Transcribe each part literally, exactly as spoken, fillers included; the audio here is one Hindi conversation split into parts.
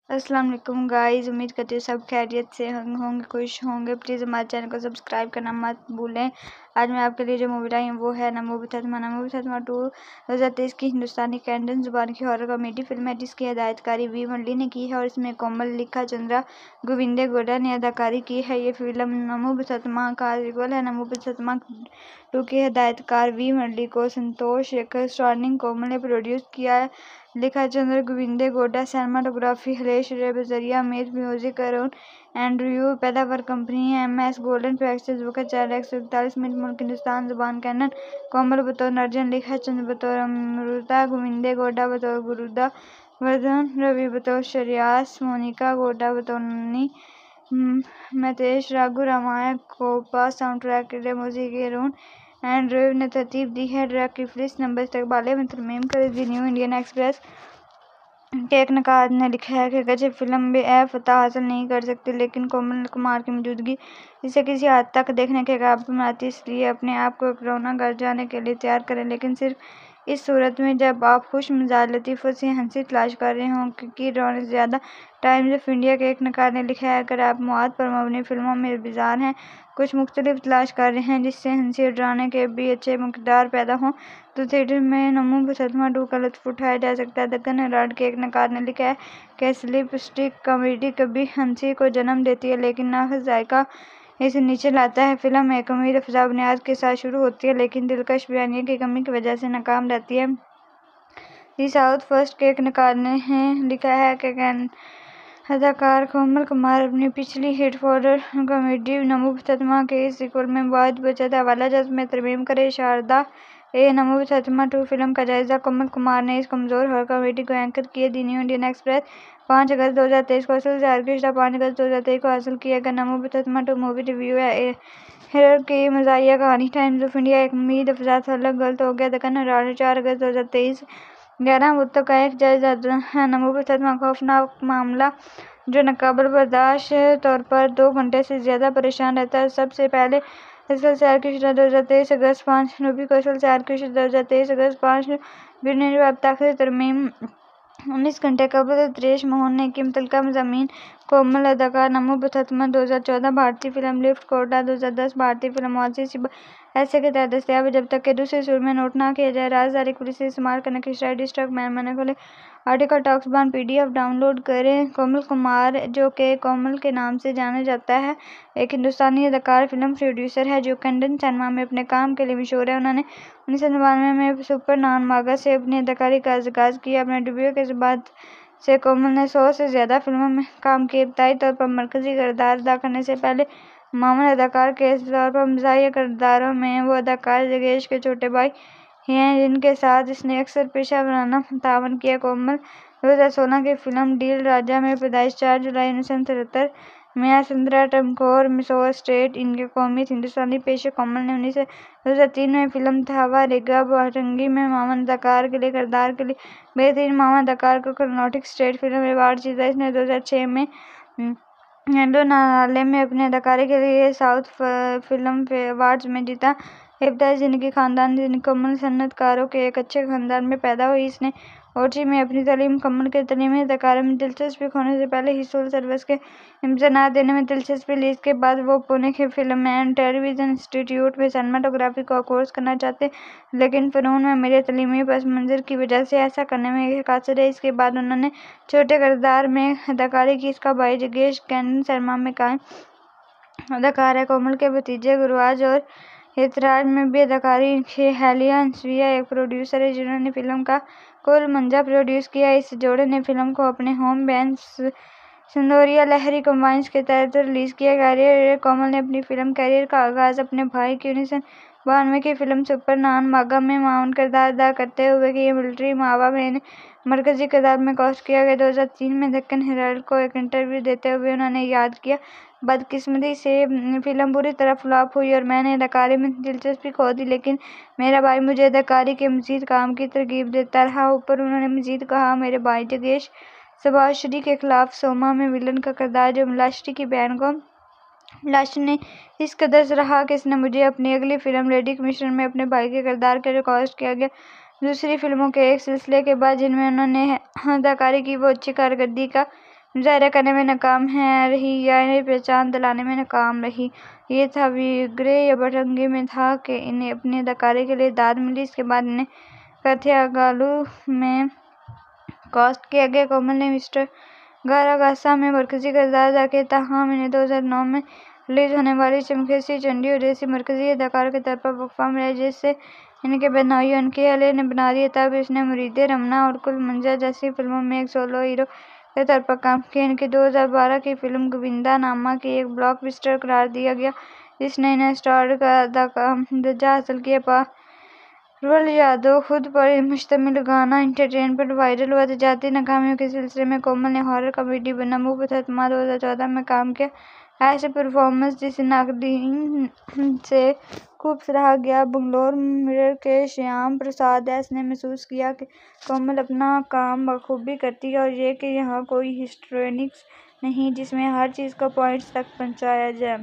अस्सलाम वालेकुम गाइस, उम्मीद करती हूँ सब खैरियत से होंगे, खुश होंगे। प्लीज़ हमारे चैनल को सब्सक्राइब करना मत भूलें। आज मैं आपके लिए जो मूवी लाई हूँ वो है नमो बथतमा। नमो बथतमा टू दो हज़ार तेईस की हिंदुस्तानी कैंडन जुबान की हॉरर कॉमेडी फिल्म है जिसकी हिदायतकारी वी मुरली ने की है और इसमें कोमल लिखा चंद्रा गोविंदे गौड़ा ने अदाकारी की है। ये फिल्म नमो बथतमा का रिक्वल है। नमो बथतमा टू के हिदायतकार वी मुरली को संतोष शेखर स्टार्निंग कोमल ने प्रोड्यूस किया है। लिखा चंद्र गोविंदे गौड़ा, सिनेमाटोग्राफी हलेश रेबजरिया, मेज म्यूजिक अरुण एंड्रयू, पैदावार company M S golden pictures. वक्त चार एक सौ इकतालीस मिनट। मुल्क हिंदुस्तान, जुबान कैनन। कोमल बतौर नर्जन, लिखा चंद्र बतौर अमृता, गोविंदे गौड़ा बतौर गुरुदा वर्धन, रवि बतौर श्रेयास, मोनिका गौड़ा बतौर नन्नी, मैतेश Raghu Ramaiah Copa. Sound track के लिए म्यूजिक अरुण एंड्रयू ने तरतीब दी है। ट्रैक की फलिस नंबर इस्तकबाले में तरमीम कर दी। न्यू इंडियन एक्सप्रेस के एक नकाद ने लिखा है कि गजब फिल्म भी ए फतह हासिल नहीं कर सकती, लेकिन कोमल कुमार की मौजूदगी इसे किसी हद तक देखने के काबिल बनाती है। इसलिए अपने आप को रोना घर जाने के लिए तैयार करें, लेकिन सिर्फ इस सूरत में जब आप खुश मिजाज लतीफ़ों से हंसी तलाश कर रहे हों, क्योंकि रोने से ज़्यादा। टाइम्स ऑफ इंडिया के एक नकाद ने लिखा है, अगर आप मौत पर मबनी फिल्मों में बेजार हैं, कुछ मुख्तलिफ तलाश कर रहे हैं जिससे हंसी और डराने के भी अच्छे किरदार पैदा हों, तो थिएटर में नमो बथतमा टू का लुत्फ उठाया जा सकता है। दक्कन हेराल्ड के एक नकाद ने लिखा है कि स्लिप स्टिक कॉमेडी कभी हंसी को जन्म देती है, लेकिन नाखुश जायका इसे नीचे लाता है। फिल्म एक उम्मीद अफजा बुनियाद के साथ शुरू होती है, लेकिन दिलकश बयानिया की कमी की वजह से नाकाम रहती है। दी साउथ फर्स्ट के एक नकाद ने लिखा है कि अदाकार कोमल कुमार अपनी पिछली हिट हॉरर कॉमेडी नमो बथतमा के इस सीक्वल में बहुत बचत हवाला जज्ब में तरमीम करे। शारदा ए नमो बथतमा टू फिल्म का जायजा, कोमल कुमार ने इस कमजोर हॉरर कॉमेडी को एंकर किए। दी न्यू इंडियन एक्सप्रेस पाँच अगस्त दो हज़ार तेईस को असल से आर्केस्ट्रा पाँच अगस्त दो हज़ार तेईस को हासिल किया गया। नमो बथतमा टू मूवी रिव्यू है हेरर की मज़ाहिया कहानी। टाइम्स ऑफ इंडिया एक उम्मीद अफजा था गलत हो गया। दक्कन हेराल्ड चार अगस्त दो हज़ार तेईस ग्यारह मुद्दों का एक जायजा है। नमो बथतमा खौफनाक मामला जो नाकाबिल बर्दाश्त तौर पर दो घंटे से ज्यादा परेशान रहता है। सबसे पहले असल से आर्केस्ट्रा दो हज़ार तेईस अगस्त पाँच नबी को असल से आर्केस्ट्रा दो हज़ार तेईस अगस्त पाँच बिरने अब तक तरमीम उन्नीस घंटे कबल त्रेश मोहन ने की मुतलका मज़ामीन कोमल अदाकार। नमो बथतमा दो हज़ार चौदह भारतीय फिल्म लिफ्ट कोटा दो हज़ार दस भारतीय फिल्म मुआसी ऐसे के तहत दस्तियाब है जब तक के दूसरे सुर में नोट ना किया जाए। राजदारी पुलिस से इस्तेमाल करने की शायद डिस्ट्रक्ट मैन मैंने खोले आर्टिकल टॉक्स बान पीडीएफ डाउनलोड करें। कोमल कुमार, जो के कोमल के नाम से जाना जाता है, एक हिंदुस्तानी अदाकार फिल्म प्रोड्यूसर है जो कैंडन सिनेमा में अपने काम के लिए मशहूर है। उन्होंने उन्नीस सौ नवानवे में सुपर नान मागा से अपनी अदाकारी का आगाज किया। अपने डेब्यू के बाद से कोमल ने सौ से ज्यादा फिल्मों में काम किए। इब्तदाई तौर पर मरकजी किरदार अदा करने से पहले मामूल अदाकार के तौर पर मज़ाहिया किरदारों में वो अदाकार जगेश के छोटे भाई हैं जिनके साथ इसने अक्सर पेशा वराना तावन किया। कोमल दो हज़ार सोलह की फिल्म डील राजा में पैदाइश चार जुलाई उन्नीस सौ तिहत्तर में संतरा टमकोर मिसोर स्टेट इनके कौमी हिंदुस्तानी पेशे। कोमल ने उन्नीस दो हज़ार तीन में फिल्म थावा रेगा बाटंगी में मामन अदाकार के लिए किरदार के लिए बेहतरीन मामन अदाकार को कर्नाटक स्टेट फिल्म अवार्ड जीता। इसने दो हज़ार छह में एंडो नाले में अपनी अदाकारी के लिए साउथ फिल्म अवार्ड्स में जीता। इब्तदाई जिंदगी खानदान जिंदगी कोमल सन्नतकारों के एक अच्छे खानदान में पैदा हुई। इसने ओटी में अपनी तालीम मुकम्मल की। तलीमी अदाकारी में दिलचस्पी होने से पहले ही सिविल सर्विस के इम्तहानात देने में दिलचस्पी ली। इसके बाद वो पुणे के फिल्म एंड टेलीविजन इंस्टीट्यूट में सिनेमाटोग्राफी का कोर्स करना चाहते, लेकिन फ़नून में मेरे तलीमी पस मंज़र की वजह से ऐसा करने में कासिर है। इसके बाद उन्होंने छोटे किरदार में अदाकारी की। इसका भाई जगेश कैंडन सिनेमा में कायम अदाकार है। कोमल के भतीजे गुरुराज और हितराज में भी अदाकारी की। हेलिया अंसुया एक प्रोड्यूसर है जिन्होंने फिल्म का कुल मंजा प्रोड्यूस किया। इस जोड़े ने फिल्म को अपने home band Sinduriya Lahari combines के तहत रिलीज किया। कैरियर कोमल ने अपनी फिल्म कैरियर का आगाज अपने भाई की उन्नीस सौ बानवे की फिल्म सुपर नान मागा में माउन किरदार अदा करते हुए किया। मिलिट्री माँ बाप ने मरकजी किरदार में कास्ट किया गया। दो हज़ार तीन में दक्कन हेराल्ड को एक इंटरव्यू देते हुए उन्होंने याद किया, बदकिस्मती से फिल्म बुरी तरह फ्लॉप हुई और मैंने अदाकारी में दिलचस्पी खो दी, लेकिन मेरा भाई मुझे अदाकारी के मजीद काम की तरगीब देता रहा। ऊपर उन्होंने मजीद कहा, मेरे भाई जगेश सुभाश्री के खिलाफ सोमा में विलन का किरदार जो मिलाश्री की बहन को मिलाश्री ने इस कदर सराहा कि इसने मुझे अपनी अगली फिल्म लेडी कमिश्नर में अपने भाई के किरदार के लिए कास्ट किया गया। दूसरी फिल्मों के एक सिलसिले के बाद जिनमें उन्होंने अदाकारी की, वो अच्छी कारकर्दगी का मुजाहरा करने में नाकाम है रही या इन्हें पहचान दिलाने में नाकाम रही। ये था विग्रे या बटंगे में था कि इन्हें अपनी अदाकारी के लिए दाद मिली। इसके बाद इन्हें कथियागालू में कास्ट किया गया। कोमल ने मिस्टर गारागासा में मरकजी किरदार अदा किया। ताहम इन्हें दो हज़ार नौ में रिलीज होने वाली चमकेसी चंडी और जैसी मरकजी अदाकार के तौर पर वक्फा मिला, जिससे इनके बहनोई उनकी अहले ने बना दिया। तब इसने मुरीदे रमना और कुल मंजा जैसी फिल्मों में एक सोलो हीरो के तौर पर काम किया। इनकी दो हज़ार बारह की फिल्म गोविंदा नामा की एक ब्लॉकबस्टर करार दिया गया, जिसने इन्हें स्टार का दर्जा हासिल किया। पारुल यादव खुद पर मुश्तमिल गाना एंटरटेन पर वायरल हुआ। तजारती नाकामियों के सिलसिले में कोमल ने हॉरर कॉमेडी नमो बतमा दो हज़ार चौदह में काम किया। ऐसे परफॉर्मेंस जिसे नाकदीन से खूब सराहा गया। बंगलोर मिरर के श्याम प्रसाद एस ने महसूस किया कि कोमल अपना काम बखूबी करती है और ये कि यहाँ कोई हिस्ट्रोनिक्स नहीं जिसमें हर चीज़ को पॉइंट्स तक पहुँचाया जाए।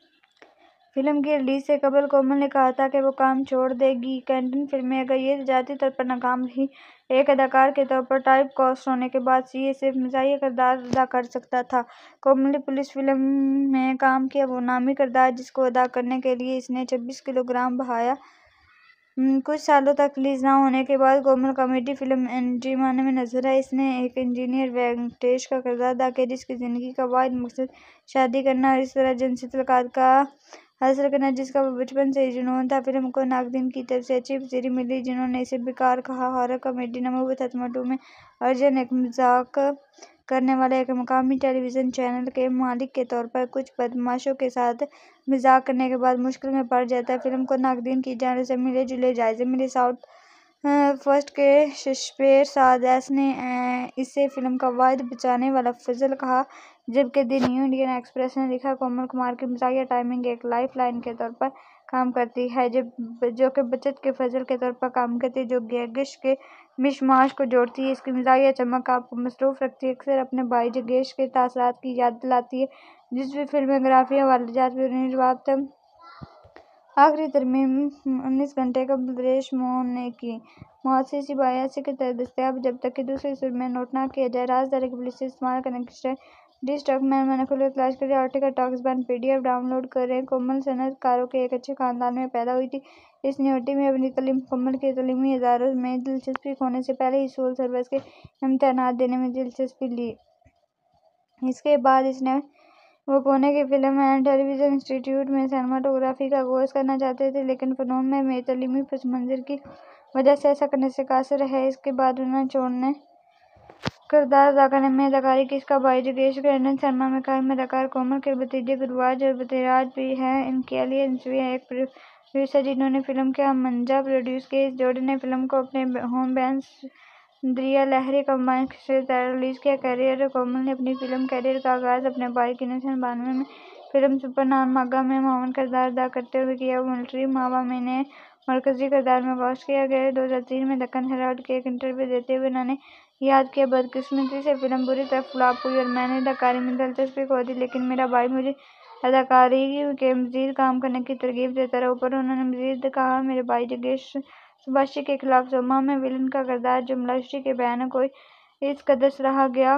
फिल्म की रिलीज से कबल कोमल ने कहा था कि वो काम छोड़ देगी। कैंटन फिल्में अगर ये तजारती तौर पर नाकाम रही, एक अदाकार के तौर पर टाइप कास्ट होने के बाद ये सिर्फ मज़ाहिया किरदार अदा कर सकता था। कोमल ने पुलिस फिल्म में काम किया, वो नामी किरदार जिसको अदा करने के लिए इसने छब्बीस किलोग्राम बहाया। कुछ सालों तक रिलीज न होने के बाद कोमल कॉमेडी फिल्म एंटीमाने में नजर आई। इसने एक इंजीनियर वेंकटेश का किरदार अदा किया, जिसकी जिंदगी का वाहिद मकसद शादी करना और इस तरह जिनसी तल्लुकात का हासिल करना जिसका वो बचपन से ही जुनून था। फिल्म को नाकदीन की तरफ से अच्छी पसीरी मिली, जिन्होंने इसे बेकार कहा। हॉरर कॉमेडी नमो बतमा टू में अर्जुन एक मजाक करने वाले एक मकामी टेलीविजन चैनल के मालिक के तौर पर कुछ बदमाशों के साथ मजाक करने के बाद मुश्किल में पड़ जाता है। फिल्म को नाकदीन की जानिब से मिले जुले जायजे मिले। साउथ फर्स्ट के शशपेर साद एस ने इसे फिल्म का वाहिद बचाने वाला फजल कहा, जबकि द न्यू इंडियन एक्सप्रेस ने लिखा कोमल कुमार की मज़ाहिया टाइमिंग एक लाइफ लाइन के तौर पर काम करती है, जब जो कि बचत के फजल के तौर पर काम करती है, जो गैगिश के मिशमाश को जोड़ती है। इसकी मज़ाहिया चमक आपको मसरूफ रखती है, अक्सर अपने भाई जगेश के तासरात की याद दिलाती है, जिस भी फिल्मोग्राफी वालजात भी जवाब तक आखिरी तरमीम उन्नीस घंटे कबल रेश मोहन ने की। मौत से इसी बयासी के तहत दस्तयाब जब तक कि दूसरी सूरत में नोट न किया जाए। राजदारी की पुलिस से इस्तेमाल करने के डी स्टॉक मैन मैंने खुले तलाश करें। Article talks ban PDF download करें। कोमल सनतकारों के एक अच्छे खानदान में पैदा हुई थी। इस न्यूटी में अपनी तलीम मुकम्मल की। तलीमी इदारों में दिलचस्पी खोने से पहले ही सिविल सर्विस के इम्तहानात देने में दिलचस्पी ली। इसके बाद इसने वो पुणे के फिल्म एंड टेलीविजन इंस्टीट्यूट में सिनेमाटोग्राफी का कोर्स करना चाहते थे, लेकिन फ़नून में मेरी तलीमी पस मंज़र की वजह से ऐसा करने से कासिर है। इसके बाद उन्हें छोड़ने किरदार अदा करने में अदाकारी की। इसका भाई जगेश ग्रैंडन सिनेमा में कायम अदाकार कोमल के भतीजे गुरुराज और बतिराज भी हैं। इनकी एलियंस भी है एक प्रोड्यूसर जिन्होंने फिल्म के मंजा प्रोड्यूस किया। इस जोड़ी ने फिल्म को अपने होम बैन दरिया लहरी कंबाइन से रिलीज किया। कैरियर कोमल ने अपनी फिल्म कैरियर का आगाज अपने भाई की उन्नीस सौ बानवे में फिल्म सुपर नान मागा में मावन किरदार अदा करते हुए किया। वो मिलिट्री मावा में ने मरकजी किरदार में कास्ट किया गया। दो हज़ार तीन में दक्कन हेराल्ड के एक इंटरव्यू देते हुए उन्होंने याद किया, बदकिस्मती से फिल्म बुरी तरह फ्लॉप हुई और मैंने अदाकारी में दिलचस्पी खो दी, लेकिन मेरा भाई मुझे अदाकारी के मजीद काम करने की तरगीब देता रहा। ऊपर उन्होंने मजीद कहा, मेरे भाई जगेश सुभाषी के खिलाफ सोमा में विलन का किरदार जो मलाश्री के बयानों को इस कदर सराहा गया।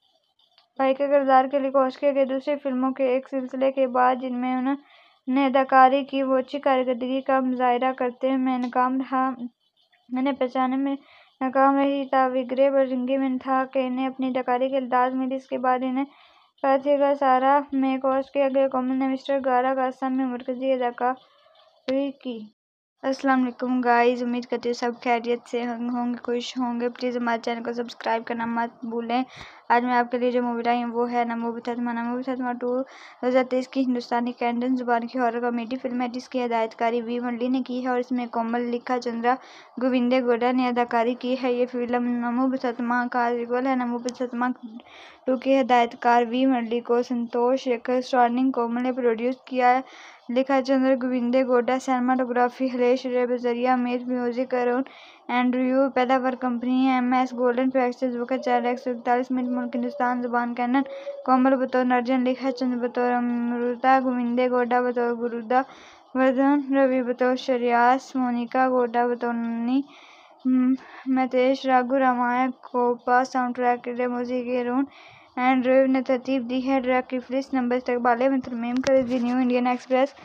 भाई के किरदार के लिए कोशिश किया गया। दूसरी फिल्मों के एक सिलसिले के बाद जिनमें उन्होंने अदाकारी की, वो अच्छी कारकर्दगी का मुजाहरा करते हुए मैं नाकाम रहा मैंने पहचाने में नाकाम रही था। विग्रे बजरंगी में था कि इन्हें अपनी अदाकारी की दाद मिली। इसके बाद इन्हें कथिया सारा में कोशिश किया गया। कोमल ने मिस्टर गारा गासा में मरकजी अदाकारी की। अस्सलाम वालेकुम गाइस, उम्मीद करती हूँ सब खैरियत से होंगे, खुश होंगे। प्लीज़ हमारे चैनल को सब्सक्राइब करना मत भूलें। आज मैं आपके लिए जो मूवी लाई हूँ वो है नमो बतमा। नमो बतमा टू दो हज़ार तेईस की हिंदुस्तानी कैंटन जुबान की हॉरर कॉमेडी फिल्म है, जिसकी हिदायतकारी वी मुरली ने की है और इसमें कोमल, लिखा चंद्रा, गोविंदे गौड़ा ने अदाकारी की है। ये फिल्म नमो बतमा का रिक्वल है। नमो बतमा टू के हिदायतकार वी मुरली को संतोष शेखर, स्टारनिंग कोमल ने प्रोड्यूस किया है। लिखा चंद्र, गोविंदे गौड़ा, सिनेमाटोग्राफी हलेश रेबजरिया, मेज म्यूजिक अरुण एंड्रयू, पैदावार company M S golden pictures, वक्त चार एक सौ इकतालीस मिनट, मुल्क हिंदुस्तान, जुबान कैनन। कोमल बतौर अर्जुन, लिखा चंद्र बतौर अमृता, गोविंदे गौड़ा बतौर गुरुदा वर्धन, रवि बतौर श्रेयास, मोनिका गौड़ा बतौर नन्नी, मैतेश Raghu Ramaiah Copa, sound track music Arun Andrew ने तरतीब दी है। ड्रग की फहरिस्त नंबर इस्तकबालिया में तरमीम कर दी। न्यू इंडियन एक्सप्रेस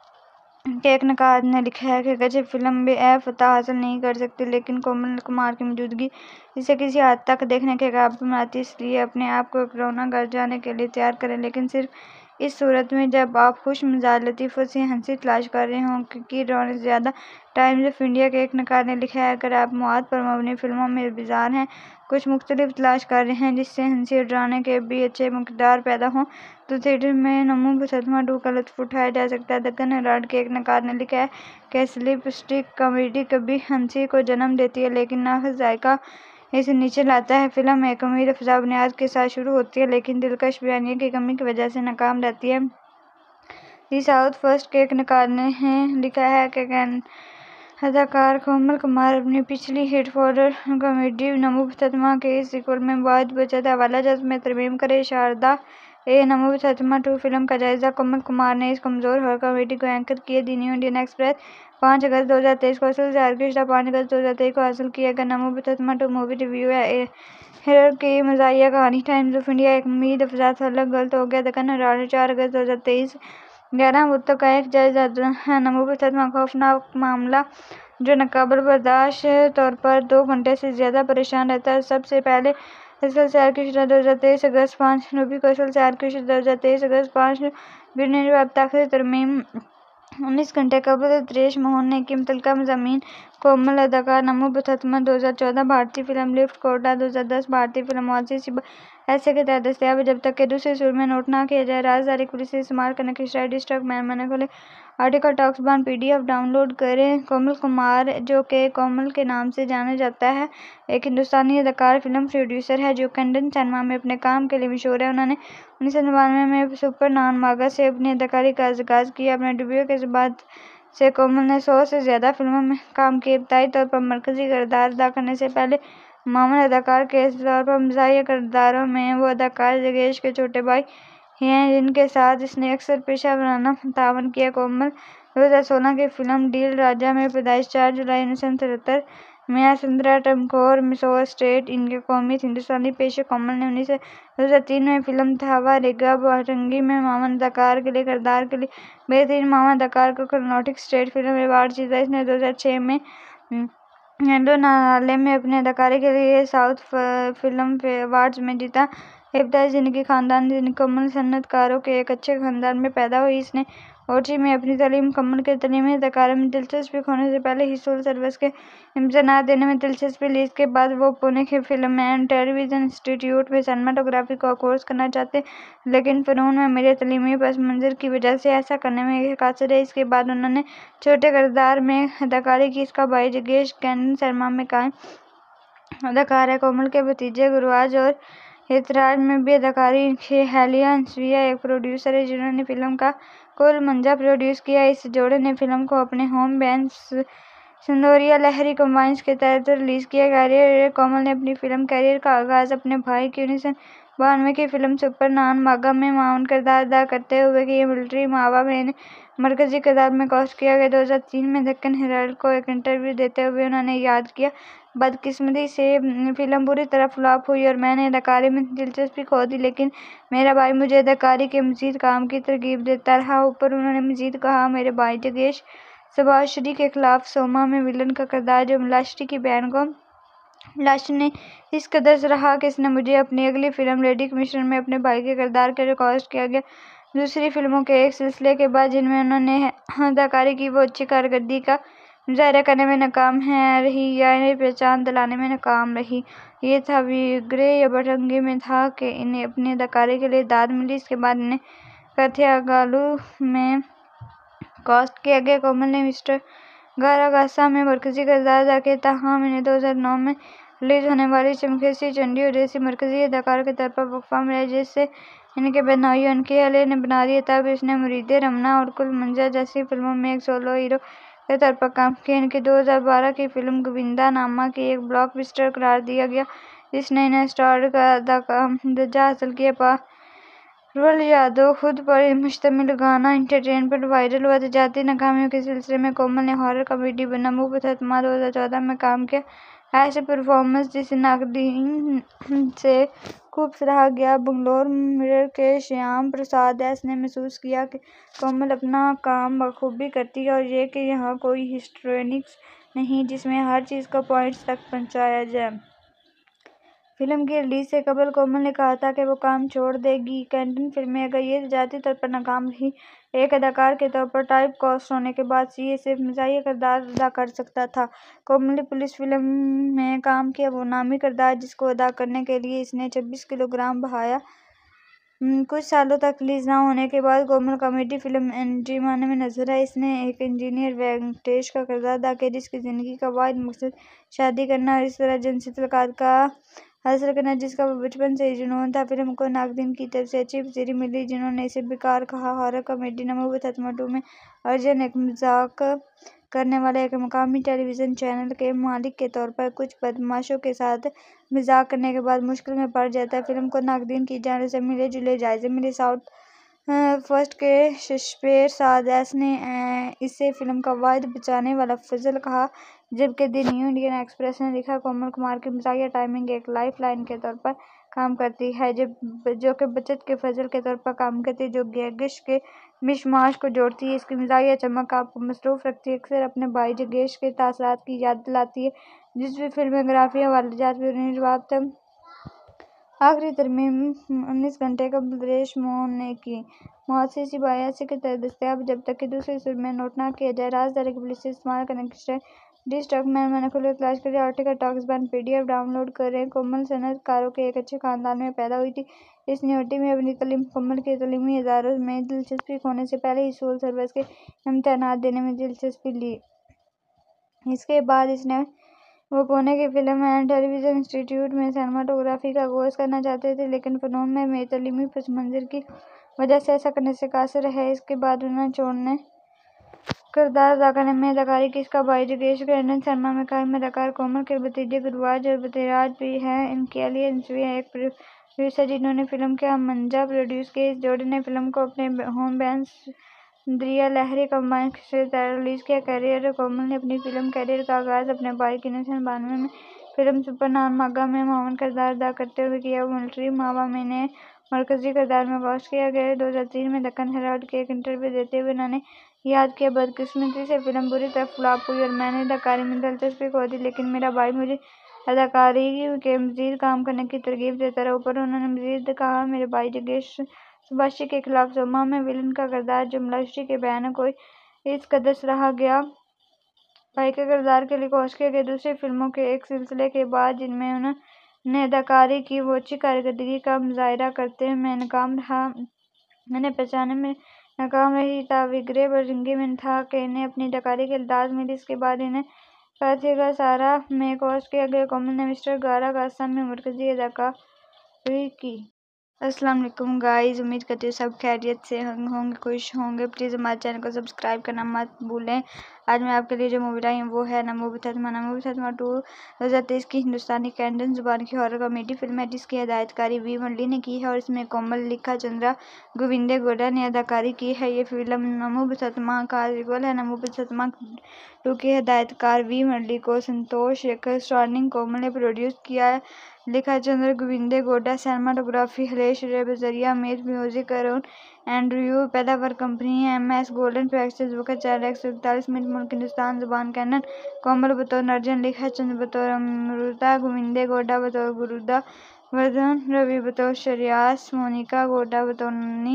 के एक नकाद ने लिखा है कि अगरचे फिल्म बेऐब फतह हासिल नहीं कर सकती, लेकिन कोमल कुमार की मौजूदगी इसे किसी हद तक देखने के काबिल बनाती है। इसलिए अपने आप को रोना घर जाने के लिए तैयार करें, लेकिन सिर्फ इस सूरत में जब आप खुश मिजाज लतीफ़ों से हंसी तलाश कर रहे हों, क्योंकि रोने से ज़्यादा। टाइम्स ऑफ इंडिया के एक नकाद ने लिखा है, अगर आप मौत पर मबनी फिल्मों में बेजार हैं, कुछ मुख्तलिफ तलाश कर रहे हैं जिससे हंसी और डराने के भी अच्छे किरदार पैदा हों, तो थिएटर में नमो बसंतमा टू का लुत्फ उठाया जा सकता है। दक्कन हेराल्ड के एक नकाद ने लिखा है कि स्लिपस्टिक कॉमेडी कभी हंसी को जन्म देती है, लेकिन नाखुश जायका इसे नीचे लाता है। फिल्म एक उम्मीद अफजा बुनियाद के साथ शुरू होती है, लेकिन दिलकश बयानिया की कमी की वजह से नाकाम रहती है। दी साउथ फर्स्ट के एक नकाद ने लिखा है कि अदाकार कोमल कुमार अपनी पिछली हिट हॉरर कॉमेडी नमो बसंतमा के इस सीक्वल में बहुत बचत हवाला जज्ब में तरमीम करे। शारदा ए नमो बसंतमा टू फिल्म का जायजा कोमल कुमार ने इस कमजोर हॉरर कॉमेडी को एंकर किया। दी न्यू इंडियन एक्सप्रेस पाँच अगस्त दो हजार तेईस को असल जारकिश्ता पाँच अगस्त दो हजार तेईस को हासिल किया गया। नमो बसंतमा टू मूवी रिव्यू है हेरर की मज़ाहिया कहानी। टाइम्स ऑफ इंडिया एक उम्मीद अफजा था गलत हो गया। दक्कन हेराल्ड चार अगस्त दो हजार तेईस ग्यारह मुद्दों का एक जायजा है। नमो बसंतमा खौफनाक मामला जो नाकाबिल बर्दाश्त तौर पर दो घंटे से ज्यादा परेशान रहता है। सबसे पहले असल जारकिश्ता दो हजार तेईस अगस्त पाँच नबी को असल जारकिश्ता दो हजार तेईस अगस्त पाँच बिरने अब तक से तरमीम उन्नीस घंटे कबल त्रेश मोहन की मुतल्लिका मज़ामीन कोमल अदाकार नमो बसंतमा दो हजार चौदह भारतीय फिल्म लिफ्ट कोटा दो हजार दस भारतीय फिल्म मुआज़िज़ ऐसे के तहत दस्तयाब है जब तक कि दूसरे सुर में नोट ना किया जाए। राजधानी पुलिस से इस्तेमाल करने की शायद डिस्ट्रक्ट मैन मैंने खोले आर्टिकल टॉक्सबान पीडीएफ डाउनलोड करें। कोमल कुमार जो कि कोमल के नाम से जाना जाता है, एक हिंदुस्तानी अदाकार फिल्म प्रोड्यूसर है जो कन्नड़ सिनेमा में अपने काम के लिए मशहूर है। उन्होंने उन्नीस सौ नवानवे में सुपर नान मागा से अपनी अदाकारी का आगाज किया। अपने डेब्यू के बाद से कोमल ने सौ से ज्यादा फिल्मों में काम किया। इब्तदाई तौर पर मरकजी किरदार अदा करने से पहले मामूल अदाकार के तौर पर मज़ाहिया किरदारों में वो अदाकार जगेश के छोटे भाई हैं, जिनके साथ इसने अक्सर पेशा वराना तावन किया। कोमल दो हजार सोलह की फिल्म डील राजा में पैदाइश चार जुलाई उन्नीस सौ तिहत्तर में संतरा टमकोर मिसोर स्टेट इनके कौमी हिंदुस्तानी पेशे। कोमल ने उन्नीस दो हजार तीन में फिल्म थावा रेगा बहरंगी में मामन अदाकार के लिए किरदार के लिए बेहतरीन मामन अदाकार को कर्नाटक स्टेट फिल्म अवार्ड जीता। इसने दो हजार छह में हेलो नाले में अपनी अदाकारी के लिए साउथ फिल्म अवार्ड्स में जीता। इब्तदाई जिंदगी खानदान जिंदगी कोमल सन्नतकारों के एक अच्छे खानदान में पैदा हुई। इसने ओटी में अपनी तालीम मुकम्मल की। तलीमी अदाकारी में दिलचस्पी खोने से पहले ही सिविल सर्विस के इम्तहानात देने में दिलचस्पी ली। इसके बाद वो पुणे के फिल्म एंड टेलीविजन इंस्टीट्यूट में सिनेमाटोग्राफी का कोर्स करना चाहते, लेकिन फ़नून में मेरे तलीमी पस मंज़र की वजह से ऐसा करने में कासिर है। इसके बाद उन्होंने छोटे किरदार में अदाकारी की। इसका भाई जगेश कन्नड़ सिनेमा में कायम अदाकार है। कोमल के भतीजे गुरुराज और हितराज में भी अदाकारी की। हेलिया अंसुइया एक प्रोड्यूसर है जिन्होंने फिल्म का कुल मंजा प्रोड्यूस किया। इस जोड़े ने फिल्म को अपने home band Sinduriya Lahari combines के तहत रिलीज किया। कैरियर कोमल ने अपनी फिल्म कैरियर का आगाज अपने भाई की उन्नीस सौ बानवे की फिल्म सुपर नान मागा में माउन किरदार अदा करते हुए किया। मिलिट्री मावा में मरकजी किरदार में कास्ट किया गया। दो हजार तीन में दक्कन हेराल्ड को एक इंटरव्यू देते हुए उन्होंने याद किया, बदकिस्मती से फिल्म बुरी तरह फ्लॉप हुई और मैंने अदाकारी में दिलचस्पी खो दी, लेकिन मेरा भाई मुझे अदाकारी के मजीद काम की तरगीब देता रहा। ऊपर उन्होंने मजीद कहा, मेरे भाई जगेश सुभाश्री के खिलाफ सोमा में विलन का किरदार जो मिलाश्री की बहन को मिलाश्री ने इस कदर सराहा कि इसने मुझे अपनी अगली फिल्म लेडी कमिश्नर में अपने भाई के किरदार के लिए कास्ट किया गया। दूसरी फिल्मों के एक सिलसिले के बाद जिनमें उन्होंने अदाकारी की, वो अच्छी कारकर्दगी का मुजाहरा करने में नाकाम है रही या इन्हें पहचान दिलाने में नाकाम रही। ये था विग्रे या बटंगी में था कि इन्हें अपनी अदाकारी के लिए दाद मिली। इसके बाद इन्हें कथियागालू में कास्ट किया गया। कोमल ने मिस्टर गारागासा में मरकजी किरदार अदा किया। ताहम इन्हें दो हजार नौ में रिलीज होने वाली चमकेसी चंडी और जैसी मरकजी अदाकार के तौर पर वक्फा मिला, जिससे इनके बहनोई उनके अले ने बना दिया। तब इसने मुरीदे रमना और कुल मंजा जैसी फिल्मों में एक सोलो हीरो के तौर पर काम किया। इनकी दो हजार बारह की फिल्म गोविंदा नामा की एक ब्लॉकबस्टर करार दिया गया, जिसने इन्हें स्टार का दर्जा हासिल किया। पारुल यादव खुद पर मुश्तमिल गाना एंटरटेनमेंट वायरल हुआ। तजारती नाकामियों के सिलसिले में कोमल ने हॉरर कॉमेडी नमो बसंतमा दो हजार चौदह में काम किया। ऐसे परफॉर्मेंस जिसे नाकदीन से खूब सराहा गया। बंगलोर मिरर के श्याम प्रसाद एस ने महसूस किया कि कोमल अपना काम बखूबी करती है और ये कि यहाँ कोई हिस्ट्रोनिक्स नहीं जिसमें हर चीज़ को पॉइंट्स तक पहुँचाया जाए। फिल्म की रिलीज से कबल कोमल ने कहा था कि वो काम छोड़ देगी। कैंटन फिल्में अगर ये जाती तौर पर नाकाम रही, एक अदाकार के तौर पर टाइप कास्ट होने के बाद ये सिर्फ मज़ाहिया किरदार अदा कर सकता था। कोमल ने पुलिस फिल्म में काम किया, वो नामी किरदार जिसको अदा करने के लिए इसने छब्बीस किलोग्राम बहाया। कुछ सालों तक रिलीज न होने के बाद कोमल कॉमेडी फिल्म एंटीमाने में नजर आई। इसने एक इंजीनियर वेंकटेश का किरदार अदा किया जिसकी जिंदगी का वाहिद मकसद शादी करना और इस तरह जिनसी तल्लुकात का हासिल करना जिसका वो बचपन से ही जुनून था। फिल्म को नाकदीन की तरफ से अच्छी पसीरी मिली जिन्होंने इसे बेकार कहा। हॉरर कॉमेडी नमूबत फातिमा टू में अर्जुन एक मजाक करने वाले एक मकामी टेलीविजन चैनल के मालिक के तौर पर कुछ बदमाशों के साथ मजाक करने के बाद मुश्किल में पड़ जाता है। फिल्म को नाकदीन की जानिब से मिले जुले जायजे मिले। साउथ फर्स्ट के शशपेर साद एस ने इसे फिल्म का वाहिद बचाने वाला फजल कहा, जबकि द न्यू इंडियन एक्सप्रेस ने लिखा कोमल कुमार की मज़ाहिया टाइमिंग एक लाइफ लाइन के तौर पर काम करती है जब जो कि बचत के फजल के तौर पर काम करती है, जो जगेश के मिशमाश को जोड़ती है। इसकी मज़ाहिया चमक आपको मसरूफ रखती है, अक्सर अपने भाई जगेश के तासरात की याद दिलाती है जिस भी फिल्मोग्राफी वालजात भी जवाब तक आखिरी तरमीम उन्नीस घंटे कबल रेश मोहन ने की। मौत से बयासी के तहत दस्तयाब जब तक कि दूसरी सूरत में नोट न किया जाए। राजदारी की पुलिस से इस्तेमाल करने की डी स्टॉक मैन मैंने खुले तलाश करें और ticket talks band PDF download करें। कोमल सनतकारों के एक अच्छे खानदान में पैदा हुई थी। इस न्यूटी में अपनी तलीम मुकम्मल की तलीमी इदारों में दिलचस्पी खोने से पहले ही सिविल सर्विस के इम्तहानात देने में दिलचस्पी ली। इसके बाद इसने वो पुणे के फिल्म एंड टेलीविजन इंस्टीट्यूट में सिनेमाटोग्राफी का कोर्स करना चाहते थे, लेकिन फ़नून में मेरी तलीमी पस मंज़र की वजह से ऐसा करने से कासिर रहे। इसके बाद उन्होंने छोड़ने किरदार अदा करने में अदाकारी की। इसका भाई जगेश ग्रैंडन सिनेमा में कायम अदाकार कोमल के भतीजे गुरुराज और बतराज भी हैं। इनके एलियंस भी हैं एक प्रोड्यूसर जिन्होंने फिल्म के मंजा प्रोड्यूस किए। इस जोड़ी ने फिल्म को अपने होम बैन दरिया लहरी कंबाइन से रिलीज किया। कैरियर कोमल ने अपनी फिल्म कैरियर का आगाज अपने भाई की उन्नीस सौ बानवे में फिल्म सुपर नानमागा में मामन किरदार अदा करते हुए किया। मिलिट्री मावा में ने मरकजी किरदार में कास्ट किया गया। दो हजार तीन में दक्कन हेराल्ड के एक इंटरव्यू देते हुए उन्होंने याद किया, बदकिस्मती से फिल्म बुरी तरह फ्लॉप हुई और मैंने अदाकारी में दिलचस्पी खो दी, लेकिन मेरा भाई मुझे अदाकारी के मजीद काम करने की तरगीब देता रहा। ऊपर उन्होंने मजीद कहा, मेरे भाई जगेश सुभाषी के खिलाफ सोमा में विलन का किरदार जो मलाश्री के बयान को इस कदर सराहा गया। भाई के किरदार के लिए कोशिश किया गया। दूसरी फिल्मों के एक सिलसिले के बाद जिनमें उन्होंने अदाकारी की वो अच्छी कारकर्दगी का मुजाहरा करते हुए मैं नाकाम रहा मैंने पहचाने में नाकाम रही था। विग्रे बरजंगी में था कि इन्हें अपनी अदाकारी के अंदाज मिली। इसके बाद इन्हें फातिगा सारा में कोशिश किया गया। कोमल ने मिस्टर गारा का असम में मरकजी अदाकारी की। अस्सलाम वालेकुम गाइस, उम्मीद करती हूँ सब खैरियत से होंगे, खुश होंगे। प्लीज़ हमारे चैनल को सब्सक्राइब करना मत भूलें। आज मैं आपके लिए जो मूवी लाई हूँ वो है नमूबत फातिमा। नमूबत फातिमा टू दो हज़ार तेईस की हिंदुस्तानी कैंटन जुबान की हॉरर कॉमेडी फिल्म है जिसकी हिदायतकारी वी मुरली ने की है और इसमें कोमल, लिखा चंद्रा, गोविंदे गौड़ा ने अदाकारी की है। ये फिल्म नमूबत फातिमा का सीक्वल है। नमूबत फातिमा टू के हिदायतकार वी मुरली को संतोष शेखर स्टार्निंग कोमल ने प्रोड्यूस किया है। लिखा चंद्र गोविंदे गौड़ा, सिनेमाटोग्राफी हलेश बजरिया, मेज म्यूजिक अरुण एंड्रयू, पैदावार company M S golden pictures, वक्त चार एक सौ इकतालीस मिनट, मुल्क हिंदुस्तान, जुबान कैनन। कोमल बतौर अर्जुन, लिखा चंद्र बतौर अमृता, गोविंदे गौड़ा बतौर गुरुदा वर्धन, रवि बतौर श्रेयास, मोनिका गौड़ा बतौर नन्नी,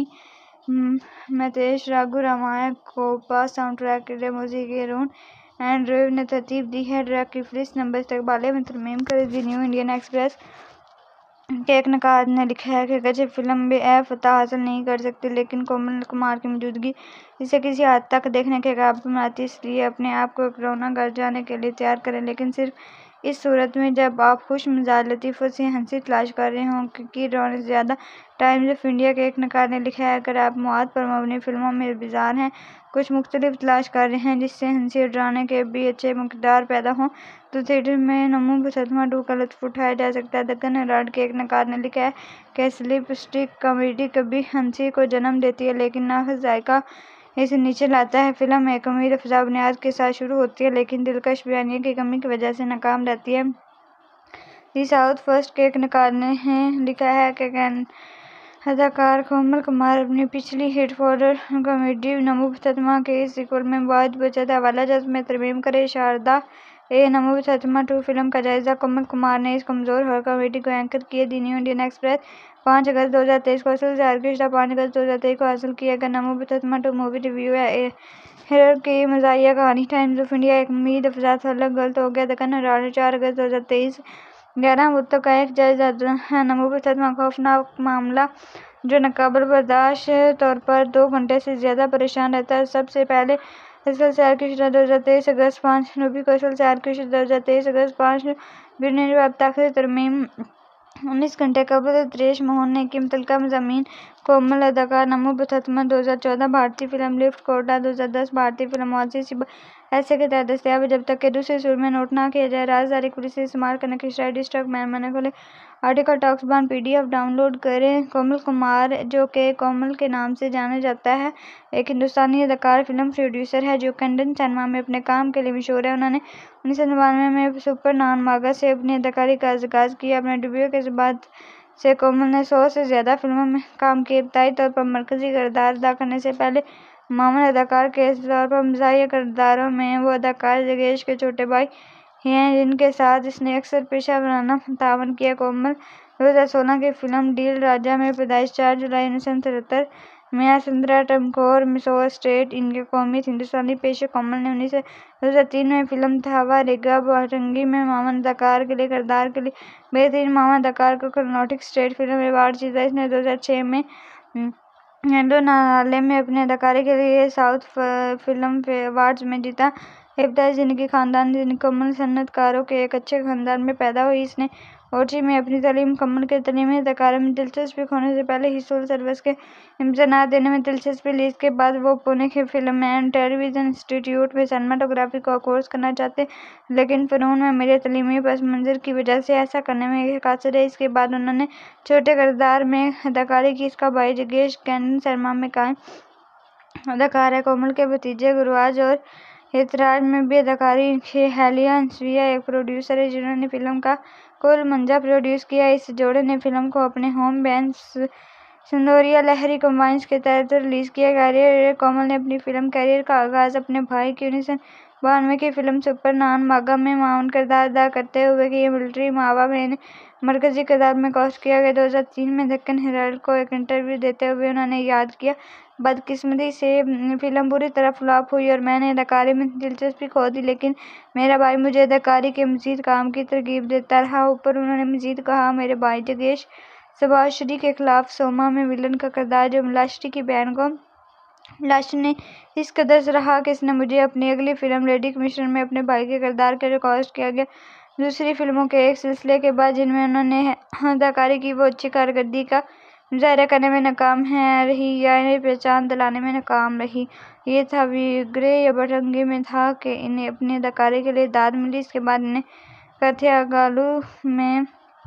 मैतेश Raghu Ramayan Copa, sound track के लिए म्यूजिक अरुण एंड्रयू ने तरतीब दी है। ट्रैक की फहरिस्त नंबर इस्तकबाले में तरमीम कर दी। न्यू इंडियन एक्सप्रेस के एक नकाद ने लिखा है कि अगरचे फिल्म बे फतह हासिल नहीं कर सकती, लेकिन कोमल कुमार की मौजूदगी इसे किसी हद तक देखने के काबिल बनाती है। इसलिए अपने आप को कोरोना घर जाने के लिए तैयार करें, लेकिन सिर्फ इस सूरत में जब आप खुश मिजाज लतीफ़ों से हंसी तलाश कर रहे हों, क्योंकि रोने से ज़्यादा। टाइम्स ऑफ इंडिया के एक नकाद ने लिखा है, अगर आप मौत पर मबनी फिल्मों में बेजार हैं, कुछ मुख्तलिफ तलाश कर रहे हैं जिससे हंसी और डराने के भी अच्छे किरदार पैदा हों, तो थिएटर में नमूबत फातिमा टू का लुत्फ उठाया जा सकता है। दक्कन हेराल्ड के एक नकाद ने लिखा है कि स्लिपस्टिक कॉमेडी कभी हंसी को जन्म देती है, लेकिन नाखुश जायका इसे नीचे लाता है। फिल्म एक उम्मीद अफजा बुनियाद के साथ शुरू होती है, लेकिन दिलकश बयानिया की कमी की वजह से नाकाम रहती है। दी साउथ फर्स्ट केक निकालने हैं। लिखा है कि अदाकार कोमल कुमार अपनी पिछली हिट हॉरर कॉमेडी नमो फतेमा के सीक्वल में वाद बचत हवाला जज में तरमीम करे। शारदा ए नमो फतेमा टू फिल्म का जायजा। कोमल कुमार ने इस कमजोर हॉरर कॉमेडी को एंकर किया। दी न्यू इंडियन एक्सप्रेस पाँच अगस्त दो हजार तेईस को असल से आर्केस्ट्रा पाँच अगस्त दो हजार तेईस को हासिल किया गया। नमो फतेमा टू मूवी रिव्यू है हिरर की मजाहिया कहानी। टाइम्स ऑफ इंडिया एक उम्मीद अफजा अलग गलत हो गया। दक्कन हेराल्ड चार अगस्त दो हजार तेईस ग्यारह मुद्दों का एक जायजा है। नमो फतेमा खौफनाक मामला जो नाकाबिल बर्दाश्त तौर पर दो घंटे से ज्यादा परेशान रहता है। सबसे पहले असल से आर्केस्ट्रा दो हजार तेईस अगस्त पाँच नबी को असल से आर्केस्ट्रा दो हजार तेईस अगस्त पाँच बिरने अब तक तरमीम उन्नीस घंटे कबल त्रेश मोहन ने की मुतलका मज़ामीन कोमल अदाकार नमो फतेमा दो हजार चौदह भारतीय फिल्म लिफ्ट कोटा दो हजार दस भारतीय फिल्म वासी ऐसे के तहत दस्तियाब है जब तक के दूसरे सुर में नोट ना किया जाए। राजदारी पुलिस से इस्तेमाल करने की शायद स्टॉक मैन मैंने खोले आर्टिकल टॉक्स बान पीडीएफ डाउनलोड करें। कोमल कुमार जो के कोमल के नाम से जाना जाता है एक हिंदुस्तानी अदाकार फिल्म प्रोड्यूसर है जो कन्नड़ सिनेमा में अपने काम के लिए मशहूर है। उन्होंने उन्नीस सौ नवानवे में सुपर नान मागा से अपनी अदाकारी का आगाज किया। अपने डेब्यू के बाद से कोमल ने सौ से ज्यादा फिल्मों में काम किया। इब्तदाई तौर पर मरकजी किरदार अदा करने से पहले मामूल अदाकार के तौर पर मज़ाहिया किरदारों में वो अदाकार जगेश के छोटे भाई हैं जिनके साथ इसने अक्सर पेशा वराना तावन किया। कोमल दो हजार सोलह की फिल्म डील राजा में पैदाइश चार जुलाई उन्नीस सौ तिहत्तर में सुंदरा टमकोर मिसोर स्टेट इनके कौमी हिंदुस्तानी पेशे। कोमल ने उन्नीस दो हजार तीन में फिल्म थावा रेगा बारंगी में मामन अदाकार के लिए किरदार के लिए बेहतरीन मामन अदाकार को कर्नाटक स्टेट फिल्म अवार्ड जीता। इसने दो हजार छह में हेलो नाले में अपने अदाकारी के लिए साउथ फिल्म अवार्ड्स में जीता। इब्तदाई जिंदगी खानदान जिंदगी कोमल सन्नतकारों के एक अच्छे खानदान में पैदा हुई। इसने ओटी में अपनी तालीम मुकम्मल की। तालीमी अदाकारी में दिलचस्पी होने से पहले ही सिविल सर्विस के इम्तहानात देने में दिलचस्पी ली। इसके बाद वो पुणे के फिल्म एंड टेलीविजन इंस्टीट्यूट में सिनेमाटोग्राफी का कोर्स करना चाहते लेकिन फ़नून में मेरे तालीमी पस मंज़र की वजह से ऐसा करने में कासिर है। इसके बाद उन्होंने छोटे किरदार में अदाकारी की। इसका भाई जगेश कन्नड़ सिनेमा में कायम अदाकार है। कोमल के भतीजे गुरुराज और हितराज में भी अदाकारी की। हेलिया अंसुइया एक प्रोड्यूसर है जिन्होंने फिल्म का कुल मंजा प्रोड्यूस किया। इस जोड़े ने फिल्म को अपने home ban Sinduriya Lahari combines के तहत रिलीज किया। कैरियर कोमल ने अपनी फिल्म कैरियर का आगाज अपने भाई की उन्नीस सौ बानवे की फिल्म सुपर नान मागा में माउन किरदार अदा करते हुए किया। मिलिट्री मावा में मरकजी किरदार में कास्ट किया गया। दो हजार तीन में दक्कन हेराल्ड को एक इंटरव्यू देते हुए उन्होंने याद किया बदकिस्मती से फिल्म बुरी तरह फ्लॉप हुई और मैंने अदाकारी में दिलचस्पी खो दी लेकिन मेरा भाई मुझे अदाकारी के मजीद काम की तरगीब देता रहा। ऊपर उन्होंने मजीद कहा मेरे भाई जगेश सुभाश्री के खिलाफ सोमा में विलन का किरदार जो मिलाश्री की बहन को मिलाश्री ने इस कदर सराहा कि इसने मुझे अपनी अगली फिल्म लेडी कमिश्नर में अपने भाई के किरदार के लिए कास्ट किया गया। दूसरी फिल्मों के एक सिलसिले के बाद जिनमें उन्होंने अदाकारी की वो अच्छी कारकर्दगी का मुजाहरा करने में नाकाम है रही या इन्हें पहचान दिलाने में नाकाम रही। ये था विग्रे या बटंगी में था कि इन्हें अपनी अदाकारी के लिए दाद मिली। इसके बाद इन्हें कथियागालू में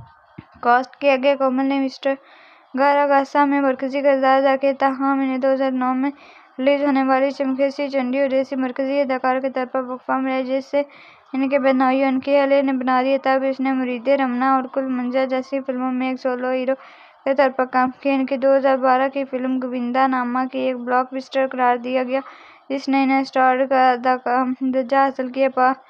कास्ट किया गया। कोमल ने मिस्टर गारागासा में मरकजी किरदार अदा किया। ताहम इन्हें दो हजार नौ में रिलीज होने वाली चमकेसी चंडी और जैसी मरकजी अदाकार के तौर पर वक्फा मिला जिससे इनके बहनोई उनके अले ने बना दिया। तब इसने मुरीदे रमना और कुल मंजा जैसी फिल्मों में एक सोलो हीरो के तौर पर काम किया। इनकी दो हजार बारह की फिल्म गोविंदा नामा की एक ब्लॉकबस्टर करार दिया गया जिसने इन्हें स्टार का दर्जा हासिल किया।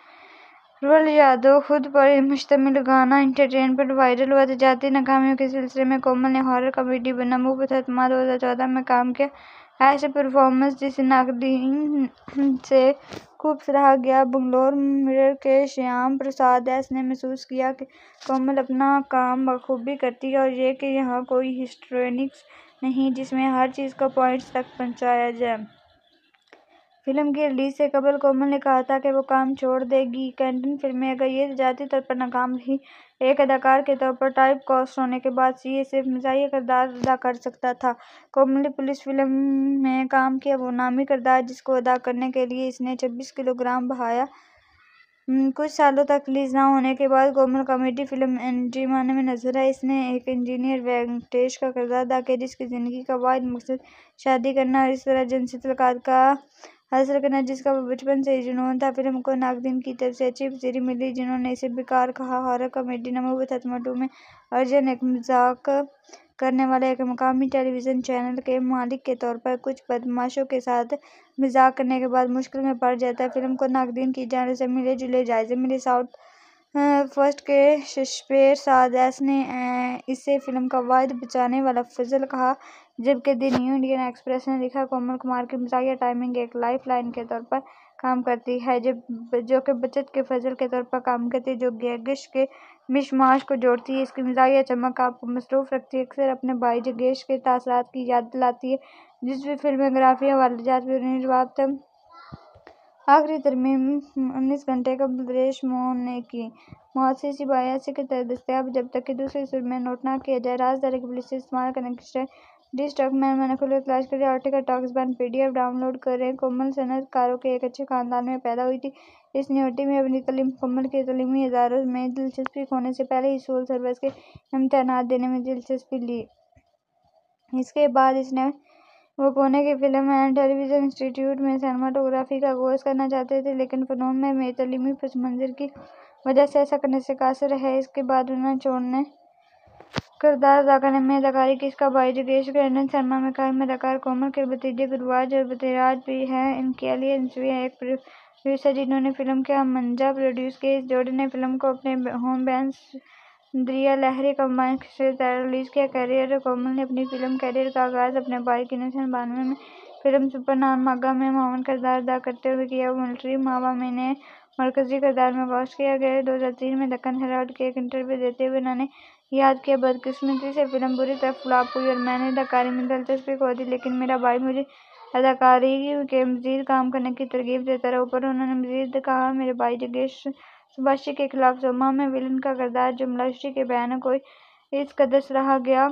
पारुल यादव खुद पर मुश्तमिल गाना एंटरटेनमेंट वायरल हुआ। तजारती नाकामियों के सिलसिले में कोमल ने हॉरर कॉमेडी नमो फतेमा दो हजार चौदह में काम किया। ऐसे परफॉर्मेंस जिसे नाकदीन से खूब सराहा गया। बंगलोर मिरर के श्याम प्रसाद एस ने महसूस किया कि कोमल अपना काम बखूबी करती है और ये कि यहाँ कोई हिस्ट्रोनिक्स नहीं जिसमें हर चीज़ को पॉइंट्स तक पहुँचाया जाए। फिल्म की रिलीज से कबल कोमल ने कहा था कि वो काम छोड़ देगी। कैंटन फिल्में अगर ये तजारती तौर पर नाकाम रही एक अदाकार के तौर पर टाइप कास्ट होने के बाद ये सिर्फ मज़ाहिया किरदार अदा कर सकता था। कोमल ने पुलिस फिल्म में काम किया वो नामी किरदार जिसको अदा करने के लिए इसने छब्बीस किलोग्राम बहाया। कुछ सालों तक रिलीज ना होने के बाद कोमल कॉमेडी फिल्म एंटीमाने में नजर आई। इसने एक इंजीनियर वेंकटेश का किरदार अदा किया जिसकी जिंदगी का वाहिद मकसद शादी करना और इस तरह जिनसी तल्लुकात का हासिल करना जिसका वो बचपन से ही जुनून था। फिल्म को नाकदीन की तरफ से अच्छी पसीरी मिली, जिन्होंने इसे बेकार कहा। हॉरर कॉमेडी नमो बथतमा टू में अर्जुन एक मजाक करने वाले एक मकामी टेलीविजन चैनल के मालिक के तौर पर कुछ बदमाशों के साथ मजाक करने के बाद मुश्किल में पड़ जाता है। फिल्म को नाकदीन की जानिब से मिले जुले जायजे मिले। साउथ फर्स्ट के शशपेर सादास ने इसे फिल्म का वाहिद बचाने वाला फजल कहा, जबकि द न्यू इंडियन एक्सप्रेस ने लिखा कोमल कुमार की मजाकिया टाइमिंग एक लाइफ लाइन के तौर पर काम करती है, जब जो कि बचत के फजल के तौर पर काम करती है, जो गैगिश के मिशमाश को जोड़ती है। इसकी मजाकिया चमक आपको मसरूफ रखती है, अक्सर अपने भाई जगेश के तासरात की याद दिलाती है, जिस भी फिल्मोग्राफी हवाले जात भी जवाब तक आखिरी तरमीम उन्नीस घंटे का बलदेश मोहन ने की। मुआसी बयासी के तहत दस्तयाब जब तक कि दूसरी सूरत में नोट न किया जाए। राजदारी की पुलिस से इस्तेमाल करने की डी स्टॉक मैन मैंने खुले तलाश करिए और ticket talks band PDF download करें। कोमल सनतकारों के एक अच्छे खानदान में पैदा हुई थी। इस न्यूटी में अपनी तलीम मुकम्मल की तलीमी इदारों में दिलचस्पी खोने से पहले ही सिविल सर्विस के इम्तहानात देने में दिलचस्पी ली। इसके बाद इसने वो पुणे के फिल्म एंड टेलीविजन इंस्टीट्यूट में सिनेमाटोग्राफी का कोर्स करना चाहते थे, लेकिन फनून में मेरी तलीमी पस मंजर की वजह से ऐसा करने से कासिर रहे। इसके बाद उन्होंने छोड़ने किरदार अदा करने में अदाकारी की। इसका भाई जगेश के इंडियन सिनेमा में कायम अदाकार कोमल के भतीजे गुरुराज और बतिराज भी हैं। इनके एलियंस भी है एक प्रोड्यूसर जिन्होंने फिल्म के मंजा प्रोड्यूस किए। इस जोड़ी ने फिल्म को अपने होम बैन दरिया लहरी कंबाइन से रिलीज किया। कैरियर कोमल ने अपनी फिल्म कैरियर का आगाज अपने भाई की उन्नीस सौ बानवे में फिल्म सुपर नानमागा में मामन किरदार अदा करते हुए किया। वो मिलिट्री मावा में ने मरकजी किरदार में कास्ट किया गया। दो हजार तीन में दक्कन हेराल्ड के एक इंटरव्यू देते हुए उन्होंने याद किया, बदकिस्मती से फिल्म बुरी तरह फ्लॉप हुई और मैंने अदाकारी में दिलचस्पी खो दी, लेकिन मेरा भाई मुझे अदाकारी के मजीद काम करने की तरगीब देता रहा। ऊपर उन्होंने मजीद कहा, मेरे भाई जगेश सुभाषी के खिलाफ सोमा में विलन का किरदार जो मलाश्री के बयान को इस कदर सराहा गया।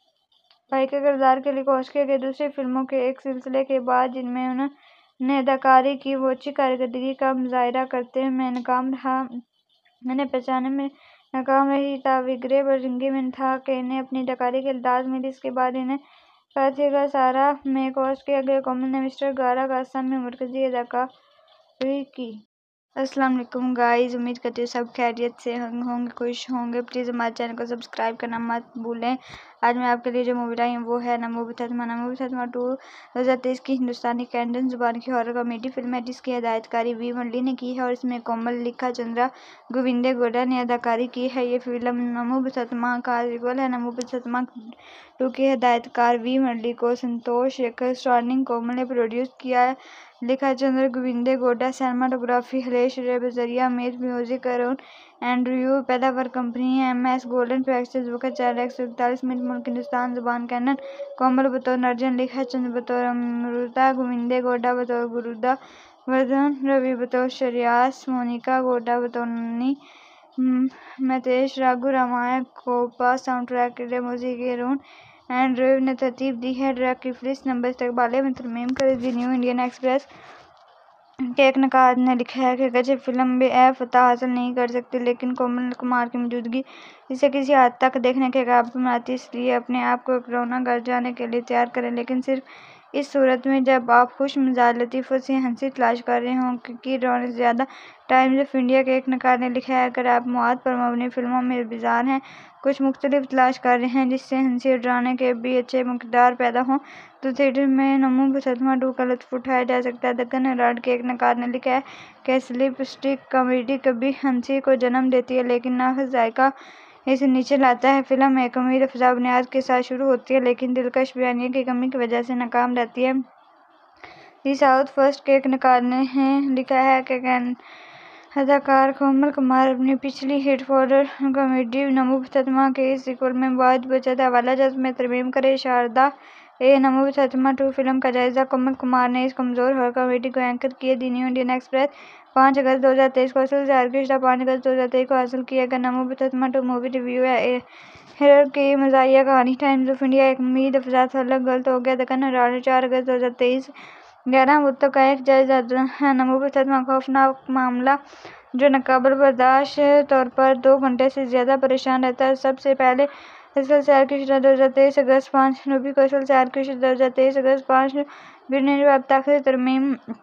भाई के किरदार के लिए कोशिश किए गए दूसरी फिल्मों के एक सिलसिले के बाद जिनमें उन्होंने अदाकारी की, वो अच्छी कारकर्दगी का मुजाहरा करते हुए मैं नाकाम रहा मैंने पहचाने में नाकाम रही था। विग्रे बरजंगी में था कि इन्हें अपनी अदाकारी के अंदाज मिली। इसके बाद इन्हें साथी का सारा में कोशिश किया गया। कोमल ने मिस्टर गारा का असम में मरकजी अदाकारी की। अस्सलाम वालेकुम गाइस, उम्मीद करती हूँ सब खैरियत से होंगे, खुश होंगे। प्लीज़ हमारे चैनल को सब्सक्राइब करना मत भूलें। आज मैं आपके लिए जो मूवी लाई हूँ वो है नमो बथतमा। नमो बथतमा टू दो हज़ार तेईस की हिंदुस्तानी कैंडन जुबान की हॉरर कॉमेडी फिल्म है, जिसकी हिदायतकारी वी मुरली ने की है और इसमें कोमल, लिखा चंद्रा, गोविंदे गौड़ा ने अदाकारी की है। ये फिल्म नमो बथतमा का रिक्वल है। नमो बथतमा टू के हिदायतकार वी मुरली को संतोष शेखर स्टार्निंग कोमल ने प्रोड्यूस किया है। लिखा चंद्र गोविंदे गौड़ा, सिनेमाटोग्राफी हलेश बजरिया, मेज म्यूजिक अरुण एंड्रयू, पैदावार company M S golden pictures, वक्त चार एक सौ इकतालीस मिनट, मुल्क हिंदुस्तान, जुबान कैनन। कोमल बतौर अर्जुन, लिखा चंद्र बतौर अमृता, गोविंदे गौड़ा बतौर गुरुदा वर्धन, रवि बतौर श्रेयास, मोनिका गौड़ा बतौर नन्नी, मैतेश Raghu Ramayan Copa, sound track के लिए म्यूजिक अरुण एंड्रयू ने तरतीब दी है। ट्रैक की फलिस नंबर इस्तकबाले में तरमीम कर दी। न्यू इंडियन एक्सप्रेस के एक नकाद ने लिखा है कि अगरचे फिल्म बे फतह हासिल नहीं कर सकती, लेकिन कोमल कुमार की मौजूदगी इसे किसी हद तक देखने के काबिल बनाती है। इसलिए अपने आप को रोना घर जाने के लिए तैयार करें, लेकिन सिर्फ इस सूरत में जब आप खुश मिजाज लतीफ़ों से हंसी तलाश कर रहे हों, क्योंकि रोने से ज़्यादा। टाइम्स ऑफ इंडिया के एक नकाद ने लिखा है, अगर आप मौत पर मबनी फिल्मों में बेजार हैं, कुछ मुख्तलिफ तलाश कर रहे हैं जिससे हंसी और डराने के भी अच्छे किरदार पैदा हों, तो थिएटर में नमो बथतमा टू का लुत्फ उठाया जा सकता है। दक्कन हेराल्ड के एक नकाद ने लिखा है कि स्लिपस्टिक कॉमेडी कभी हंसी को जन्म देती है, लेकिन नाखुश जायका इसे नीचे लाता है। फिल्म एक उम्मीद अफजा बुनियाद के साथ शुरू होती है, लेकिन दिलकश बयानिया की कमी की वजह से नाकाम रहती है। दी साउथ फर्स्ट के एक नकाद ने लिखा है कि अदाकार कोमल कुमार अपनी पिछली हिट हॉरर कॉमेडी नमो बथतमा के इस सीक्वल में वाहिद बचत हवाला जात में तरमीम करे। शारदा ए नमो बथतमा टू फिल्म का जायजा। कोमल कुमार ने इस कमजोर हॉरर कॉमेडी को एंकर किया। दी न्यू इंडियन एक्सप्रेस पाँच अगस्त दो हज़ार तेईस को असल से आर्केस्ट्रा पाँच अगस्त दो हज़ार तेईस को हासिल किया गया। नमो बथतमा टू मूवी रिव्यू है हेरर की मजाहिया कहानी। टाइम्स ऑफ इंडिया एक उम्मीद अफजा थलग गलत हो गया। दक्कन हेराल्ड चार अगस्त दो हज़ार तेईस ग्यारह मुद्दों का एक जायजा है। नमो बथतमा खौफनाक मामला जो नाकाबिल बर्दाश्त तौर पर दो घंटे से ज्यादा परेशान रहता है। सबसे पहले असल से आर्केस्ट्रा दो हज़ार तेईस अगस्त पाँच नबी को असल से आर्केस्ट्रा दो हज़ार तेईस अगस्त पाँच बिरने जो अब तक तरमीम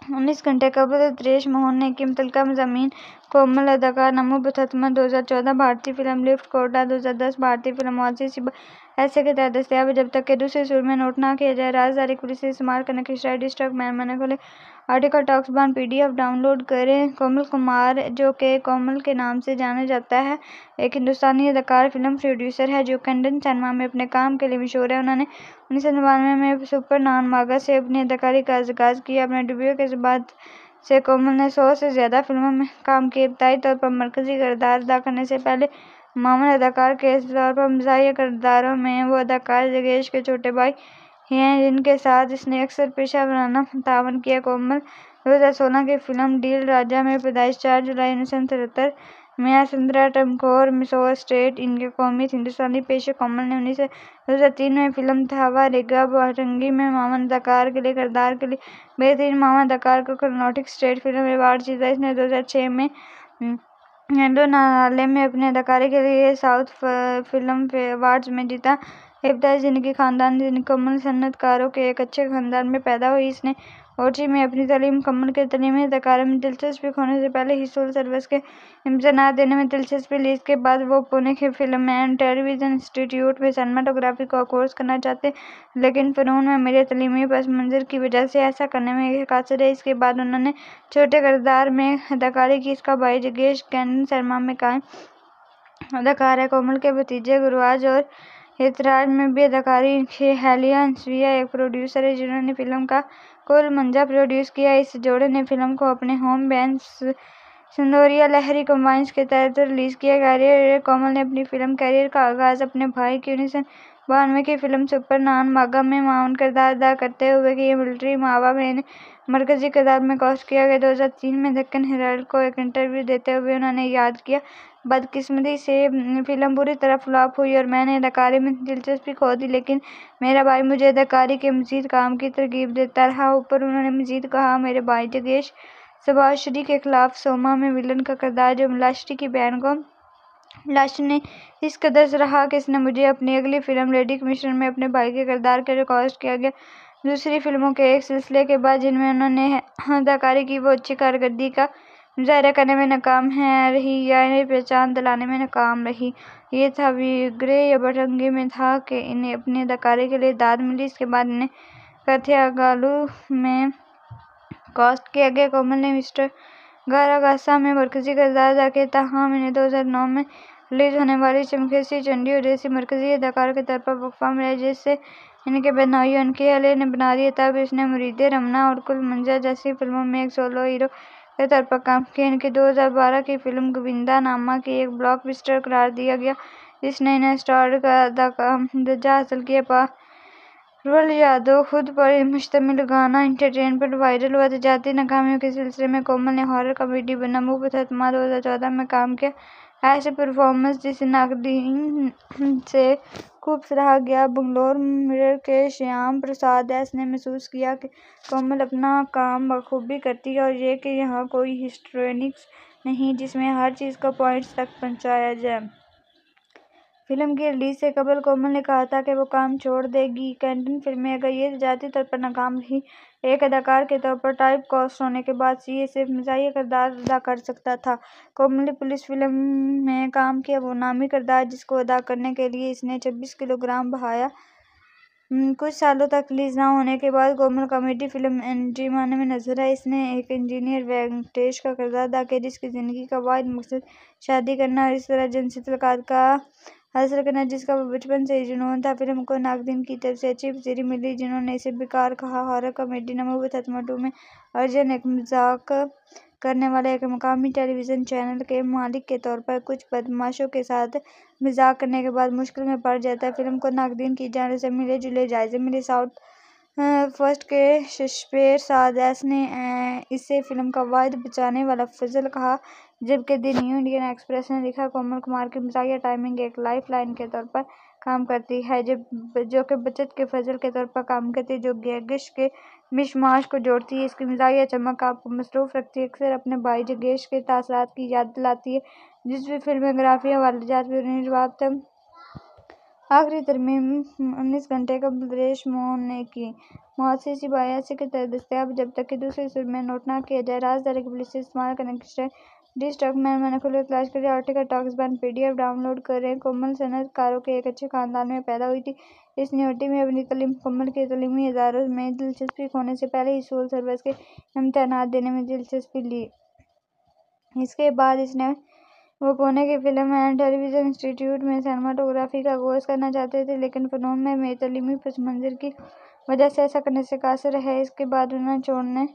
उन्नीस घंटे कबल त्रेश मोहन ने की मुतल्लिका ज़मीन, कोमल अदाकार नमो बथतमा दो हज़ार चौदह, भारतीय फिल्म लिफ्ट, कोटा दो हज़ार दस, भारतीय फिल्म वासी सिपाही ऐसे के तहत दस्तयाब है जब तक कि दूसरे सुर में नोट ना किया जाए। राजधानी पुलिस से इस्तेमाल करने की शायद स्टॉक मैन मैंने खोले आर्टिकल टॉक्स बान पीडीएफ डाउनलोड करें। कोमल कुमार, जो कि कोमल के नाम से जाना जाता है, एक हिंदुस्तानी अदाकार, फिल्म प्रोड्यूसर है जो कन्नड़ सिनेमा में अपने काम के लिए मशहूर है। उन्होंने उन्नीस सौ नवानवे में सुपर नान मागा से अपनी अदाकारी का आगाज किया। अपने डेब्यू के बाद से कोमल ने सौ से ज्यादा फिल्मों में काम किया। इब्तदाई तौर पर मरकजी किरदार अदा करने से पहले मामूल अदाकार के तौर पर मज़ाहिया किरदारों में वो अदाकार जगेश के छोटे भाई हैं, जिनके साथ इसने अक्सर पेशा वराना तावन किया। कोमल दो हज़ार सोलह की फिल्म डील राजा में पैदाइश, चार जुलाई उन्नीस सौ तिहत्तर में सुंदरा टमकोर मिसोर स्टेट इनके कौमी हिंदुस्तानी पेशे। कोमल ने उन्नीस दो हज़ार तीन में फिल्म थावा रेगा बारंगी में मामूल अदाकार के लिए किरदार के लिए बेहतरीन मामूल अदाकार को कर्नाटक स्टेट फिल्म अवार्ड जीता। इसने दो हज़ार छह में एंडोनाले में अपनी अदाकारी के लिए साउथ फिल्म अवार्ड्स में जीता। इब्तदाई जिंदगी खानदान जिंदगी कोमल सन्नतकारों के एक अच्छे खानदान में पैदा हुई। इसने ओटी में अपनी तालीम मुकम्मल की। तालीमी अदाकारी में दिलचस्पी होने से पहले ही सिविल सर्विस के इम्तहानात देने में दिलचस्पी ली। इसके बाद वो पुणे के फिल्म एंड टेलीविजन इंस्टीट्यूट में सिनेमाटोग्राफी का कोर्स करना चाहते, लेकिन फ़नून में मेरे तालीमी पस मंज़र की वजह से ऐसा करने में कासिर है। इसके बाद उन्होंने छोटे किरदार में अदाकारी की। इसका भाई जगेश कन्नड़ सिनेमा में कायम अदाकार है। कोमल के भतीजे गुरुराज और हितराज में भी अदाकारी की। हेलिया अंसुइया एक प्रोड्यूसर है जिन्होंने फिल्म का कुल मंजा प्रोड्यूस किया। इस जोड़े ने फिल्म को अपने home ban Sinduriya Lahari combines के तहत रिलीज किया। कैरियर कोमल ने अपनी फिल्म कैरियर का आगाज अपने भाई की उन्नीस सौ बानवे की फिल्म सुपर नान मागा में माउन किरदार अदा करते हुए किया। मिलिट्री मावा में मरकजी किरदार में कास्ट किया गया। दो हज़ार तीन में दक्कन हेराल्ड को एक इंटरव्यू देते हुए उन्होंने याद किया, बदकिस्मती से फिल्म बुरी तरह फ्लॉप हुई और मैंने अदाकारी में दिलचस्पी खो दी, लेकिन मेरा भाई मुझे अदाकारी के मजीद काम की तरगीब देता रहा। ऊपर उन्होंने मजीद कहा, मेरे भाई जगेश सुभाश्री के खिलाफ सोमा में विलन का किरदार जो मिलाश्री की बहन को मिलाश्री ने इस कदर सराहा कि इसने मुझे अपनी अगली फिल्म लेडी कमिश्नर में अपने भाई के किरदार के लिए कास्ट किया गया। दूसरी फिल्मों के एक सिलसिले के बाद जिनमें उन्होंने अदाकारी की, वो अच्छी कारकर्दगी का मुजाहरा करने में नाकाम है रही या इन्हें पहचान दिलाने में नाकाम रही। ये था विग्रे या बटंगी में था कि इन्हें अपनी अदाकारी के लिए दाद मिली। इसके बाद इन्हें कथियागालू में कास्ट किया गया। कोमल ने मिस्टर गारागासा में मरकजी किरदार अदा किया, ताहम इन्हें दो हज़ार नौ में रिलीज होने वाली चमकेसी चंडी जैसी मरकजी अदाकार के तौर पर वक्फा मिला, जिससे इनके बहनोई उनके अहले ने बना दिया। तब इसने मुरीदे रमना और कुल मंजा जैसी फिल्मों में एक सोलो हीरो के तौर पर काम किया। इनकी दो हज़ार बारह की फिल्म गोविंदा नामा की एक ब्लॉकबस्टर करार दिया गया, जिसने इन्हें स्टार का दर्जा हासिल किया। पारुल यादव खुद पर मुश्तमिल गाना एंटरटेनमेंट वायरल हुआ। तजारती नाकामियों के सिलसिले में कोमल ने हॉरर कॉमेडी नमो बथतमा दो हज़ार चौदह में काम किया। ऐसे परफॉर्मेंस जिसे नाकदीन से खूब सराहा गया। बंगलोर मिरर के श्याम प्रसाद एस ने महसूस किया कि कोमल अपना काम बखूबी करती है और ये कि यहाँ कोई हिस्ट्रोनिक्स नहीं जिसमें हर चीज़ को पॉइंट्स तक पहुँचाया जाए। फिल्म की रिलीज से कबल कोमल ने कहा था कि वो काम छोड़ देगी कन्नड़ फिल्में अगर ये तजारती तौर पर नाकाम रही। एक अदाकार के तौर पर टाइप कास्ट होने के बाद ये सिर्फ मज़ाहिया किरदार अदा कर सकता था। कोमल ने पुलिस फिल्म में काम किया, वो नामी किरदार जिसको अदा करने के लिए इसने छब्बीस किलोग्राम बहाया। कुछ सालों तक रिलीज न होने के बाद कोमल कॉमेडी फिल्म एंटीमाने में नजर आई। इसने एक इंजीनियर वेंकटेश का किरदार अदा किया, जिसकी जिंदगी का वाहिद मकसद शादी करना और इस तरह जिनसी तल्लुकात का हासिल करना जिसका वो बचपन से ही जुनून था। फिल्म को नाकदीन की तरफ से अच्छी पसीरी मिली, जिन्होंने इसे बेकार कहा। हॉरर कॉमेडी नमो बथतमा टू में अर्जुन एक मजाक करने वाले एक मकामी टेलीविजन चैनल के मालिक के तौर पर कुछ बदमाशों के साथ मजाक करने के बाद मुश्किल में पड़ जाता है। फिल्म को नाकदीन की जानिब से मिले जुले जायजे मिले। साउथ फर्स्ट के शशपेर साद एस ने इसे फिल्म का वाहिद बचाने वाला फजल कहा, जबकि द न्यू इंडियन एक्सप्रेस ने लिखा, कोमल कुमार की मज़ाहिया टाइमिंग एक लाइफ लाइन के तौर पर काम करती है, जब जो कि बचत के फजल के तौर पर काम करती है, जो गैगिश के मिशमाश को जोड़ती है। इसकी मज़ाहिया चमक आपको मसरूफ़ रखती है, अक्सर अपने भाई जगेश के तासरात की याद दिलाती है, जिस भी फिल्मोग्राफी हवाले जात भी उन्हें जवाब तक आखिरी तरमीम उन्नीस घंटे कबल दरेश मोहन ने की। मुआसिसी बयासी के तहत दस्तयाब जब तक कि दूसरी सूरत में नोट न किया जाए। राजदारी की पुलिस से इस्तेमाल करने की डी स्टॉक मैन मैंने खुले तलाश करें। Article talks ban PDF download करें। कोमल सनतकारों के एक अच्छे खानदान में पैदा हुई थी। इस यूनिवर्सिटी में अपनी तालीम मुकम्मल की। तालीमी इदारों में दिलचस्पी होने से पहले ही सिविल सर्विस के इम्तहानात देने में दिलचस्पी ली। इसके बाद इसने वो पुणे के फिल्म एंड टेलीविज़न इंस्टीट्यूट में सिनेमाटोग्राफी का कोर्स करना चाहते थे, लेकिन फ़नून में मेरी तालीमी पस मंज़र की वजह से ऐसा करने से कासिर रहे। इसके बाद उन्होंने छोड़ने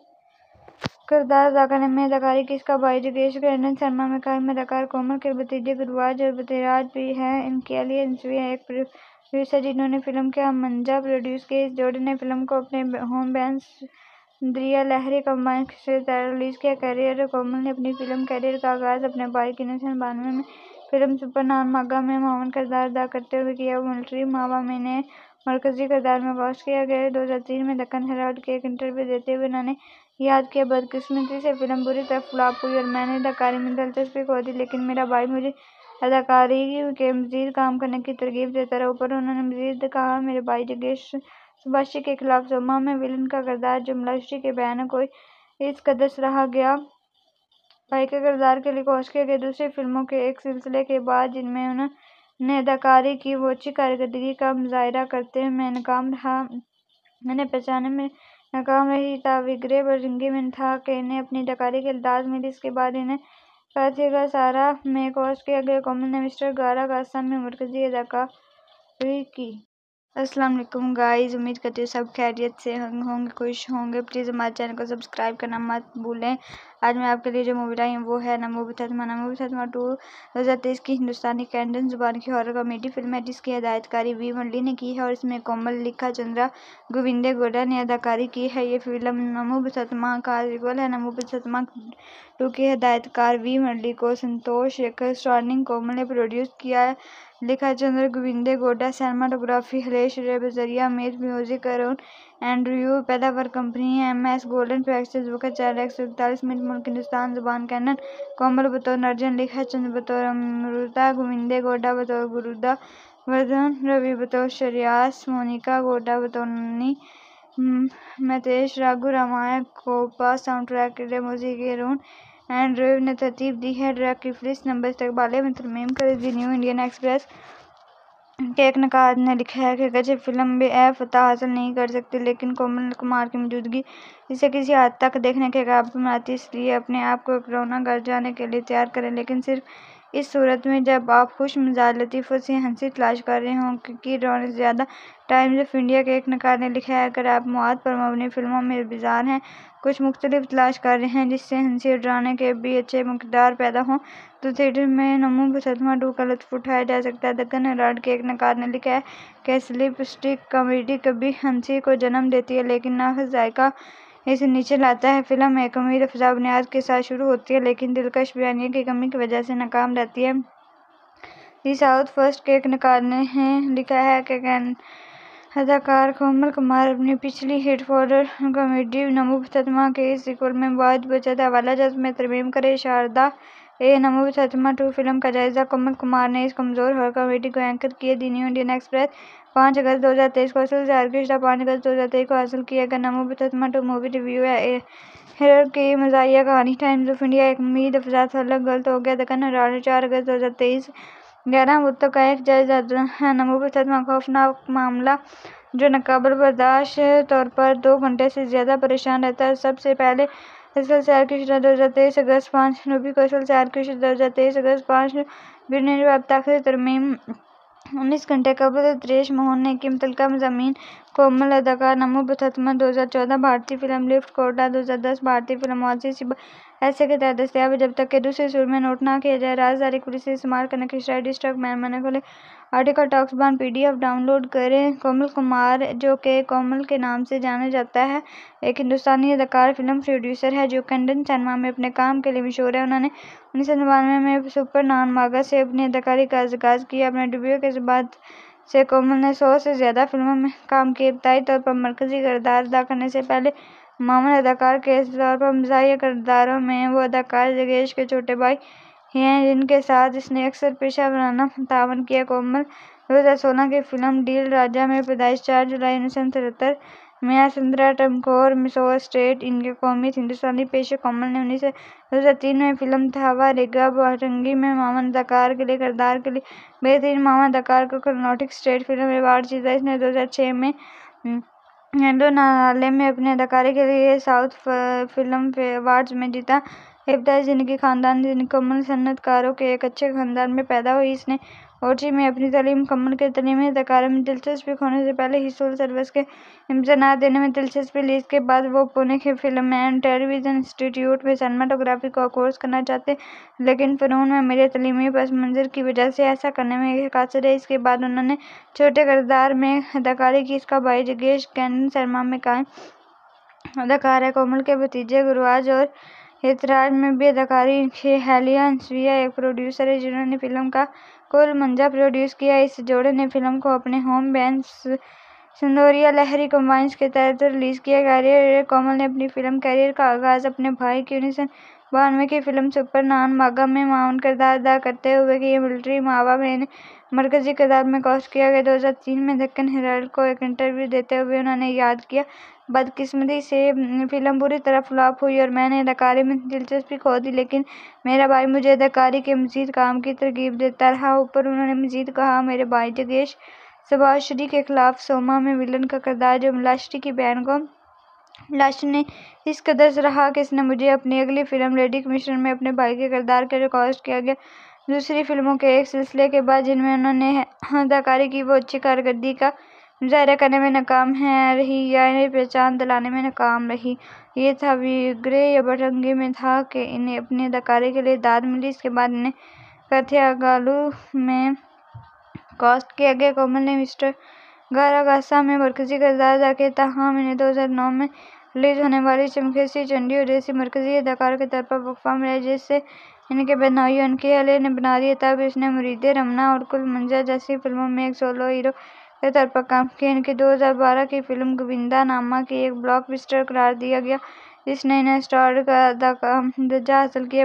किरदार अदा करने में अदाकारी की। इसका भाई जगेश के इंडियन सिनेमा में कायम अदाकार कोमल के भतीजे गुरुराज और बतिराज भी हैं। इनके अली अंसवी एक प्रोड्यूसर जिन्होंने फिल्म के मंजा प्रोड्यूस किए। इस जोड़ी ने फिल्म को अपने होम बैन दरिया लहरी कंबाइन से रिलीज किया। कैरियर कोमल ने अपनी फिल्म कैरियर का आगाज अपने भाई की उन्नीस सौ बानवे में फिल्म सुपर नानमागा में मामून किरदार अदा करते हुए किया। मिलिट्री मावा में ने मरकजी किरदार में कास्ट किया गया। दो हजार तीन में दक्कन हेराल्ड के एक इंटरव्यू देते हुए उन्होंने याद किया, बदकिस्मती से फिल्म बुरी तरह फ्लॉप हुई और मैंने अदाकारी में दिलचस्पी खो दी, लेकिन मेरा भाई मुझे अदाकारी के मजीद काम करने की तरगीब देता रहा। ऊपर उन्होंने मजीद कहा, मेरे भाई जगेश सुभाषी के खिलाफ सोमा में विलन का किरदार जो मलाशी के बयान को इस कदर सराहा गया। भाई के किरदार के लिए कोशिश किए गए दूसरी फिल्मों के एक सिलसिले के बाद जिनमें उन्होंने अदाकारी की, वो अच्छी कारकर्दगी का मुजाहरा करते हुए मैं नाकाम रहा। मैंने पहचाने में नाकाम रही था। विग्रे बरजंगी में था कि इन्हें अपनी अदाकारी के दाद मिली। इसके बाद इन्हें कातिगा सारा में कोशिश किया गया। कोमल ने मिस्टर गारा कास्ता में मरकजी अदाकारी की। अस्सलाम वालेकुम गाइस, उम्मीद करती हूँ सब खैरियत से होंगे, खुश होंगे। प्लीज़ हमारे चैनल को सब्सक्राइब करना मत भूलें। आज मैं आपके लिए जो मूवी लाई हूँ वो है नमूबी तस्मा। नमूबी तस्मा टू दो हज़ार तेईस की हिंदुस्तानी कैंडन जुबान की हॉरर कॉमेडी फिल्म है, जिसकी हिदायतकारी वी मुरली ने की है और इसमें कोमल, लिखा चंद्रा, गोविंदे गौड़ा ने अदाकारी की है। ये फिल्म नमूबी तस्मा का सीक्वल है। नमूबी तस्मा टू की हिदायतकार वी मुरली को संतोष शेखर, स्टारनिंग कोमल ने प्रोड्यूस किया है। लिखा चंद्र, गोविंदे गौड़ा, सिनेमाटोग्राफी हलेश बजरिया, मेज म्यूजिक अरुण एंड्रयू, पैदावार company M S golden pictures. वक्त चार एक सौ इकतालीस मिनट। मुल्क हिंदुस्तान, जुबान कैनन। कोमल बतौर नर्जन, लिखा चंद्र बतौर अमृता, गोविंदे गौड़ा बतौर गुरुदा वर्धन, रवि बतौर शरियास, मोनिका गौड़ा बतौर नन्नी, मैतेश Raghu Ramayan Copa. Sound track के लिए म्यूजिक अरुण एंड्रयू ने तरतीब दी है। ट्रैक की फलिस नंबर इस्तकबाले में तरमीम कर दी। न्यू इंडियन एक्सप्रेस के एक नकाद ने लिखा है कि अगरचे फिल्म भी ए फतह हासिल नहीं कर सकती, लेकिन कोमल कुमार की मौजूदगी इसे किसी हद तक देखने के काबिल बनाती है। इसलिए अपने आप को रोना घर जाने के लिए तैयार करें, लेकिन सिर्फ इस सूरत में जब आप खुश मिजाज लतीफ़ों से हंसी तलाश कर रहे हों, क्योंकि रोने से ज़्यादा। टाइम्स ऑफ इंडिया के एक नकाद ने लिखा है, अगर आप मौत पर मबनी फिल्मों में बेजार हैं, कुछ मुख्तलिफ तलाश कर रहे हैं जिससे हंसी और डराने के भी अच्छे किरदार पैदा हों, तो थिएटर में नमूबी तस्मा टू का लुत्फ उठाया जा सकता है। दक्कन हेराल्ड के एक नकाद ने लिखा है कि स्लिपस्टिक कॉमेडी कभी हंसी को जन्म देती है, लेकिन नाखुश जायका इसे नीचे लाता है। फिल्म एक उम्मीद अफजा बुनियाद के साथ शुरू होती है, लेकिन दिलकश बयानिया की कमी की वजह से नाकाम रहती है। दी साउथ फर्स्ट के एक नकाद ने लिखा है कि अदाकार कोमल कुमार अपनी पिछली हिट हॉरर कॉमेडी नमूबी तस्मा के इस सीक्वल में बहुत बचत हवाला जज्ब में तरमीम करे। शारदा ए नमूबी तस्मा टू फिल्म का जायजा। कोमल कुमार ने इस कमजोर हॉरर कॉमेडी को एंकर किया। दी न्यू इंडियन एक्सप्रेस पाँच अगस्त दो हज़ार तेईस को असल से आर्केस्ट्रा पाँच अगस्त दो हज़ार तेईस को हासिल किया गया। नमूबी तस्मा टू मूवी रिव्यू है। हॉरर की मज़ाहिया कहानी। टाइम्स ऑफ इंडिया, एक उम्मीद अफजा थलग गलत हो गया। दक्कन हेराल्ड चार अगस्त दो हज़ार तेईस ग्यारह मुद्दों का एक जायजा है। नमूबी तस्मा खौफनाक मामला जो नाकाबिल बर्दाश्त तौर पर दो घंटे से ज्यादा परेशान रहता है। सबसे पहले असल से आर्केस्ट्रा दो हज़ार तेईस अगस्त पाँच नबी को असल से आर्केस्ट्रा दो हज़ार तेईस अगस्त पाँच बिरने अब तक तरमीम उन्नीस घंटे कबल दरेश मोहन ने की। मुतल्लिका मज़ामीन कोमल अदाकार। नमूबी तस्मा दो हज़ार चौदह भारतीय फिल्म। लिफ्ट कोटा दो हज़ार दस भारतीय फिल्म। मुआसिसी ऐसे के तहत दस्तयाब जब तक कि दूसरी सूरत में नोट न किया जाए। राजदारी पुलिस से इस्तेमाल करने की डी स्टॉक मैन मैंने खोले। Article talks ban PDF download करें। कोमल कुमार, जो कि कोमल के नाम से जाना जाता है, एक हिंदुस्तानी अदाकार, फिल्म प्रोड्यूसर है जो कन्नड़ सिनेमा में अपने काम के लिए मशहूर है। उन्होंने उन्नीस सौ नवानवे में सुपर नानमागा से अपनी अदाकारी का आगाज किया। अपने डेब्यू के बाद से कोमल ने सौ से ज्यादा फिल्मों में काम किया। इब्तदाई तौर पर मरकजी किरदार अदा करने से पहले मामून अदाकार के तौर पर मज़ाहिया किरदारों में वो अदाकार जगेश के छोटे भाई हैं, जिनके साथ इसने अक्सर पेशा वराना तावन किया। कोमल दो हज़ार सोलह की फिल्म डील राजा में पैदाइश चार जुलाई उन्नीस सौ तिहत्तर में सुंदरा टमकोर मिसोर स्टेट इनके कौमी हिंदुस्तानी पेशे कोमल ने उन्नीस दो हज़ार तीन में फिल्म थावा रेगा बारंगी में मामा अदाकार के लिए किरदार के लिए बेहतरीन मामा अदाकार को कर्नाटक स्टेट फिल्म अवार्ड जीता। इसने दो हज़ार छह में एंडो नाले में अपनी अदाकारी के लिए साउथ फिल्म अवार्ड्स में जीता। इब्तदाई जिंदगी खानदान मुकम्मल सन्नतकारों के एक अच्छे खानदान में पैदा हुई। इसने ओटी में अपनी तालीम मुकम्मल की। तालीमी अदाकारी में दिलचस्पी होने से पहले ही सिविल सर्विस के इम्तहानात देने में दिलचस्पी ली। इसके बाद वो पुणे के फिल्म एंड टेलीविजन इंस्टीट्यूट में सिनेमाटोग्राफी का कोर्स करना चाहते, लेकिन फ़नून में मेरे तालीमी पस मंज़र की वजह से ऐसा करने में कासिर रहे। इसके बाद उन्होंने छोटे किरदार में अदाकारी की। इसका भाई जगेश कैंडन सिनेमा में कायम अदाकार है। कोमल के भतीजे गुरुराज और हितराज में भी अदाकारी की। हेलिया अंसुइया एक प्रोड्यूसर है जिन्होंने फिल्म का कुल मंजा प्रोड्यूस किया। इस जोड़े ने फिल्म को अपने home band Sinduriya Lahari combines के तहत रिलीज किया। कैरियर कोमल ने अपनी फिल्म कैरियर का आगाज अपने भाई की उन्नीस सौ बानवे की फिल्म सुपर नान मागा में माउन किरदार अदा करते हुए किया। मिलिट्री मावा में इन्हें मरकजी किरदार में कास्ट किया गया। दो हज़ार तीन में दक्कन हेराल्ड को एक इंटरव्यू देते हुए उन्होंने याद किया, बदकिस्मती से फिल्म बुरी तरह फ्लॉप हुई और मैंने अदाकारी में दिलचस्पी खो दी, लेकिन मेरा भाई मुझे अदाकारी के मजीद काम की तरगीब देता रहा। ऊपर उन्होंने मजीद कहा, मेरे भाई जगेश सुभाश्री के खिलाफ सोमा में विलन का किरदार जो मुलाश्री की बहन को मुलाश्री ने इस कदर सराहा कि इसने मुझे अपनी अगली फिल्म लेडी कमिश्नर में अपने भाई के किरदार के लिए कास्ट किया गया। दूसरी फिल्मों के एक सिलसिले के बाद जिनमें उन्होंने अदाकारी की, वो अच्छी कारकर्दगी का मुजाहरा करने में नाकाम है रही या इन्हें पहचान दिलाने में नाकाम रही। ये था विग्रे या बटंगी में था कि इन्हें अपनी अदाकारी के लिए दाद मिली। इसके बाद इन्हें कथ्यागालू में कास्ट किया गया। कोमल ने मिस्टर गारागासा में मरकजी किरदार अदा किया। ताहम इन्हें दो हज़ार नौ में रिलीज होने वाली चमकेसी चंडी और जैसी मरकजी अदाकार के तौर पर वक्फा मिला, जिससे इनके बहनोई उनकी अहलिया ने बना दिया। तब इसने मुरीदे रमना और कुल मंजा जैसी फिल्मों में एक सोलो हीरो के तौर पर काम किया। इनकी दो हज़ार बारह की फिल्म गोविंदा नामा की एक ब्लॉकबस्टर करार दिया गया, जिसने इन्हें स्टार का दर्जा हासिल किया।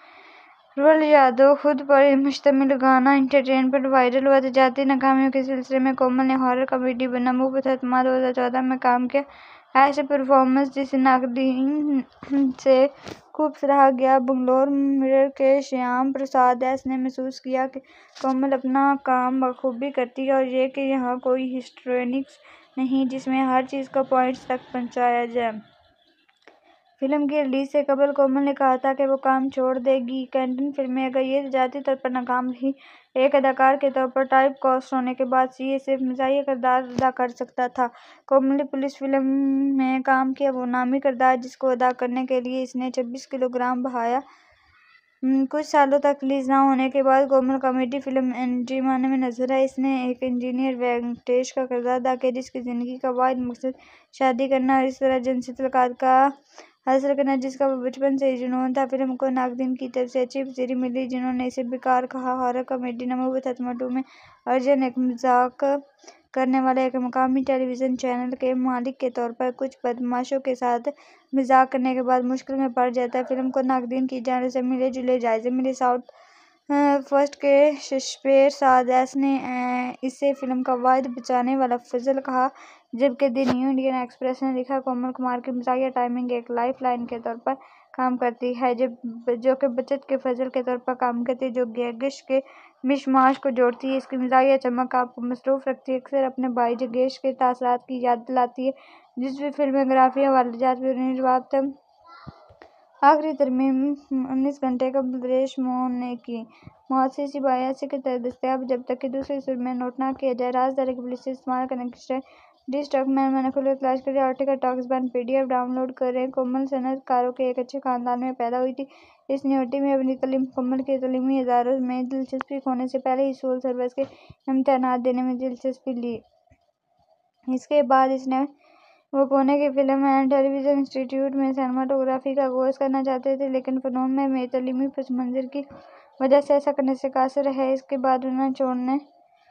पारुल यादव खुद पर मुश्तमिल गाना एंटरटेनमेंट वायरल हुआ। जाती नाकामियों के सिलसिले में कोमल ने हॉरर कॉमेडी नमो बथतमा दो हज़ार चौदह में काम किया। ऐसे परफॉर्मेंस जिसे नाकदीन से खूब सराहा गया। बंगलोर मिरर के श्याम प्रसाद एस ने महसूस किया कि कोमल अपना काम बखूबी करती है और ये कि यहाँ कोई हिस्ट्रोनिक्स नहीं जिसमें हर चीज़ को पॉइंट्स तक पहुँचाया जाए। फिल्म की रिलीज से कबल कोमल ने कहा था कि वो काम छोड़ देगी। कैंटन फिल्में अगर ये जाती तौर पर नाकाम रही, एक अदाकार के तौर पर टाइप कास्ट होने के बाद ये सिर्फ मज़ाहिया किरदार अदा कर सकता था। कोमल ने पुलिस फिल्म में काम किया, वो नामी किरदार जिसको अदा करने के लिए इसने छब्बीस किलोग्राम बहाया। कुछ सालों तक रिलीज न होने के बाद कोमल कॉमेडी फिल्म एंटीमाने में नजर आई। इसने एक इंजीनियर वेंकटेश का किरदार अदा किया जिसकी जिंदगी का वाहिद मकसद शादी करना और इस तरह जिनसी तल्लुकात का हासिल करना जिसका वो बचपन से ही जुनून था। फिल्म को नाकदीन की तरफ से अच्छी पसीरी मिली, जिन्होंने इसे बेकार कहा। हॉरर कॉमेडी नमो बथतमा टू में अर्जुन एक मजाक करने वाले एक मकामी टेलीविजन चैनल के मालिक के तौर पर कुछ बदमाशों के साथ मजाक करने के बाद मुश्किल में पड़ जाता है। फिल्म को नाकदीन की जानिब से मिले जुले जायजे मिले। साउथ फर्स्ट के शशपेर साद एस ने इसे फिल्म का वाहिद बचाने वाला फजल कहा, जबकि द न्यू इंडियन एक्सप्रेस ने लिखा, कोमल कुमार की मज़ाहिया टाइमिंग एक लाइफ लाइन के तौर पर काम करती है जब जो कि बचत के फजल के तौर पर काम करती है, जो गैगिश के मिशमाश को जोड़ती है। इसकी मज़ाहिया चमक आपको मसरूफ़ रखती है, अक्सर अपने भाई जगेश के तासरात की याद दिलाती है, जिस भी फिल्मोग्राफी हवाले जात भी उन्हें जवाब तक आखिरी तरमीम उन्नीस घंटे का बलदेश मोहन ने की। मुआसी बयासी के तहत दस्तयाब जब तक कि दूसरी सूरत में नोट न किया जाए। राजदारी की पुलिस से इस्तेमाल करने की स्टाइल डी स्टॉक मैन मैंने खुले तलाश करिए। Article talks band PDF download करें। कोमल सनतकारों के एक अच्छे खानदान में पैदा हुई थी। इसने ओटी में अपनी तालीम मुकम्मल की। तालीमी इदारों में दिलचस्पी होने से पहले ही सिविल सर्विस के इम्तहानात देने में दिलचस्पी ली। इसके बाद इसने वो पुणे की फिल्म एंड टेलीविजन इंस्टीट्यूट में सिनेमाटोग्राफी का कोर्स करना चाहते थे, लेकिन फ़नून में मेरी तालीमी पस मंज़र की वजह से ऐसा करने से कासिर है। इसके बाद उन्होंने छोड़ने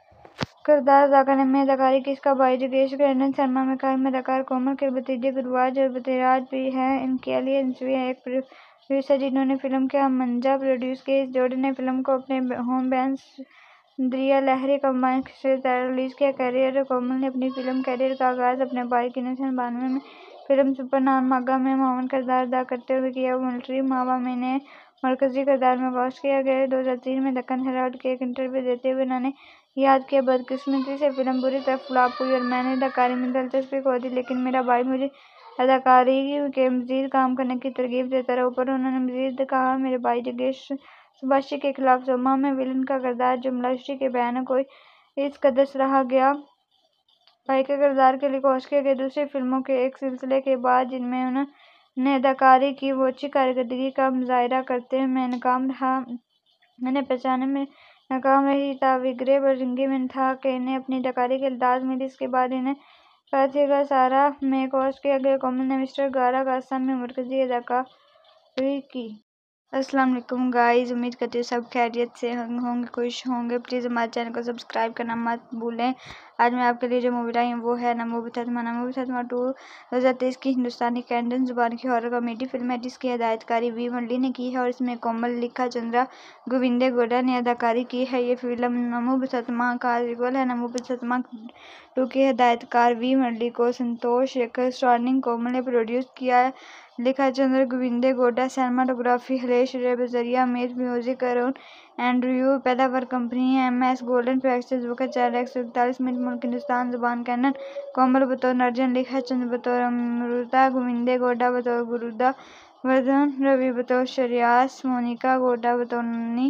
किरदार अदा करने में अदाकारी की। इसका भाई जगेश कैंडन सिनेमा में कायम अदाकार। कोमल के भतीजे गुरुराज और बतराज भी हैं। इनकी अहलिया अंसुइया एक प्रोड्यूसर जिन्होंने फिल्म का मंजा प्रोड्यूस किया। इस जोड़ी ने फिल्म को अपने होम बैंड दरिया लहरी कंबाइन से रिलीज किया करियर। कोमल ने अपनी फिल्म करियर का आगाज अपने भाई की उन्नीस सौ बानवे में फिल्म सुपर नानमागा में मामन किरदार अदा करते हुए किया। मिलिट्री मावा में ने मरकजी किरदार में कास्ट किया गया। दो हजार तीन में दक्कन हेराल्ड के एक इंटरव्यू देते हुए उन्होंने याद किया, बदकिस्मती से फिल्म बुरी तरह फ्लॉप हुई और मैंने अदाकारी में दिलचस्पी खो दी, लेकिन मेरा भाई मुझे अदाकारी के मजीद काम करने की तरगीब देता रहा। ऊपर उन्होंने मजीद कहा, मेरे भाई जगेश सुभाषी के खिलाफ सोमा में विलन का किरदार जो मलाश्री के बयान को इस कदर सराहा गया। भाई के किरदार के लिए कास्ट किए गए दूसरी फिल्मों के एक सिलसिले के बाद जिनमें उन्होंने अदाकारी की वो अच्छी कारकर्दगी का मुजाहरा करते हुए मैं नाकाम रहा मैंने पहचाने में नाकाम रही था। विग्रे बरंगी में था कि इन्हें अपनी अदाकारी की दाद मिली। इसके बाद इन्हें कार्तिका सारा में कास्ट किया गया। कोमल ने मिस्टर गारा का असम में मरकजी अदाकारी की। अस्सलाम वालेकुम गाइस, उम्मीद करती हूँ सब खैरियत से होंगे, खुश होंगे। प्लीज़ हमारे चैनल को सब्सक्राइब करना मत भूलें। आज मैं आपके लिए जो मूवी लाई हूँ वो है नमो बथतमा। नमो बथतमा टू दो हज़ार तेईस की हिंदुस्तानी कैंडन जुबान की हॉरर कॉमेडी फिल्म है जिसकी हिदायतकारी वी मुरली ने की है और इसमें कोमल, लिखा चंद्रा, गोविंदे गौड़ा ने अदाकारी की है। ये फिल्म नमो बथतमा का रिक्वल है। नमो बथतमा टू की हिदायतकार वी मुरली को संतोष स्टारनिंग कोमल ने प्रोड्यूस किया है। लिखा चंद्र, गोविंदे गौड़ा, सिनेमाटोग्राफी हलेश बजरिया, मेज म्यूजिक अरुण एंड्रयू, पैदावार company M S golden pictures. वक्त चार एक सौ इकतालीस मिनट। मुल्क हिंदुस्तान, जुबान कैनन। कोमल बतौर नर्जन, लिखा चंद्र बतौर अमृता, गोविंदे गौड़ा बतौर गुरुदा वर्धन, रवि बतौर श्रेयास, मोनिका गौड़ा बतौर नन्नी,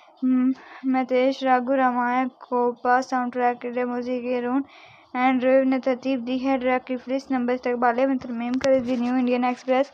Mitesh Raghu Ramayan Copa. Sound track के लिए म्यूजिक अरुण एंड्रयू ने तरतीब दी है। ट्रैक की फलिस नंबर इस्तकबाल में तरमीम कर दी। न्यू इंडियन एक्सप्रेस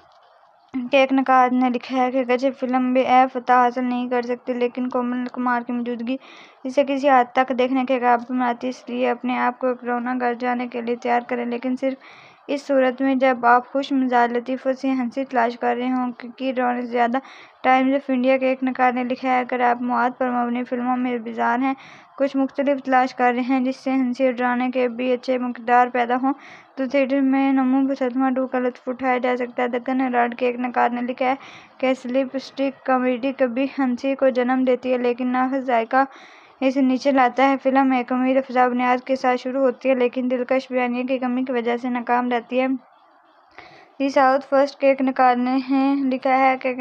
के एक नकाद ने लिखा है कि अगरचे फिल्म भी ए फतह हासिल नहीं कर सकती, लेकिन कोमल कुमार की मौजूदगी इसे किसी हद तक देखने के काबिल बनाती है। इसलिए अपने आप को कोरोना घर जाने के लिए तैयार करें, लेकिन सिर्फ इस सूरत में जब आप खुश मिजाज लतीफ़ों से हंसी तलाश कर रहे हों, क्योंकि रोने से ज़्यादा। टाइम्स ऑफ इंडिया के एक नकाद ने लिखा है, अगर आप मौत पर मबनी फिल्मों में बेजार हैं, कुछ मुख्तलिफ तलाश कर रहे हैं जिससे हंसी और डराने के भी अच्छे किरदार पैदा हों, तो थिएटर में नमो बथतमा टू का लुत्फ उठाया जा सकता है। दक्कन हेराल्ड के एक नकाद ने लिखा है कि स्लिपस्टिक कॉमेडी कभी हंसी को जन्म देती है, लेकिन नाखुश जायका इसे नीचे लाता है। फिल्म एक उम्मीद अफजा बुनियाद के साथ शुरू होती है, लेकिन दिलकश बयानिया की कमी की वजह से नाकाम रहती है। दी साउथ फर्स्ट के एक नकाद ने लिखा है कि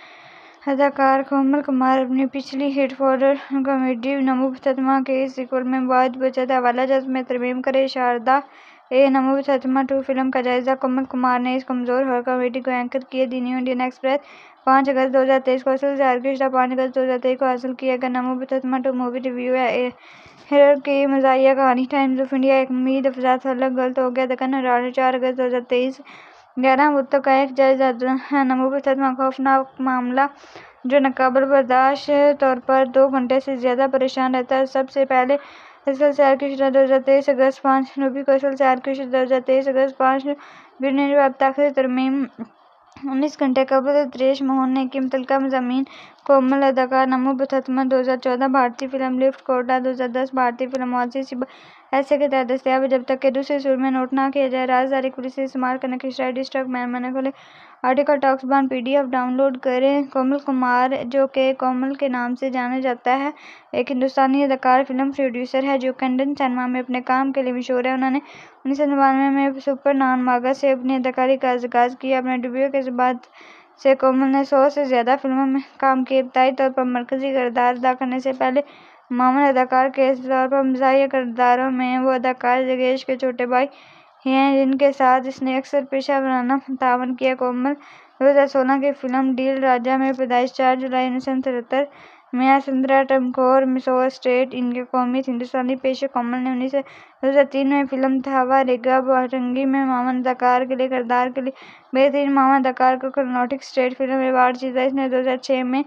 अदाकार कोमल कुमार अपनी पिछली हिट हॉरर कॉमेडी नमो बथतमा के इस सीक्वल में बहुत बचत हवाला जज्ब में तरमीम करे। शारदा ए नमो बथतमा टू फिल्म का जायजा। कोमल कुमार ने इस कमजोर हॉरर कॉमेडी को एंकर किया। दी न्यू इंडियन एक्सप्रेस पाँच अगस्त दो हज़ार तेईस को असल से आर्केस्ट्रा पाँच अगस्त दो हज़ार तेईस को हासिल किया गया। नमो बथतमा टू मूवी रिव्यू है। हिरर की मज़ाहिया कहानी। टाइम्स ऑफ इंडिया, एक उम्मीद अफजा थलग गलत हो गया। दक्कन हेराल्ड चार अगस्त दो हज़ार तेईस ग्यारह मुद्दों का एक जायजा है। नमो बथतमा खौफनाक मामला जो नाकाबिल बर्दाश्त तौर पर दो घंटे से ज्यादा परेशान रहता है। सबसे पहले असल से आर्केस्ट्रा दो हज़ार तेईस अगस्त पाँच नबी को असल से आर्केस्ट्रा दो हज़ार तेईस अगस्त पाँच बिरने अब तक तरमीम उन्नीस घंटे कबल त्रेश मोहन ने की मुतलका मज़ामीन। कोमल अदाकार। नमो बथतमा दो हज़ार चौदह भारतीय फिल्म, लिफ्ट कोटा दो हज़ार दस भारतीय फिल्म, मौसी सिबा ऐसे के तहत दस्तयाब है जब तक कि दूसरे सुर में नोट ना किया जाए। राजदारी पुलिस से इस्तेमाल करने की शायद डिस्ट्रक्ट मैन मैंने खोले आर्टिकल टॉक्स बान पीडीएफ डाउनलोड करें। कोमल कुमार, जो कि कोमल के नाम से जाना जाता है, एक हिंदुस्तानी अदाकार, फिल्म प्रोड्यूसर है जो कन्नड़ सिनेमा में अपने काम के लिए मशहूर है। उन्होंने उन्नीस सौ नवानवे में सुपर नानमागा से अपनी अदाकारी का आगाज किया। अपने डेब्यू के बाद से कोमल ने सौ से ज्यादा फिल्मों में काम किया। इब्तदाई तौर पर मरकजी किरदार अदा करने से पहले मामून अदाकार के तौर पर मज़ाहिया किरदारों में वो अदाकार जगेश के छोटे भाई हैं जिनके साथ इसने अक्सर पेशा वराना तावन किया। कोमल दो हज़ार सोलह की फिल्म डील राजा में पैदाइश चार जुलाई उन्नीस सौ तिहत्तर में सुंदरा टमकोर मिसोर स्टेट इनके कौमी हिंदुस्तानी पेशे। कोमल ने उन्नीस दो हज़ार तीन में फिल्म थावा रेगा बहरंगी में मामन अदाकार के लिए किरदार के लिए बेहतरीन मामन अदाकार को कर्नाटक स्टेट फिल्म अवार्ड जीता। इसने दो हज़ार छह में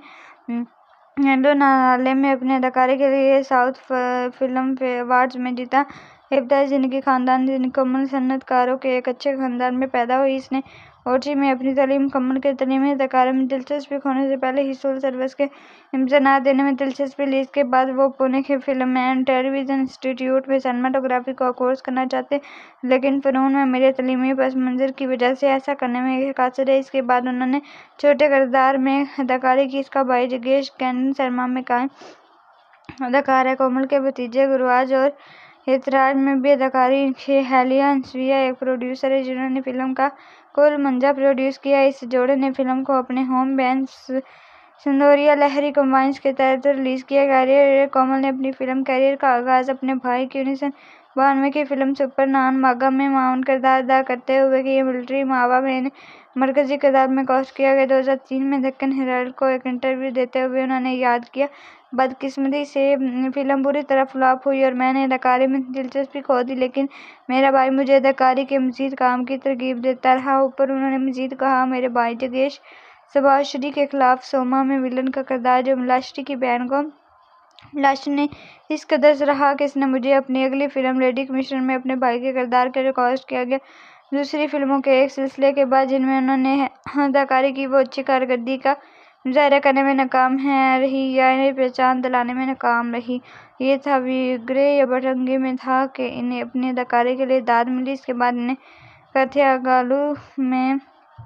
एंडो नाले में अपने अदाकारी के लिए साउथ फिल्म अवार्ड्स में जीता। इब्तदाई जिंदगी खानदान जिंदगी। कोमल सन्नतकारों के एक अच्छे खानदान में पैदा हुई। इसने ओटी में अपनी तालीम मुकम्मल की। तलीमी अदाकारी में दिलचस्पी खोने से पहले ही सिविल सर्विस के इम्तहानात देने में दिलचस्पी ली। इसके बाद वो पुणे के फिल्म एंड टेलीविजन इंस्टीट्यूट में सिनेमाटोग्राफी का कोर्स करना चाहते, लेकिन फ़नून में मेरे तलीमी पस मंज़र की वजह से ऐसा करने में कासिर है। इसके बाद उन्होंने छोटे किरदार में अदाकारी की। इसका भाई जगेश कन्नड़ सिनेमा में कायम अदाकारा कोमल के भतीजे गुरराज और हितराज में भी अदाकारी की। हेलिया अंसुया एक प्रोड्यूसर है जिन्होंने फिल्म का कुल मंजा प्रोड्यूस किया। इस जोड़े ने फिल्म को अपने home band Sinduriya Lahari combines के तहत रिलीज किया। कैरियर कोमल ने अपनी फिल्म कैरियर का आगाज अपने भाई की उन्नीस सौ बानवे की फिल्म सुपर नान मागा में माउन किरदार अदा करते हुए किया। मिलिट्री मावा में इन्हें मरकजी किरदार में कास्ट किया गया। दो हज़ार तीन में दक्कन हेराल्ड को एक इंटरव्यू देते हुए उन्होंने याद किया, बदकिस्मती से फिल्म बुरी तरह फ्लॉप हुई और मैंने अदाकारी में दिलचस्पी खो दी, लेकिन मेरा भाई मुझे अदाकारी के मजीद काम की तरगीब देता रहा। ऊपर उन्होंने मजीद कहा, मेरे भाई जगेश सुभाश्री के खिलाफ सोमा में विलन का किरदार जो मिलाश्री की बहन को मिलाश्री ने इस कदर सराहा कि इसने मुझे अपनी अगली फिल्म लेडी कमिश्नर में अपने भाई के किरदार के लिए कास्ट किया गया। दूसरी फिल्मों के एक सिलसिले के बाद जिनमें उन्होंने अदाकारी की, वो अच्छी कारकर्दगी का मुजाहरा करने में नाकाम है रही या इन्हें पहचान दिलाने में नाकाम रही। ये था विग्रे या बटंगी में था कि इन्हें अपनी अदाकारी के लिए दाद मिली। इसके बाद इन्हें कथ्यागालू में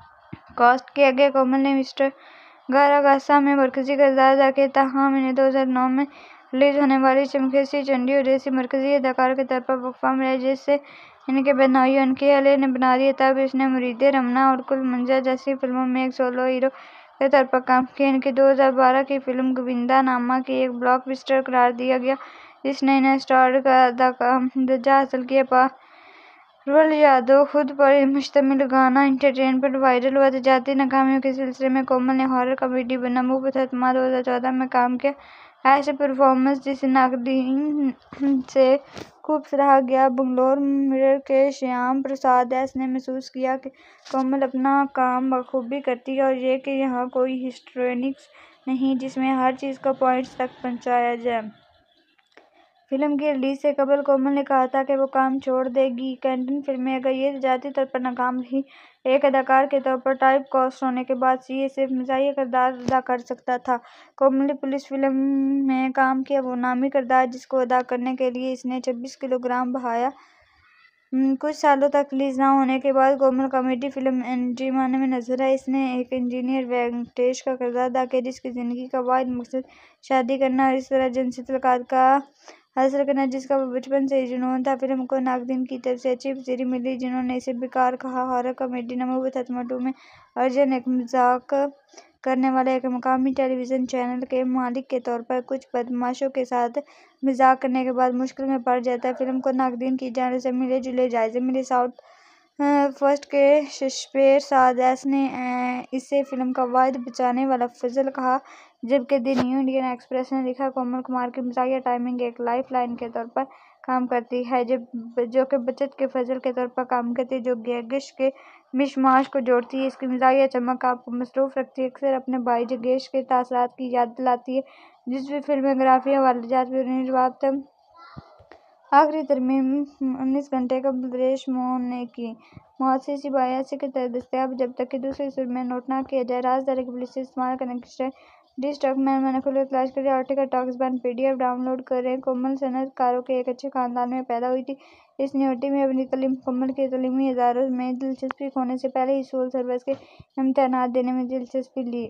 कास्ट किया गया। कोमल ने मिस्टर गारागासा में मरकजी किरदार अदा किया, ताहम इन्हें दो हज़ार नौ में रिलीज होने वाली चमकेसी चंडी और जैसी मरकजी अदाकार के तौर पर वक्फा मिला, जिससे इनके बहनोई उनकी अहलिया ने बना दिया। तब इसने मुरीदे रमना और कुल मंजा जैसी फिल्मों में एक सोलो हीरो के तौर पर काम किया। इनकी दो हज़ार बारह की फिल्म गोविंदा नामा की एक ब्लॉकबस्टर करार दिया गया, जिसने इन्हें स्टार का दर्जा हासिल किया। पारुल यादव खुद पर मुश्तमिल गाना एंटरटेनमेंट वायरल हुआ। जाती नाकामियों के सिलसिले में कोमल ने हॉरर कॉमेडी बना मुबतमा दो हज़ार चौदह में काम किया। ऐसे परफॉर्मेंस जिसे नाकदीन से खूब सराहा गया। बंगलोर मिरर के श्याम प्रसाद एस ने महसूस किया कि कोमल अपना काम बखूबी करती है और ये कि यहाँ कोई हिस्ट्रोनिक्स नहीं जिसमें हर चीज़ को पॉइंट्स तक पहुँचाया जाए। फिल्म की रिलीज से कबल कोमल ने कहा था कि वो काम छोड़ देगी। कैंटन फिल्में अगर ये जाती तौर पर नाकाम रही, एक अदाकार के तौर पर टाइप कास्ट होने के बाद ये सिर्फ मज़ाहिया किरदार अदा कर सकता था। कोमल ने पुलिस फिल्म में काम किया, वो नामी किरदार जिसको अदा करने के लिए इसने छब्बीस किलोग्राम बहाया। कुछ सालों तक रिलीज न होने के बाद कोमल कॉमेडी फिल्म एंटीमाने में नजर आई। इसने एक इंजीनियर वेंकटेश का किरदार अदा किया, जिसकी जिंदगी का वाहिद मकसद शादी करना और इस तरह जिनसी तल्लुकात का हासिल करना जिसका वो बचपन से ही जुनून था। फिल्म को नाकदीन की तरफ से अच्छी पसीरी मिली, जिन्होंने इसे बेकार कहा। हॉरर कॉमेडी मुबतमा टू में अर्जुन एक मजाक करने वाले एक मकामी टेलीविजन चैनल के मालिक के तौर पर कुछ बदमाशों के साथ मजाक करने के बाद मुश्किल में पड़ जाता है। फिल्म को नाकदीन की जानिब से मिले जुले जायजे मिले। साउथ फर्स्ट के शशपेर साद एस ने इसे फिल्म का वाहिद बचाने वाला फजल कहा, जबकि द न्यू इंडियन एक्सप्रेस ने लिखा, कोमल कुमार की मज़ाहिया टाइमिंग एक लाइफ लाइन के तौर पर काम करती है, जब जो कि बचत के फजल के तौर पर काम करती है, जो गैगिश के मिशमाश को जोड़ती है। इसकी मज़ाहिया चमक आपको मसरूफ़ रखती है, अक्सर अपने भाई जगेश के तासरात की याद दिलाती है, जिस भी फिल्मोग्राफी वालजात भी उन्हें जवाब तक आखिरी तरमीम उन्नीस घंटे का बलदेश मोहन ने की। मौत से इसी बयासी के तहत दस्तयाब जब तक कि दूसरे सुर में नोट न किया जाए। राजदारी की पुलिस से इस्तेमाल करने की डी स्टॉक मैन मैंने खुले तलाश करिए। Article talks band PDF download करें। कोमल सनअतकारों के एक अच्छे खानदान में पैदा हुई थी। इसने यूटी में अपनी तालीम मुकम्मल की। तालीमी इदारों में दिलचस्पी खोने से पहले ही सिविल सर्विस के इम्तहानात देने में दिलचस्पी ली।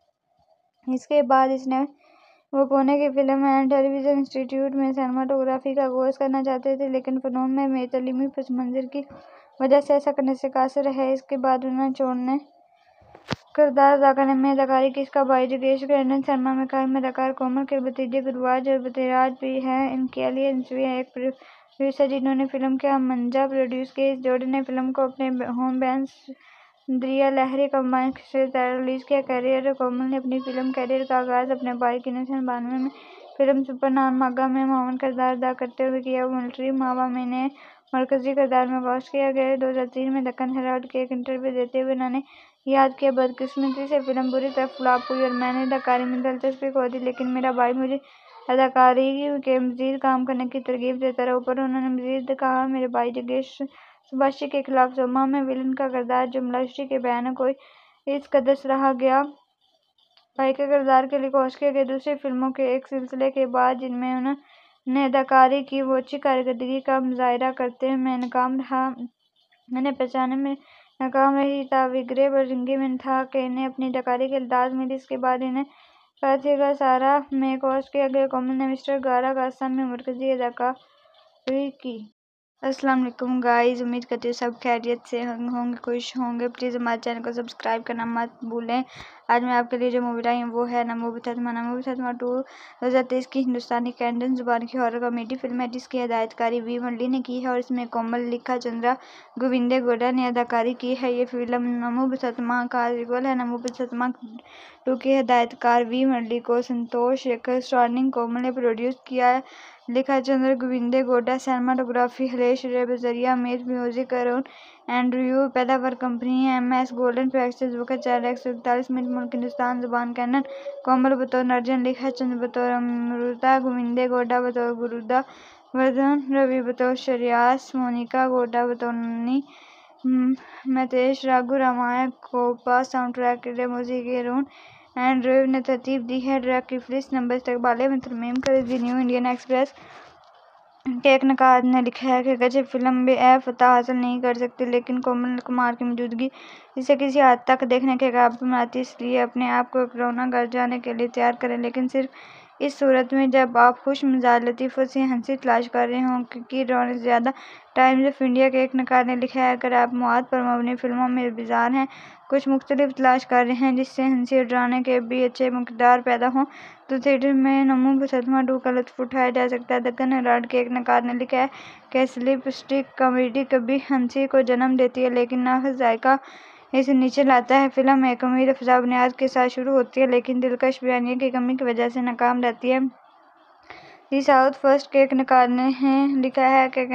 इसके बाद इसने वो पुणे के फिल्म एंड टेलीविजन इंस्टीट्यूट में सिनेमाटोग्राफी का कोर्स करना चाहते थे, लेकिन फ़नून में मेरी तालीमी पस मंज़र की वजह से ऐसा करने से कासिर रहे। इसके बाद उन्होंने छोड़ने किरदार अदा करने में अदाकारी की। इसका भाई जगेश ग्रैंडन शर्मा में कायम अदाकार कोमल के भतीजे गुरराज और भतीराज भी हैं। इनकी अहलिया अंसुया एक प्रोड्यूसर जिन्होंने फिल्म का मंजा प्रोड्यूस किया। इस जोड़ी ने फिल्म को अपने home band Sinduriya Lahari combines के तहत रिलीज किया। कैरियर कोमल ने अपनी फिल्म कैरियर का आगाज अपने भाई की उन्नीस सौ बानवे में फिल्म सुपर नान मागा में माउन किरदार अदा करते हुए किया। मिलिट्री मावा में इन्हें मरकजी किरदार में कास्ट किया गया। दो हज़ार तीन में दक्कन हेराल्ड के एक इंटरव्यू देते हुए उन्होंने याद किया, बदकिस्मती से फिल्म बुरी तरह फ्लॉप हुई और मैंने अदाकारी में दिलचस्पी खो दी, लेकिन मेरा भाई मुझे अदाकारी के मजीद काम करने की तरगीब देता रहा। ऊपर उन्होंने मजीद कहा, मेरे भाई जगेश सुभाश्री के खिलाफ सोमा में विलन का किरदार जो मिलाश्री के बहन को इस कदर सराहा गया भाई के किरदार के लिए कास्ट किया गया। दूसरी फिल्मों के एक सिलसिले के बाद जिनमें उन्होंने अदाकारी की, वो अच्छी कारकर्दगी का मुजाहरा करते में नाकाम रहा मैंने पहचाने में नाकाम रही। था विग्रे बरंगी में था कि इन्हें अपनी अदाकारी के दाद मिली। इसके बाद इन्हें साथी का सारा में कोस्ट किया गया। कोमल ने मिस्टर गारा का आसाम में मरकजी अदाकारी की। अस्सलाम वालेकुम गाइस, उम्मीद करती हूँ सब खैरियत से होंगे, खुश होंगे। प्लीज़ हमारे चैनल को सब्सक्राइब करना मत भूलें। आज मैं आपके लिए जो मूवी लाई हूँ वो है नमो बथतमा। नमो बथतमा टू दो हज़ार तेईस की हिंदुस्तानी कैंडन जुबान की हॉरर कॉमेडी फिल्म है जिसकी हिदायतकारी वी मुरली ने की है और इसमें कोमल, लिखा चंद्रा, गोविंदे गौड़ा ने अदाकारी की है। ये फिल्म नमो बथतमा का रिक्वल है। नमो बथतमा टू के हिदायतकार वी मुरली को संतोष शेखर, स्टारनिंग कोमल ने प्रोड्यूस किया है। लिखा चंद्र, गोविंदे गौड़ा, सिनेमाटोग्राफी हलेश बजरिया, मेज म्यूजिक अरुण एंड्रयू, पैदावार company M S golden pictures. वक्त चार एक सौ इकतालीस मिनट। मुल्क हिंदुस्तान, जुबान कैनन। कोमल बतौर नर्जन, लिखा चंद्र बतौर अमृता, गोविंदे गौड़ा बतौर गुरुदा, वर्धन रवि बतौर श्रेयास, मोनिका गौड़ा बतौर नन्नी, मैतेश Raghu Ramaiah Copa. Sound track के लिए म्यूजिक अरुण एंड्रयू ने तरतीब दी है। ट्रैक की फलिस नंबर इस्तकबाल में तरमीम कर दी। न्यू इंडियन एक्सप्रेस के एक नकाद ने लिखा है कि गजब फिल्म भी ए फतह हासिल नहीं कर सकती, लेकिन कोमल कुमार की मौजूदगी इसे किसी हद तक देखने के काबिल बनाती है। इसलिए अपने आप को कोरोना घर जाने के लिए तैयार करें, लेकिन सिर्फ इस सूरत में जब आप खुश मिजाज लतीफ़ों से हंसी तलाश कर रहे हों, क्योंकि रोने से ज़्यादा। टाइम्स ऑफ इंडिया के एक नकाद ने लिखा है, अगर आप मौत पर मबनी फिल्मों में बेजार हैं, कुछ मुख्तलिफ तलाश कर रहे हैं जिससे हंसी और डराने के भी अच्छे किरदार पैदा हों, तो थिएटर में नमो बथतमा टू का लुत्फ उठाया जा सकता है। दक्कन हेराल्ड के एक नकाद ने लिखा है कि स्लिपस्टिक कॉमेडी कभी हंसी को जन्म देती है, लेकिन नाखुश जायका इसे नीचे लाता है। फिल्म एक उम्मीद अफजा बुनियाद के साथ शुरू होती है, लेकिन दिलकश बयानिया की कमी की वजह से नाकाम रहती है। दी साउथ फर्स्ट के एक नकाद ने लिखा है कि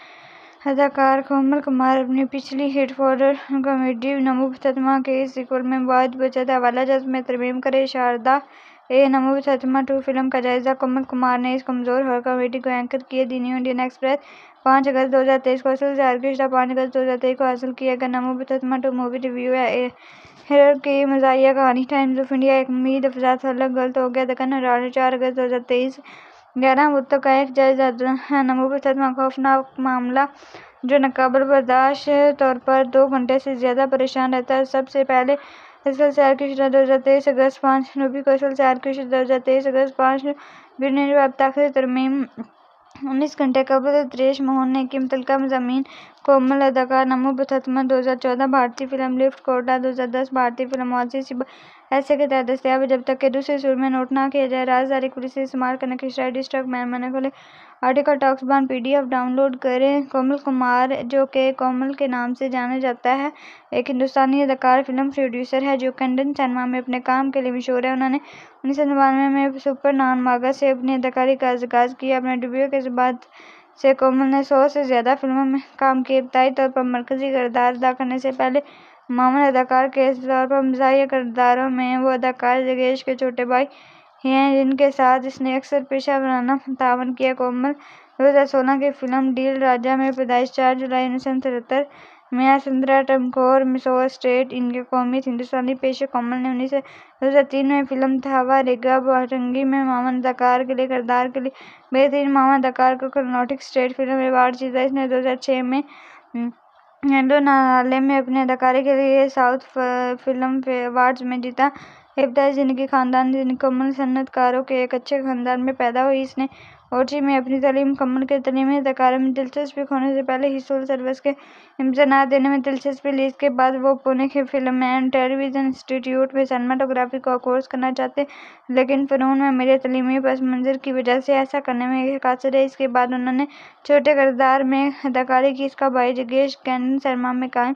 अदाकार कोमल कुमार अपनी पिछली हिट हॉरर कॉमेडी नमो बथतमा के इस सीक्वल में बहुत बचत हवाला जज्ब में तरमीम करे। शारदा ए नमो बथतमा टू फिल्म का जायजा, कोमल कुमार ने इस कमजोर हॉरर कॉमेडी को एंकर किया। दी न्यू इंडियन एक्सप्रेस पाँच अगस्त दो हज़ार तेईस को असल से आर्केस्ट्रा पाँच अगस्त दो हज़ार तेईस को हासिल किया गया। नमो बथतमा टू मूवी रिव्यू है हेरर की मज़ाहिया कहानी। टाइम्स ऑफ इंडिया, एक उम्मीद अफजा थलग गलत हो गया। दक्कन हेराल्ड चार अगस्त दो हज़ार तेईस ग्यारह मुद्दों का एक जायजा है। नमो बथतमा खौफनाक मामला जो नाकाबिल बर्दाश्त तौर पर दो घंटे से ज्यादा परेशान रहता है। सबसे पहले असल से आर्केस्ट्रा दो हज़ार तेईस अगस्त पाँच नबी को असल से आर्केस्ट्रा दो हज़ार तेईस अगस्त पाँच बिरने अब तक तरमीम उन्नीस घंटे कबल त्रेश मोहन ने की मुतलका मज़ामीन। कोमल अदाकार नमो बथतमा दो हज़ार चौदह भारतीय फिल्म लिफ्ट, कोटा दो हज़ार दस भारतीय फिल्म वासी सिबा ऐसे के तहत दस्तयाब है जब तक कि दूसरे सुर में नोट ना किया जाए। राजधानी पुलिस से इस्तेमाल करने के शायद स्टॉक मैन मैंने खोले आर्टिकल टॉक्स बान पीडीएफ डाउनलोड करें। कोमल कुमार, जो कि कोमल के नाम से जाना जाता है, एक हिंदुस्तानी अदाकार, फिल्म प्रोड्यूसर है जो कन्नड़ सिनेमा में अपने काम के लिए मशहूर है। उन्होंने उन्नीस सौ नवानवे में सुपर नान मागा से अपनी अदाकारी का आगाज किया। अपने डेब्यू के बाद से कोमल ने सौ से ज्यादा फिल्मों में काम किया। इब्तदाई तौर पर मरकजी किरदार अदा करने से पहले मामूल अदाकार के तौर पर मज़ाहिया किरदारों में वो अदाकार जगेश के छोटे भाई हैं, जिनके साथ इसने अक्सर पेशा वराना तावन किया। कोमल दो हज़ार सोलह की फिल्म डील राजा में पैदाइश चार जुलाई उन्नीस सौ तिहत्तर में सुंदरा टमकोर मिसोर स्टेट इनके कौमी हिंदुस्तानी पेशे। कोमल ने उन्नीस दो हज़ार तीन में फिल्म थावा रेगा बारंगी में मामन अदाकार के लिए किरदार के लिए बेहतरीन मामन अदाकार को कर्नाटक स्टेट फिल्म अवार्ड जीता। इसने दो हज़ार छह में एंडो नाले में अपने अदाकारी के लिए साउथ फिल्म अवार्ड्स में जीता। इब्तदाई जिंदगी खानदान जिंदगी कोमल सन्नतकारों के एक अच्छे खानदान में पैदा हुई। इसने ओटी में अपनी तालीम मुकम्मल की। तलीमी अदाकारी में दिलचस्पी खोने से पहले ही सिविल सर्विस के इम्तहानात देने में दिलचस्पी ली। इसके बाद वो पुणे के फिल्म एंड टेलीविजन इंस्टीट्यूट में सिनेमाटोग्राफी का कोर्स करना चाहते, लेकिन फ़नून में मेरे तलीमी पस मंज़र की वजह से ऐसा करने में कासिर है। इसके बाद उन्होंने छोटे किरदार में अदाकारी की। इसका भाई जगेश कन्नड़ सिनेमा में कायम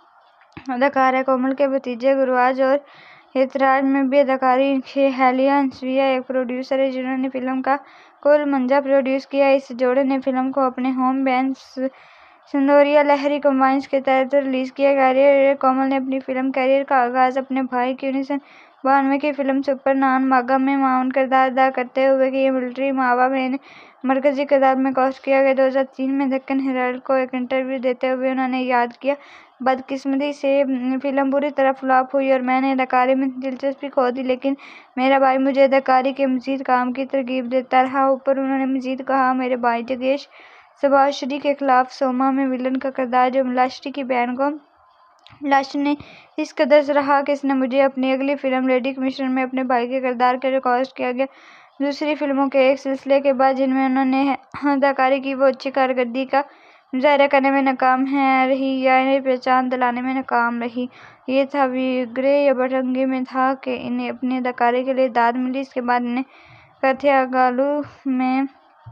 अदाकार है। कोमल के भतीजे गुरुराज और हितराज में भी अदाकारी की। हेलिया अंसुया एक प्रोड्यूसर है जिन्होंने फिल्म का कुल मंजा प्रोड्यूस किया। इस जोड़े ने फिल्म को अपने home band Sinduriya Lahari combines के तहत रिलीज किया। कैरियर कोमल ने अपनी फिल्म कैरियर का आगाज अपने भाई की उन्नीस सौ बानवे की फिल्म सुपर नान मागा में माउन किरदार अदा करते हुए किया। मिलिट्री मावा में इन्हें मरकजी किरदार में कास्ट किया गया। दो हज़ार तीन में दक्कन हेराल्ड को एक इंटरव्यू देते हुए उन्होंने याद किया, बदकिस्मती से फिल्म बुरी तरह फ्लॉप हुई और मैंने अदाकारी में दिलचस्पी खो दी, लेकिन मेरा भाई मुझे अदाकारी के मजीद काम की तरगीब देता रहा। ऊपर उन्होंने मजीद कहा, मेरे भाई जगेश सुभाश्री के खिलाफ सोमा में विलन का किरदार जो मिलाश्री की बहन को लास्ट ने इस कदर सराहा कि इसने मुझे अपनी अगली फिल्म लेडी कमिश्नर में अपने भाई के किरदार के लिए कास्ट किया गया। दूसरी फिल्मों के एक सिलसिले के बाद जिनमें उन्होंने अदाकारी की, वो अच्छी कारकर्दगी का मुजाहरा करने में नाकाम है रही या इन्हें पहचान दिलाने में नाकाम रही। ये था विग्रे या बटंगी में था कि इन्हें अपनी अदाकारी के लिए दाद मिली। इसके बाद इन्हें कथियागालू में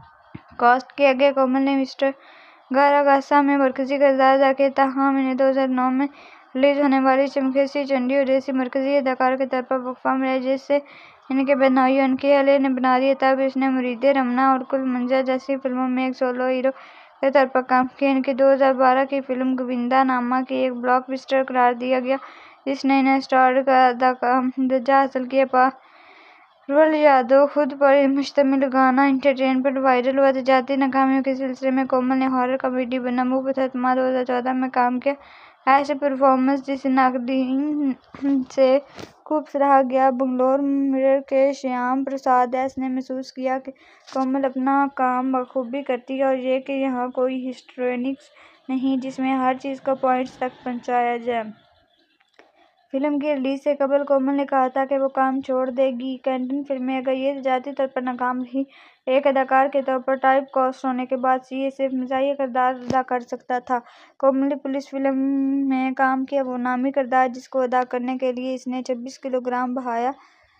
कास्ट किया गया। कोमल ने मिस्टर गारागासा में मरकजी किरदार अदा किया। ताहम इन्हें दो हज़ार नौ में रिलीज होने वाली चमकेसी चंडी और जैसी मरकजी अदाकार के तौर पर वक्फा मिला, जिससे इनके बहनोई उनकी अहलिया ने बना दिया। तब इसने मुरीदे रमना और कुल मंजा जैसी फिल्मों में एक सोलो हीरो के तौर पर काम किया। इनकी दो हज़ार बारह की फिल्म गोविंदा नामा की एक ब्लॉकबस्टर करार दिया गया, जिसने इन्हें स्टार का अदा का दर्जा हासिल किया। पारुल यादव खुद पर मुश्तमिल गाना एंटरटेन पर वायरल हुआ। तजारती नाकामियों के सिलसिले में कोमल ने हॉरर कॉमेडी बना मुबतमा दो हज़ार चौदह में काम किया। ऐसे परफॉर्मेंस जिसे नाकदीन से खूब सराहा गया। बंगलोर मिरर के श्याम प्रसाद एस ने महसूस किया कि कोमल अपना काम बखूबी करती है और ये कि यहाँ कोई हिस्ट्रोनिक्स नहीं जिसमें हर चीज़ को पॉइंट्स तक पहुँचाया जाए। फिल्म की रिलीज से कबल कोमल ने कहा था कि वो काम छोड़ देगी कैंटन फिल्में अगर ये तजारती तौर पर नाकाम रही। एक अदाकार के तौर पर टाइप कास्ट होने के बाद ये सिर्फ मज़ाहिया किरदार अदा कर सकता था। कोमल ने पुलिस फिल्म में काम किया, वो नामी किरदार जिसको अदा करने के लिए इसने छब्बीस किलोग्राम बहाया।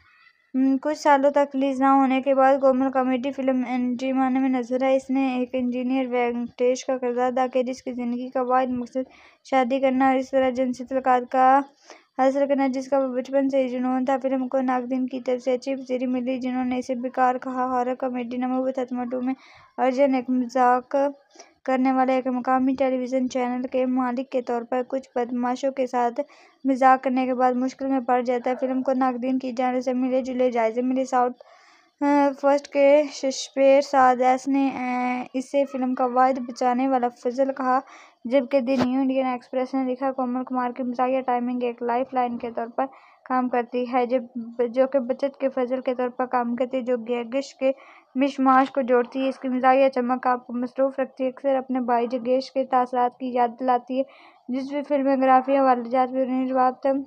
कुछ सालों तक रिलीज न होने के बाद कोमल कॉमेडी फिल्म एंटीमाने में नजर आई। इसने एक इंजीनियर वेंकटेश का किरदार अदा किया, जिसकी जिंदगी का वाहिद मकसद शादी करना और इस तरह जिनसी तल्लुकात का हासिल करना जिसका वो बचपन से ही जुनून था। फिल्म को नाकदीन की तरफ से अच्छी पसीरी मिली, जिन्होंने इसे बेकार कहा। हॉरर कॉमेडी मुबतमा टू में अर्जुन एक मजाक करने वाले एक मकामी टेलीविजन चैनल के मालिक के तौर पर कुछ बदमाशों के साथ मजाक करने के बाद मुश्किल में पड़ जाता है। फिल्म को नाकदीन की जानिब से मिले जुले जायजे मिले। साउथ फर्स्ट के शशपेर साद एस ने इसे फिल्म का वाहिद बचाने वाला फजल कहा, जबकि द न्यू इंडियन एक्सप्रेस ने लिखा कोमल कुमार की मज़ाहिया टाइमिंग एक लाइफ लाइन के तौर पर काम करती है, जब जो कि बचत के फजल के तौर पर काम करती है, जो गैगिश के मिशमाश को जोड़ती है। इसकी मज़ाहिया चमक आपको मसरूफ रखती है, अक्सर अपने भाई जगेश के तासरात की याद दिलाती है, जिस भी फिल्मोग्राफी वालजात भी उन्हें जवाब तक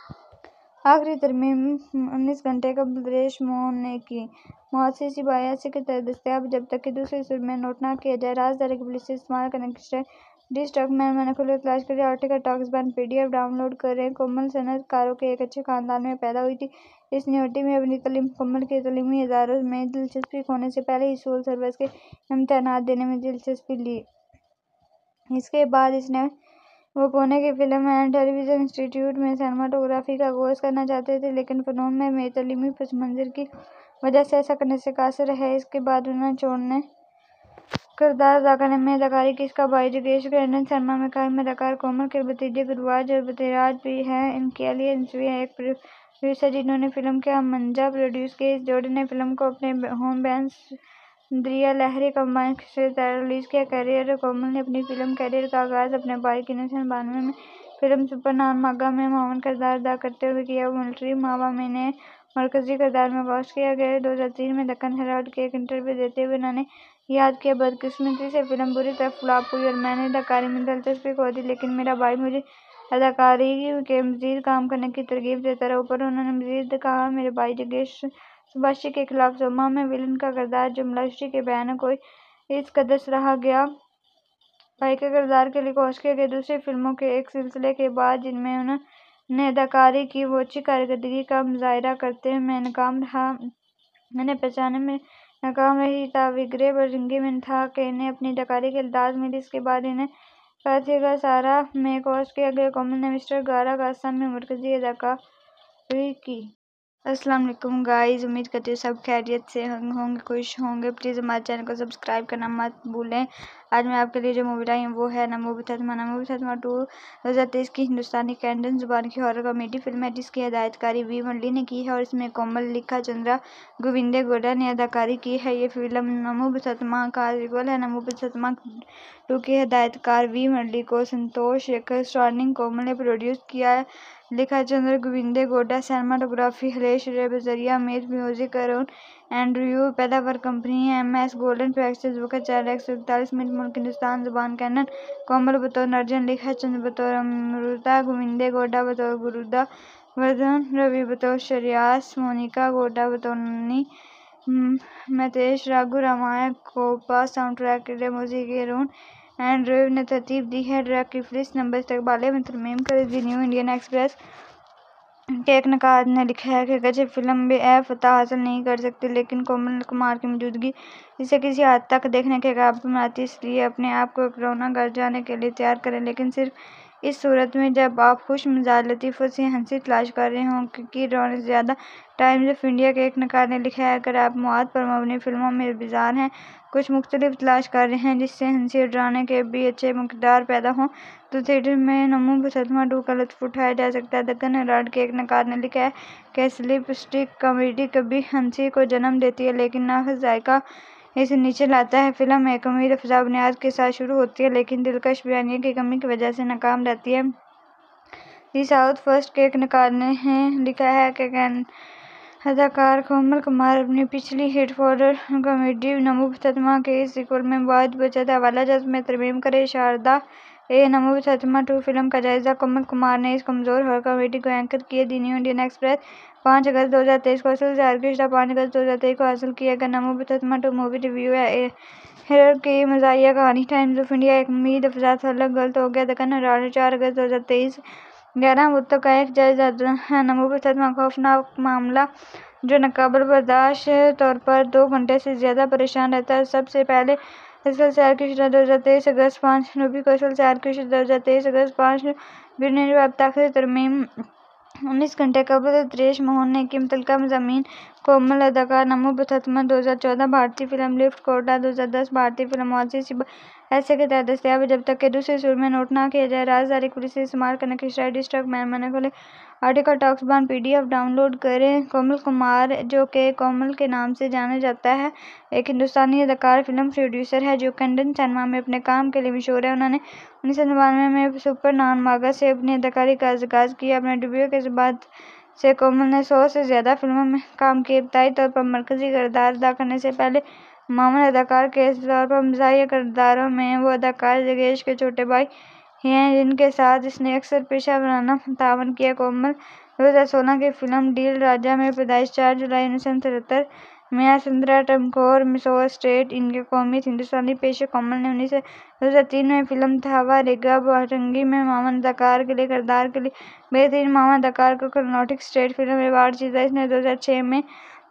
आखिरी तरमीम उन्नीस घंटे का बलदेश मोहन ने की। मौत इसी बयासी के तहत दस्तयाब जब तक कि दूसरी सूरत में नोट न किया जाए। राजधानी की पुलिस से इस्तेमाल करने की डी स्टॉक मैन मैंने खुले तलाश करें। Article talks band PDF download करें। कोमल सनतकारों के एक अच्छे खानदान में पैदा हुई थी। इस न्यूटी में अपनी तालीम मुकम्मल की। तालीमी इदारों में दिलचस्पी खोने से पहले ही सिविल सर्विस के इम्तहानात देने में दिलचस्पी ली। इसके बाद इसने वो पुणे के फिल्म एंड टेलीविजन इंस्टीट्यूट में सिनेमाटोग्राफी का कोर्स करना चाहते थे, लेकिन फ़नून में मेरी तालीमी पस मंज़र की वजह से ऐसा करने से कासिर रहे। इसके बाद उन्होंने छोड़ने किरदार अदा करने में अदाकारी की। इसका भाई जगेश ग्रैंडन शर्मा में कायम अदाकार कोमल के भतीजे गुरुराज और बतिराज भी हैं। इनके एलियंस भी हैं। एक प्रोड्यूसर जिन्होंने फिल्म के मंजा प्रोड्यूस किया। इस जोड़े ने फिल्म को अपने होम बैंड दरिया लहरी कंबाइन से रिलीज किया। कैरियर कोमल ने अपनी फिल्म कैरियर का आगाज अपने भाई की उन्नीस सौ बानवे में फिल्म सुपर नामागा में मावन किरदार अदा करते हुए किया। वो मिलिट्री मावा में इन्हें मरकजी किरदार में कास्ट किया गया। दो हज़ार तीन में दक्कन हेराल्ड के एक इंटरव्यू देते हुए उन्होंने याद किया, बदकिस्मती से फिल्म बुरी तरह फ्लॉप हुई और मैंने अदाकारी में दिलचस्पी खो दी, लेकिन मेरा भाई मुझे अदाकारी के मजीद काम करने की तरगीब देता रहा। ऊपर उन्होंने मजीद कहा, मेरे भाई जगेश सुभाषी के खिलाफ सोमा में विलन का किरदार जो मलाश्री के बयान को इस कदर सराहा गया भाई के किरदार के लिए कास्ट किया गया। दूसरी फिल्मों के एक सिलसिले के बाद जिनमें उन्होंने अदाकारी की, वो अच्छी कारकर्दगी का मुजाहरा करते हुए मैं नाकाम रहा मैंने पहचाने में नाकाम रही। था विग्रे बरंगी में था कि इन्हें अपनी अदाकारी के दाद मिली। इसके बाद इन्हें काथिगा सारा में कास्ट किया गया। कोमल ने मिस्टर गारा गासा में मरकजी अदाकारी की। अस्सलाम वालेकुम गाइस, उम्मीद करती हूँ सब खैरियत से होंगे, खुश होंगे। प्लीज़ हमारे चैनल को सब्सक्राइब करना मत भूलें। आज मैं आपके लिए जो मूवी लाई हूँ वो है नमोबतमा। नमोबतमा टू दो हज़ार तेईस की हिंदुस्तानी कैंटन जुबान की हॉरर कॉमेडी फिल्म है, जिसकी हिदायतकारी वी मुरली ने की है और इसमें कोमल, लिखा चंद्रा, गोविंदे गौड़ा ने अदाकारी की है। ये फिल्म नमोबतमा का रिक्वल है। नमोबतमा टू की हिदायतकार वी मुरली को संतोष एक स्टार्निंग कोमल ने प्रोड्यूस किया है। लिखा चंद्र गोविंदे गौड़ा, सिनेमाटोग्राफी हलेश रे बजरिया, मेज म्यूजिक अरुण एंड्रयू पैदावार कंपनी है एम एस गोल्डन पैक्सेज वक्त चार एक सौ इकतालीस मिनट मुल्क हिंदुस्तान जुबान कैनन कोमल बतौर नर्जन लिखा चंद बतौर अमृता गोविंदे गोडा बतौर गुरुदा वर्धन रवि बतौर शरियास मोनिका गोडा बतौर नन्नी मैतेश Raghu Ramaiah Copa sound track के लिए मौसीकी रून एंड्रयू ने तरतीब दी है ट्रैक की फलिस नंबर इस्तकबाले में तरमीम कर दी। न्यू इंडियन एक्सप्रेस के एक नकाद ने लिखा है कि गजब फिल्म भी ए फतह हासिल नहीं कर सकती, लेकिन कोमल कुमार की मौजूदगी इसे किसी हद तक देखने के काबिल बनाती, इसलिए अपने आप को रोना घर जाने के लिए तैयार करें, लेकिन सिर्फ इस सूरत में जब आप खुश मिजाज लतीफ़ों से हंसी तलाश कर रहे हों। क्योंकि रोने से ज़्यादा टाइम्स ऑफ इंडिया के एक नकार ने लिखा है, अगर आप मौत पर मबनी फिल्मों में बेजार हैं, कुछ मुख्तलिफ तलाश कर रहे हैं जिससे हंसी और डराने के भी अच्छे किरदार पैदा हों, तो थिएटर में नमो बसतमा टू का लुत्फ उठाया जा सकता है। दक्कन हेराल्ड के एक नकार ने लिखा है कि स्लिप स्टिक कॉमेडी कभी हंसी को जन्म देती है, लेकिन नाखुश जायका इसे नीचे लाता है। फिल्म एक उम्मीद अफजा बुनियाद के साथ शुरू होती है, लेकिन दिलकश बयानिया की कमी की वजह से नाकाम रहती है। दी साउथ फर्स्ट के एक नकार ने लिखा है कि अदाकार कोमल कुमार अपनी पिछली हिट हॉरर कॉमेडी नमो बसतमा के इस सीक्वल में बहुत बचत हवाला जज्ब में तरमीम करे। शारदा ए नमो बसतमा टू फिल्म का जायजा कोमल कुमार ने इस कमजोर हॉरर कॉमेडी को एंकर किए। दी न्यू इंडियन एक्सप्रेस पाँच अगस्त दो हज़ार तेईस को असल से आर्केस्ट्रा पाँच अगस्त दो हज़ार तेईस को हासिल किया गया। नमो बसतमा टू मूवी रिव्यू है हेरर की मज़ाहिया कहानी टाइम्स ऑफ इंडिया एक उम्मीद अफजा थलग गलत हो गया। दक्कन हेराल्ड चार अगस्त दो हज़ार तेईस ग्यारह मुद्दों का एक जायजा है। नमो बसतमा खौफनाक मामला जो नाकाबिल बर्दाश्त तौर पर दो घंटे से ज़्यादा परेशान रहता है। सबसे पहले असल से आर्केस्ट्रा दो हज़ार तेईस अगस्त पाँच नबी को असल से आर्केस्ट्रा दो हज़ार तेईस अगस्त पाँच बिरने अब तक तरमीम उन्नीस घंटे कबल त्रेश मोहन ने की मुतलका मज़ामीन कोमल अदाकार नमो बसतमा दो हज़ार चौदह भारतीय फिल्म लिफ्ट कोटा दो हज़ार दस भारतीय फिल्म मुआसी ऐसे के तहत दस्तियाब है जब तक कि दूसरे सुर में नोट ना किया जाए। राजदारी पुलिस से इस्तेमाल करने के शायद डिस्ट्रक्ट मैन मैंने खोले आर्टिकल टॉक्स बान पीडीएफ डाउनलोड करें। कोमल कुमार जो कि कोमल के नाम से जाना जाता है एक हिंदुस्तानी अदाकार फिल्म प्रोड्यूसर है जो कन्नड़ सिनेमा में अपने काम के लिए मशहूर है। उन्होंने उन्नीस सौ नवानवे में सुपर नान मागा से अपनी अदाकारी का आगाज किया। अपने डेब्यू के बाद से कोमल ने सौ से ज़्यादा फिल्मों में काम किए। इब्तदाई तौर पर मरकजी किरदार अदा करने से पहले मामूल अदाकार के तौर पर मज़ाहिया किरदारों में वो अदाकार जगेश के छोटे भाई हैं जिनके साथ इसने अक्सर पेशा वराना तावन किया। कोमल दो हज़ार सोलह की फिल्म डील राजा में पैदाइश चार जुलाई उन्नीस सौ तिहत्तर में सुंदरा टमकोर मिसोर स्टेट इनके कौमी हिंदुस्तानी पेशे। कोमल ने उन्नीस दो हज़ार तीन में फिल्म थावा रेगा बारंगी में मामन अदाकार के लिए किरदार के लिए बेहतरीन मामन अदाकार को कर्नाटक स्टेट फिल्म अवार्ड जीता। इसने दो हज़ार छह में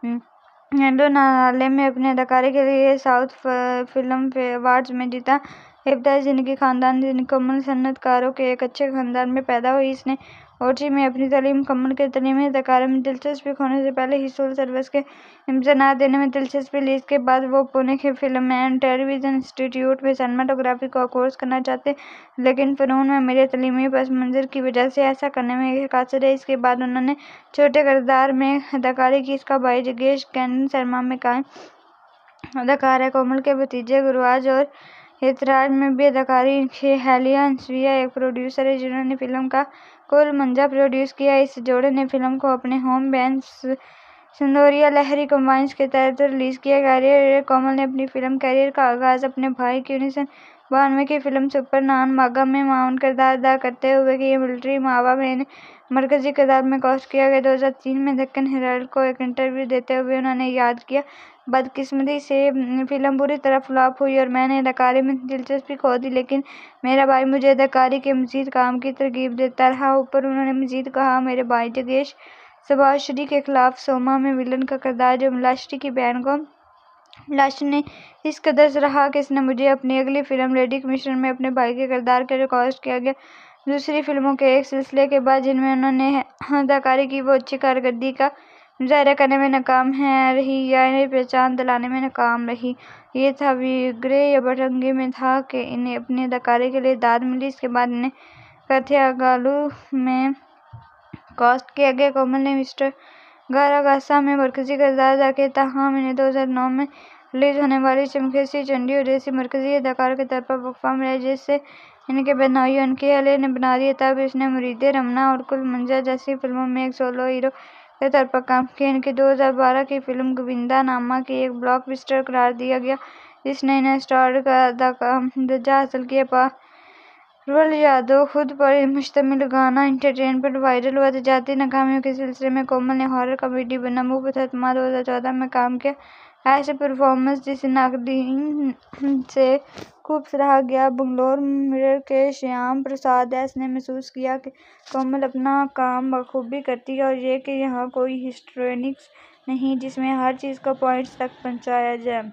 हेलो नाले में अपने अदाकारी के लिए साउथ फिल्म अवार्ड्स में जीता। इब्तदाई ज़िंदगी खानदान जिंदगी कोमल सन्नतकारों के एक अच्छे खानदान में पैदा हुई। इसने ओटी में अपनी तालीम मुकम्मल की। तलीमी अदाकारी में दिलचस्पी खोने से पहले ही सिविल सर्विस के इम्तहानात देने में दिलचस्पी ली। इसके बाद वो पुणे के फिल्म एंड टेलीविज़न इंस्टीट्यूट में सिनेमाटोग्राफी का कोर्स करना चाहते, लेकिन फ़नून में मेरे तलीमी पस मंज़र की वजह से ऐसा करने में कासिर है। इसके बाद उन्होंने छोटे किरदार में अदाकारी की। इसका भाई जगेश कन्नड़ सिनेमा में कायम अदाकार है। कोमल के भतीजे गुरुराज और हितराज में भी अदाकारी की। हेलिया अंसुया एक प्रोड्यूसर है जिन्होंने फिल्म का कुल मंजा प्रोड्यूस किया। इस जोड़े ने फिल्म को अपने home band Sinduriya Lahari combines के तहत रिलीज किया। कैरियर कोमल ने अपनी फिल्म कैरियर का आगाज अपने भाई की उन्नीस सौ बानवे की फिल्म सुपर नान मागा में माउन किरदार अदा करते हुए किया। मिलिट्री मावा में मरकजी किरदार में कास्ट किया गया। दो हज़ार तीन में दक्कन हेराल्ड को एक इंटरव्यू देते हुए उन्होंने याद किया, बदकिस्मती से फिल्म बुरी तरह फ्लॉप हुई और मैंने अदाकारी में दिलचस्पी खो दी, लेकिन मेरा भाई मुझे अदाकारी के मजीद काम की तरगीब देता रहा। ऊपर उन्होंने मजीद कहा, मेरे भाई जगेश सुभाश्री के खिलाफ सोमा में विलन का किरदार जो मिलाश्री की बहन को लाश ने इस कदर सराहा कि इसने मुझे अपनी अगली फिल्म लेडी कमिश्नर में अपने भाई के किरदार के लिए कास्ट किया गया। दूसरी फिल्मों के एक सिलसिले के बाद जिनमें उन्होंने अदाकारी की वो अच्छी कारकर्दगी का मुजाहरा करने में नाकाम है रही या इन्हें पहचान दिलाने में नाकाम रही। ये था विग्रे या बटंगी में था कि इन्हें अपनी अदाकारी के लिए दाद मिली। इसके बाद इन्हें कथियागालू में कास्ट किया गया। कोमल ने मिस्टर गारागासा में मरकजी किरदार अदा किया। ताहम इन्हें दो हज़ार नौ में रिलीज होने वाली चमकेसी चंडी और जैसी मरकजी अदाकार के तौर पर वक्फा मिला, जिससे इनके बहनोई उनके अहले ने बना दिया। तब इसने मुरीदे रमना और कुल मंजा जैसी फिल्मों में एक सोलो हीरो के तौर पर काम किया। इनकी दो हज़ार बारह की फिल्म गोविंदा नामा की एक ब्लॉकबस्टर करार दिया गया, जिसने इन्हें स्टार का दर्जा हासिल किया। पारुल यादव खुद पर मुश्तमिल गाना एंटरटेनमेंट वायरल हुआ। जाती नाकामियों के सिलसिले में कोमल ने हॉरर कॉमेडी नमो बथतमा दो हज़ार चौदह में काम किया। ऐसे परफॉर्मेंस जिसे नाकदीन से खूब सराहा गया। बंगलोर मिरर के श्याम प्रसाद एस ने महसूस किया कि कोमल अपना काम बखूबी करती है और ये कि यहाँ कोई हिस्ट्रोनिक्स नहीं जिसमें हर चीज़ को पॉइंट्स तक पहुँचाया जाए।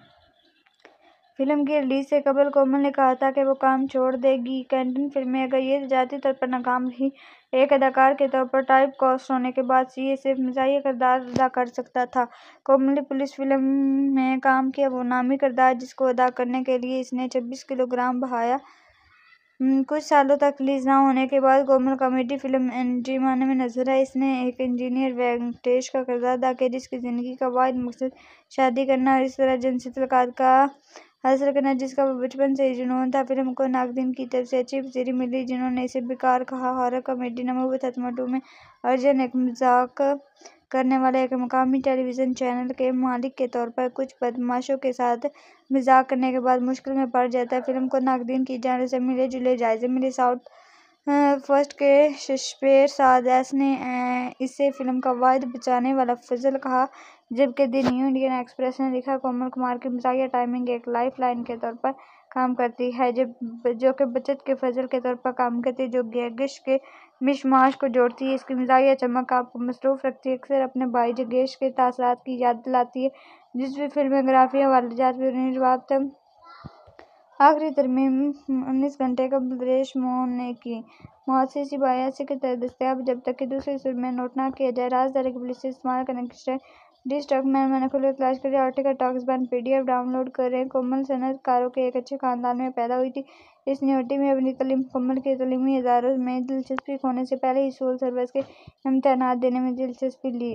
फिल्म की रिलीज से कबल कोमल ने कहा था कि वो काम छोड़ देगी कैनेडियन फिल्में अगर ये जाती तौर पर नाकाम रही। एक अदाकार के तौर पर टाइप कास्ट होने के बाद ये सिर्फ मिजाजी किरदार अदा कर सकता था। कोमल ने पुलिस फिल्म में काम किया, वो नामी किरदार जिसको अदा करने के लिए इसने छब्बीस किलोग्राम बहाया। कुछ सालों तक रिलीज न होने के बाद कोमल कॉमेडी फिल्म एंटीमाने में नजर आई। इसने एक इंजीनियर वेंकटेश का किरदार अदा किया जिसकी जिंदगी का वाहिद मकसद शादी करना और इस तरह जिनसी तल्लुकात का हासिल करना जिसका वो बचपन से ही जुनून था। फिल्म को नाकदीन की तरफ से अच्छी पसीरी मिली, जिन्होंने इसे बेकार कहा। हॉरर कॉमेडी नमो बथतमा टू में अर्जुन एक मजाक करने वाले एक मकामी टेलीविजन चैनल के मालिक के तौर पर कुछ बदमाशों के साथ मजाक करने के बाद मुश्किल में पड़ जाता है। फिल्म को नाकदीन की जानिब से मिले जुले जायजे मिले। साउथ फर्स्ट के शशपेर साद एस ने इसे फिल्म का वाहिद बचाने वाला फजल कहा, जबकि द न्यू इंडियन एक्सप्रेस ने लिखा कोमल कुमार की मजाकिया टाइमिंग एक लाइफ लाइन के तौर पर काम करती है, जब जो कि बचत के फजल के तौर पर काम करती है, जो जगेश के मिशमाश को जोड़ती है। इसकी मजाकिया चमक आपको मसरूफ रखती है, अक्सर अपने भाई जगेश के तासरात की याद दिलाती है, जिस भी फिल्मोग्राफी वालजात भी रवाब आखिरी तरमीम उन्नीस घंटे कबल दरेश मोहन ने की। मौत से इसी बयासी के तहत दस्तयाब जब तक कि दूसरी सूरत में नोट न किया जाए। राजधानी की पुलिस से इस्तेमाल करने के डी स्टॉक मैन मैंने खुले तलाश करिए। Article talks band PDF download करें। कोमल सनतकारों के एक अच्छे खानदान में पैदा हुई थी। इस न्यूटी में अपनी तालीम मुकम्मल की। तलीमी इदारों में दिलचस्पी खोने से पहले ही सिविल सर्विस के इम्तहानात देने में दिलचस्पी ली।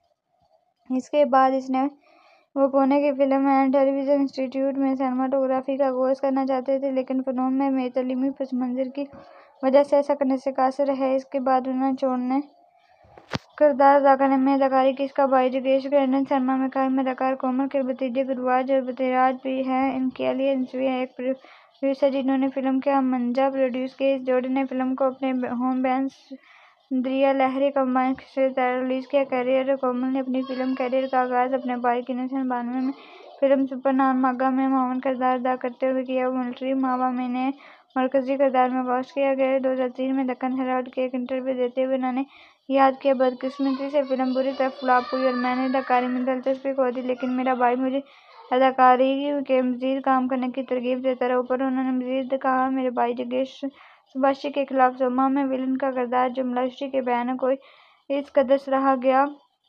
इसके बाद इसने वो पुणे के फिल्म एंड टेलीविजन इंस्टीट्यूट में सिनेमाटोग्राफी का कोर्स करना चाहते थे, लेकिन फ़नून में मेरी तालीमी पसमंज़र की वजह से ऐसा करने से कासिर रहे। इसके बाद उन्होंने छोड़ने किरदार अदा करने में अदाकारी की। इसका भाई जगेश कैनेडियन सिनेमा में कायम अदाकार कोमल के भतीजे गुरुराज और भतीराज भी हैं। इनके एलियंस भी एक प्रोड्यूसर जिन्होंने फिल्म के हमंजा प्रोड्यूस किए। इस जोड़ी ने फिल्म को अपने होम बैंड दरिया लहरी कंबाइन से रिलीज किया। कैरियर कोमल ने अपनी फिल्म कैरियर का आगाज अपने भाई की उन्नीस सौ बानवे में फिल्म सुपरनान मागा में मावन किरदार अदा करते हुए किया। वो मिलिट्री मावा में ने मरकजी किरदार में कास्ट किया गया। दो हज़ार तीन में दक्कन हेराल्ड के एक इंटरव्यू देते हुए उन्होंने याद किया, बदकिस्मती से फिल्म बुरी तरह फ्लॉप हुई और मैंने अदाकारी में दिलचस्पी खो दी, लेकिन मेरा भाई मुझे अदाकारी के मजीद काम करने की तरगीब देता रहा। ऊपर उन्होंने मजीद कहा, मेरे भाई जगेश सुभाषी के खिलाफ सोमा में विलन का किरदार जुमलाश्री के बयान को इस कदर सराहा गया।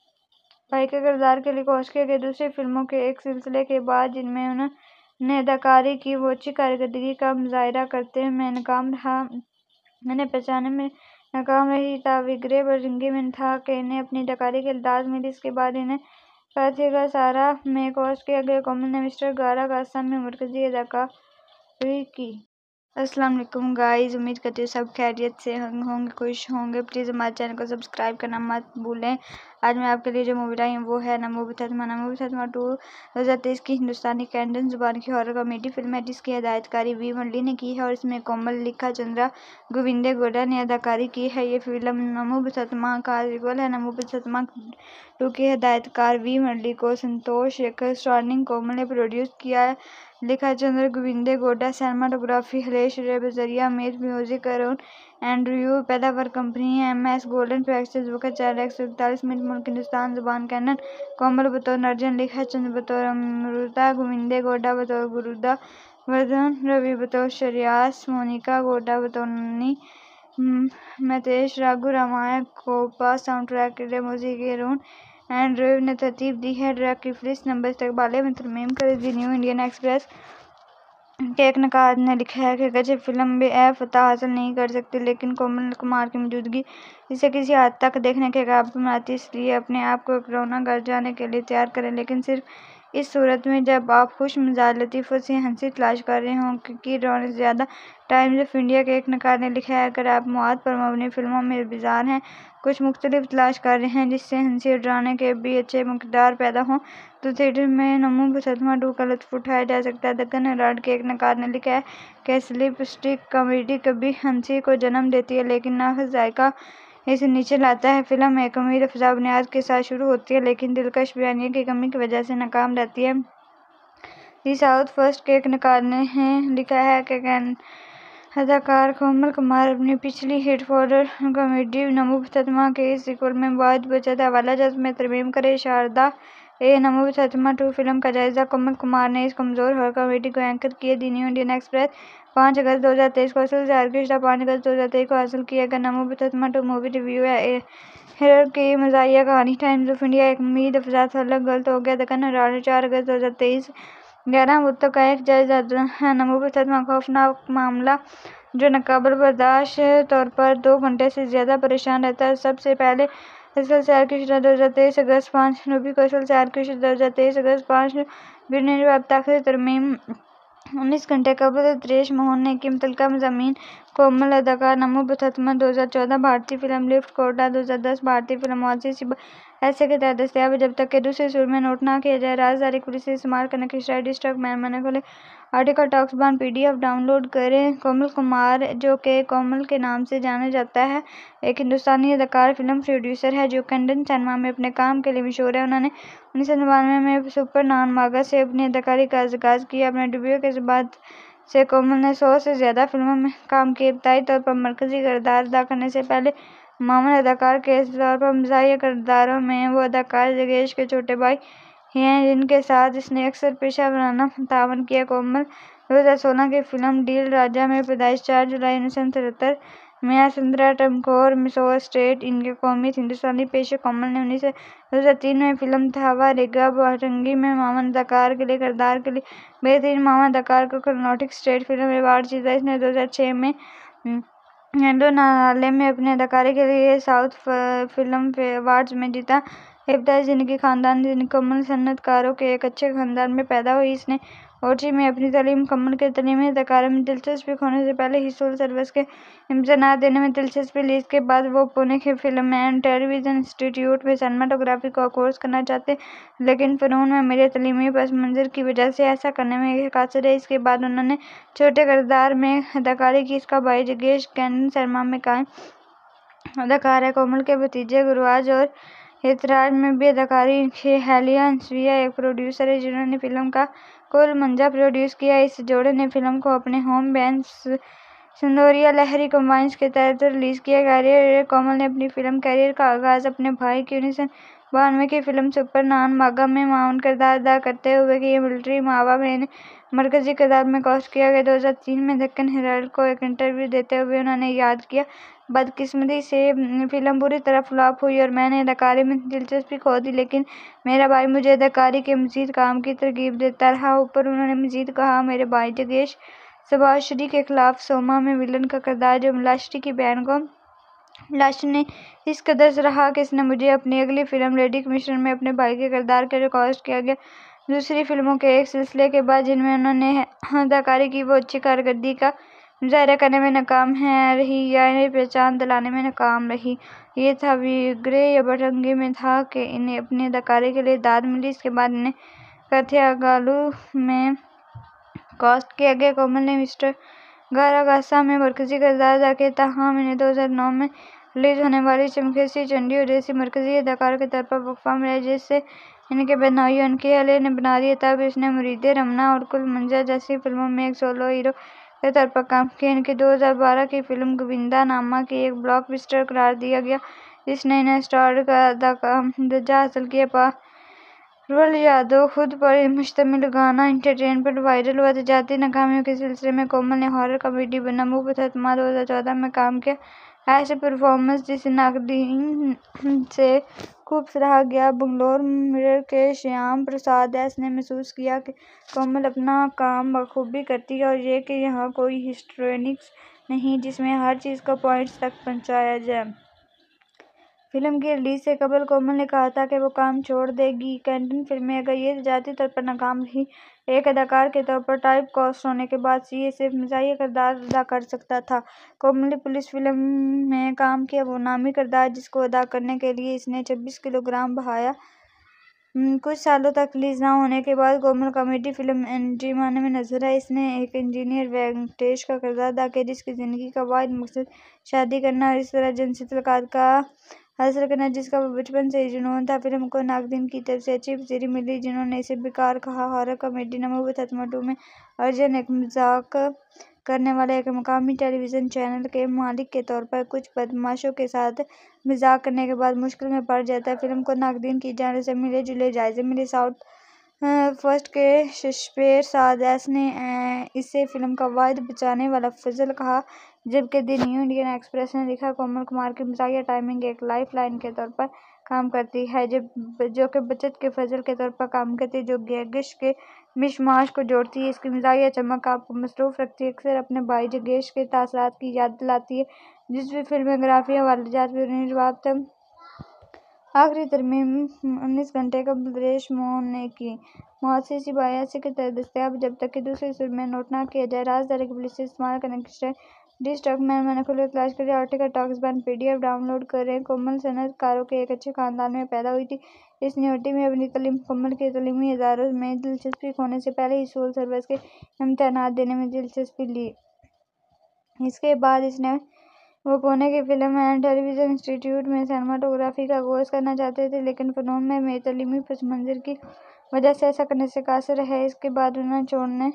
भाई के किरदार के लिए कोशिश किया गया। दूसरी फिल्मों के एक सिलसिले के बाद जिनमें उन्होंने अदाकारी की, वो अच्छी कारकर्दगी का मुजाहरा करते हुए मैं नाकाम रहा मैंने पहचाने में नाकाम रही था। विग्रे बरंगी में था कि इन्हें अपनी अदाकारी की इल्दाज मिली। इसके बाद इन्हें फातिह का सारा में कोशिश किया गया। कोमल ने मिस्टर गारा का असम में मरकजी अदाकारी की। अस्सलाम वालेकुम गाइस, उम्मीद करती हूँ सब खैरियत से होंगे, खुश होंगे। प्लीज़ हमारे चैनल को सब्सक्राइब करना मत भूलें। आज मैं आपके लिए जो मूवी लाई हूँ वो है नमो बथतमा। नमो बथतमा टू दो हज़ार तेईस की हिंदुस्तानी कैनेडियन जुबान की हॉरर कॉमेडी फिल्म है, जिसकी हिदायतकारी वी मंडली ने की है और इसमें कोमल, लिखा चंद्रा, गोविंदे गौड़ा ने अदाकारी की है। ये फिल्म नमो बथतमा का सीक्वल है। नमो बथतमा टू के हिदायतकार वी मंडली को संतोष शेखर, स्टारनिंग कोमल ने प्रोड्यूस किया है। लिखा चंद्र गोविंदे गौड़ा, सिनेमाटोग्राफी हलेश रेबजरिया, मेज म्यूजिक अरुण एंड्रयू, पैदावार company M S golden pictures. वक्त चार एक सौ इकतालीस मिनट। मुल्क हिंदुस्तान, जुबान कैनन। कोमल बतौर अर्जुन, लिखा चंद्र बतौर अमृता, गोविंदे गौड़ा बतौर गुरुदा वर्धन, रवि बतौर श्रेयास, मोनिका गौड़ा बतौर नन्नी, मैतेश Raghu Ramaiah Copa. Sound track के लिए मौसीकी अरुण एंड्रयू ने तरतीब दी है। ट्रैक की फहरिस्त नंबर इस्तकबाले में तरमीम कर दी। न्यू इंडियन एक्सप्रेस के एक नकाद ने लिखा है कि अगरचे फिल्म भी ए फतह हासिल नहीं कर सकती, लेकिन कोमल कुमार की मौजूदगी इसे किसी हद तक देखने के काबिल बनाती है। इसलिए अपने आप को कोरोना घर जाने के लिए तैयार करें, लेकिन सिर्फ इस सूरत में जब आप खुश मिजाज लतीफ़ों से हंसी तलाश कर रहे हों क्योंकि रोने से ज़्यादा टाइम्स ऑफ इंडिया के एक नकार ने लिखा है, अगर आप मौत पर मबनी फिल्मों में बेजार हैं, कुछ मुख्तलिफ तलाश कर रहे हैं जिससे हंसी और डराने के भी अच्छे किरदार पैदा हों, तो थिएटर में नमो बसंतमा टू का लुत्फ उठाया जा सकता है। दक्कन हेराल्ड के एक नकार ने लिखा है कि स्लिप स्टिक कॉमेडी कभी हंसी को जन्म देती है लेकिन नाखुश जायका इसे नीचे लाता है। फिल्म एक उम्मीद अफजा बुनियाद के साथ शुरू होती है लेकिन दिलकश बयानिया की कमी की वजह से नाकाम रहती है। दी साउथ फर्स्ट के एक नकार ने लिखा है कि अदाकार कोमल कुमार अपनी पिछली हिट हॉरर कॉमेडी नमो बसंतमा के इस सीक्वल में बहुत बचत हवाला जज्ब में तरमीम करे। शारदा ए नमो बसंतमा टू फिल्म का जायजा कोमल कुमार ने इस कमजोर हॉरर कॉमेडी को एंकर किए। दी न्यू इंडियन एक्सप्रेस पाँच अगस्त दो हजार तेईस को असल से आर्केस्ट्रा पाँच अगस्त दो हजार तेईस को हासिल किया गया। नमो बसंतमा टू मूवी रिव्यू है हेरर की मज़ाहिया कहानी टाइम्स ऑफ इंडिया एक उम्मीद अफजा था गलत हो गया। दक्कन हेराल्ड चार अगस्त दो हजार तेईस ग्यारह मुद्दों का एक जायजा है। नमो बसंतमा खौफनाक मामला जो नाकाबिल बर्दाश्त तौर पर दो घंटे से ज्यादा परेशान रहता है। सबसे पहले असल से आर्केस्ट्रा दो हजार तेईस अगस्त पाँच नबी को असल से आर्केस्ट्रा दो हजार तेईस अगस्त पाँच बिरने अब तक तरमीम उन्नीस घंटे कबल त्रेश मोहन ने की मुतल्लिका मज़ामीन कोमल अदाकार नमो बसंतमा दो हजार चौदह भारतीय फिल्म लिफ्ट कोटा दो हजार दस भारतीय फिल्म मुआसी ऐसे के तहत दस्तियाब है जब तक के दूसरे सुर में नोट ना किया जाए। राजदारी पुलिस से इस्तेमाल करने की शायद डिस्ट्रक्ट मैन मैंने खोले आर्टिकल टॉक्स बान पीडीएफ डाउनलोड करें। कोमल कुमार जो के कोमल के नाम से जाना जाता है एक हिंदुस्तानी अदाकार फिल्म प्रोड्यूसर है जो कन्नड़ सिनेमा में अपने काम के लिए मशहूर है। उन्होंने उन्नीस सौ नवानवे में सुपर नान मागा से अपनी अदाकारी का आगाज किया। अपने डेब्यू के बाद से कोमल ने सौ से ज्यादा फिल्मों में काम किए। इब्तदाई तौर पर मरकजी किरदार अदा करने से पहले मामूल अदाकार के तौर पर मज़ाहिया किरदारों में वो अदाकार जगेश के छोटे भाई हैं जिनके साथ इसने अक्सर पेशा वराना तावन किया। कोमल दो हजार सोलह की फिल्म डील राजा में पैदाइश चार जुलाई उन्नीस सौ तिहत्तर में सुंदरा टमकोर मिसोर स्टेट इनके कौमी हिंदुस्तानी पेशे। कोमल ने उन्नीस दो हजार तीन में फिल्म थावा रेगा बारंगी में मामन अदाकार के लिए किरदार के लिए बेहतरीन मामन अदाकार को कर्नाटक स्टेट फिल्म अवार्ड जीता। इसने दो हजार छह में हेलो नाले में अपनी अदाकारी के लिए साउथ फिल्म अवार्ड्स में जीता। इब्तदाई जिंदगी खानदान जिंदगी कोमल सन्नतकारों के एक अच्छे खानदान में पैदा हुई। इसने ओटी में अपनी तालीम मुकम्मल की। तलीमी अदाकारी में दिलचस्पी होने से पहले ही सिविल सर्विस के इम्तहानात देने में दिलचस्पी ली। इसके बाद वो पुणे के फिल्म एंड टेलीविजन इंस्टीट्यूट में सिनेमाटोग्राफी का कोर्स करना चाहते लेकिन फ़नून में मेरे तलीमी पस मंज़र की वजह से ऐसा करने में कासिर है। इसके बाद उन्होंने छोटे किरदार में अदाकारी की। इसका भाई जगेश कन्नड़ सिनेमा में कायम अदाकार है। कोमल के भतीजे गुरुराज और हितराज में भी अदाकारी की। हेलिया अंसुया एक प्रोड्यूसर है जिन्होंने फिल्म का कुल मंजा प्रोड्यूस किया। इस जोड़े ने फिल्म को अपने home band Sinduriya Lahari combines के तहत रिलीज किया। कैरियर कोमल ने अपनी फिल्म कैरियर का आगाज अपने भाई की उन्नीस सौ बानवे की फिल्म सुपर नान मागा में माउन किरदार अदा करते हुए किया। मिलिट्री मावा में मरकजी किरदार में कास्ट किया गया। दो हजार तीन में दक्कन हेराल्ड को एक इंटरव्यू देते हुए उन्होंने याद किया, बदकिस्मती से फिल्म बुरी तरह फ्लॉप हुई और मैंने अदाकारी में दिलचस्पी खो दी लेकिन मेरा भाई मुझे अदाकारी के मजीद काम की तरगीब देता रहा। ऊपर उन्होंने मजीद कहा, मेरे भाई जगेश सुभाश्री के खिलाफ सोमा में विलन का किरदार जो मिलाश्री की बहन को लाश ने इस कदर सराहा कि इसने मुझे अपनी अगली फिल्म लेडी कमिश्नर में अपने भाई के किरदार के लिए कास्ट किया गया। दूसरी फिल्मों के एक सिलसिले के बाद जिनमें उन्होंने अदाकारी की वो अच्छी कारकर्दगी का मुजाहरा करने में नाकाम है रही या इन्हें पहचान दिलाने में नाकाम रही। ये था विग्रे या बटंगी में था कि इन्हें अपनी अदाकारी के लिए दाद मिली। इसके बाद इन्हें कथियागालू में कास्ट किया गया। कोमल ने मिस्टर गारागासा में मरकजी किरदार अदा किया। ताहम इन्हें दो हजार नौ में रिलीज होने वाली चमकेसी चंडी और जैसी मरकजी अदाकार के तौर पर वक्फा मिला जिससे इनके बहनोई उनकी अहले ने बना दिया। तब इसने मुरीदे रमना और कुल मंजा जैसी फिल्मों में एक सोलो हीरो के तौर पर काम किया। इनकी दो हजार बारह की फिल्म गोविंदा नामा की एक ब्लॉकबस्टर करार दिया गया जिसने इन्हें स्टार का दर्जा हासिल किया। पारुल यादव खुद पर मुश्तमिल गाना एंटरटेनमेंट वायरल हुआ। जाती नाकामियों के सिलसिले में कोमल ने हॉरर कॉमेडी नमो बसंतमा दो हजार चौदह में काम किया। ऐसे परफॉर्मेंस जिसे नाकदीन से खूब सराहा गया। बंगलोर मिरर के श्याम प्रसाद एस ने महसूस किया कि कोमल अपना काम बखूबी करती है और ये कि यहाँ कोई हिस्ट्रोनिक्स नहीं जिसमें हर चीज़ को पॉइंट्स तक पहुँचाया जाए। फिल्म की रिलीज से कबल कोमल ने कहा था कि वो काम छोड़ देगी। कैंटन फिल्में अगर ये जाती तौर पर नाकाम रही, एक अदाकार के तौर पर टाइप कास्ट होने के बाद ये सिर्फ मिजाजी किरदार अदा कर सकता था। कोमल ने पुलिस फिल्म में काम किया, वो नामी किरदार जिसको अदा करने के लिए इसने छब्बीस किलोग्राम बहाया। कुछ सालों तक रिलीज न होने के बाद कोमल कॉमेडी फिल्म एंटीमनी में नजर आई। इसने एक इंजीनियर वेंकटेश का किरदार अदा किया जिसकी जिंदगी का वाहिद मकसद शादी करना और इस तरह जिनसी तल्लुकात का हासिल करना जिसका वो बचपन से ही जुनून था। फिल्म को नाकदीन की तरफ से अच्छी पसीरी मिली, जिन्होंने इसे बेकार कहा। हॉरर कॉमेडी नमो बतमा टू में अर्जुन एक मजाक करने वाले एक मकामी टेलीविजन चैनल के मालिक के तौर पर कुछ बदमाशों के साथ मजाक करने के बाद मुश्किल में पड़ जाता है। फिल्म को नाकदीन की जानिब से मिले जुले जायजे मिले। साउथ फर्स्ट के शशपेर सादास ने इसे फिल्म का वाहिद बचाने वाला फजल कहा, जबकि द न्यू इंडियन एक्सप्रेस ने लिखा कोमल कुमार की मजाकिया टाइमिंग एक लाइफ लाइन के तौर पर काम करती है, जब जो कि बचत के फजल के तौर पर काम करती है, जो गैगिश के मिशमाश को जोड़ती है। इसकी मजाकिया चमक आपको मसरूफ रखती है, अक्सर अपने भाई जगेश के तासरात की याद दिलाती है, जिस भी फिल्मोग्राफी हवाले जात भी जवाब तक आखिरी तरमीम उन्नीस घंटे कबल रेश मोहन ने की। मौत से बयासी के तहत दस्तयाब जब तक कि दूसरी सूरत में नोट न किया जाए। राजदारी की पुलिस से इस्तेमाल करने के डी स्टॉक मैन मैंने खुले तलाश करें और ticket talks band PDF download करें। कोमल सनतकारों के एक अच्छे खानदान में पैदा हुई थी। इस न्यूटी में अपनी तलीम मुकम्मल की तलीमी इदारों में दिलचस्पी खोने से पहले ही सिविल सर्विस के इम्तहानात देने में दिलचस्पी ली। इसके बाद इसने वो पुणे के फिल्म एंड टेलीविजन इंस्टीट्यूट में सिनेमाटोग्राफी का कोर्स करना चाहते थे, लेकिन फनून में मेरी तलीमी पस मंजर की वजह से ऐसा करने से कासिर है। इसके बाद उन्हें छोड़ने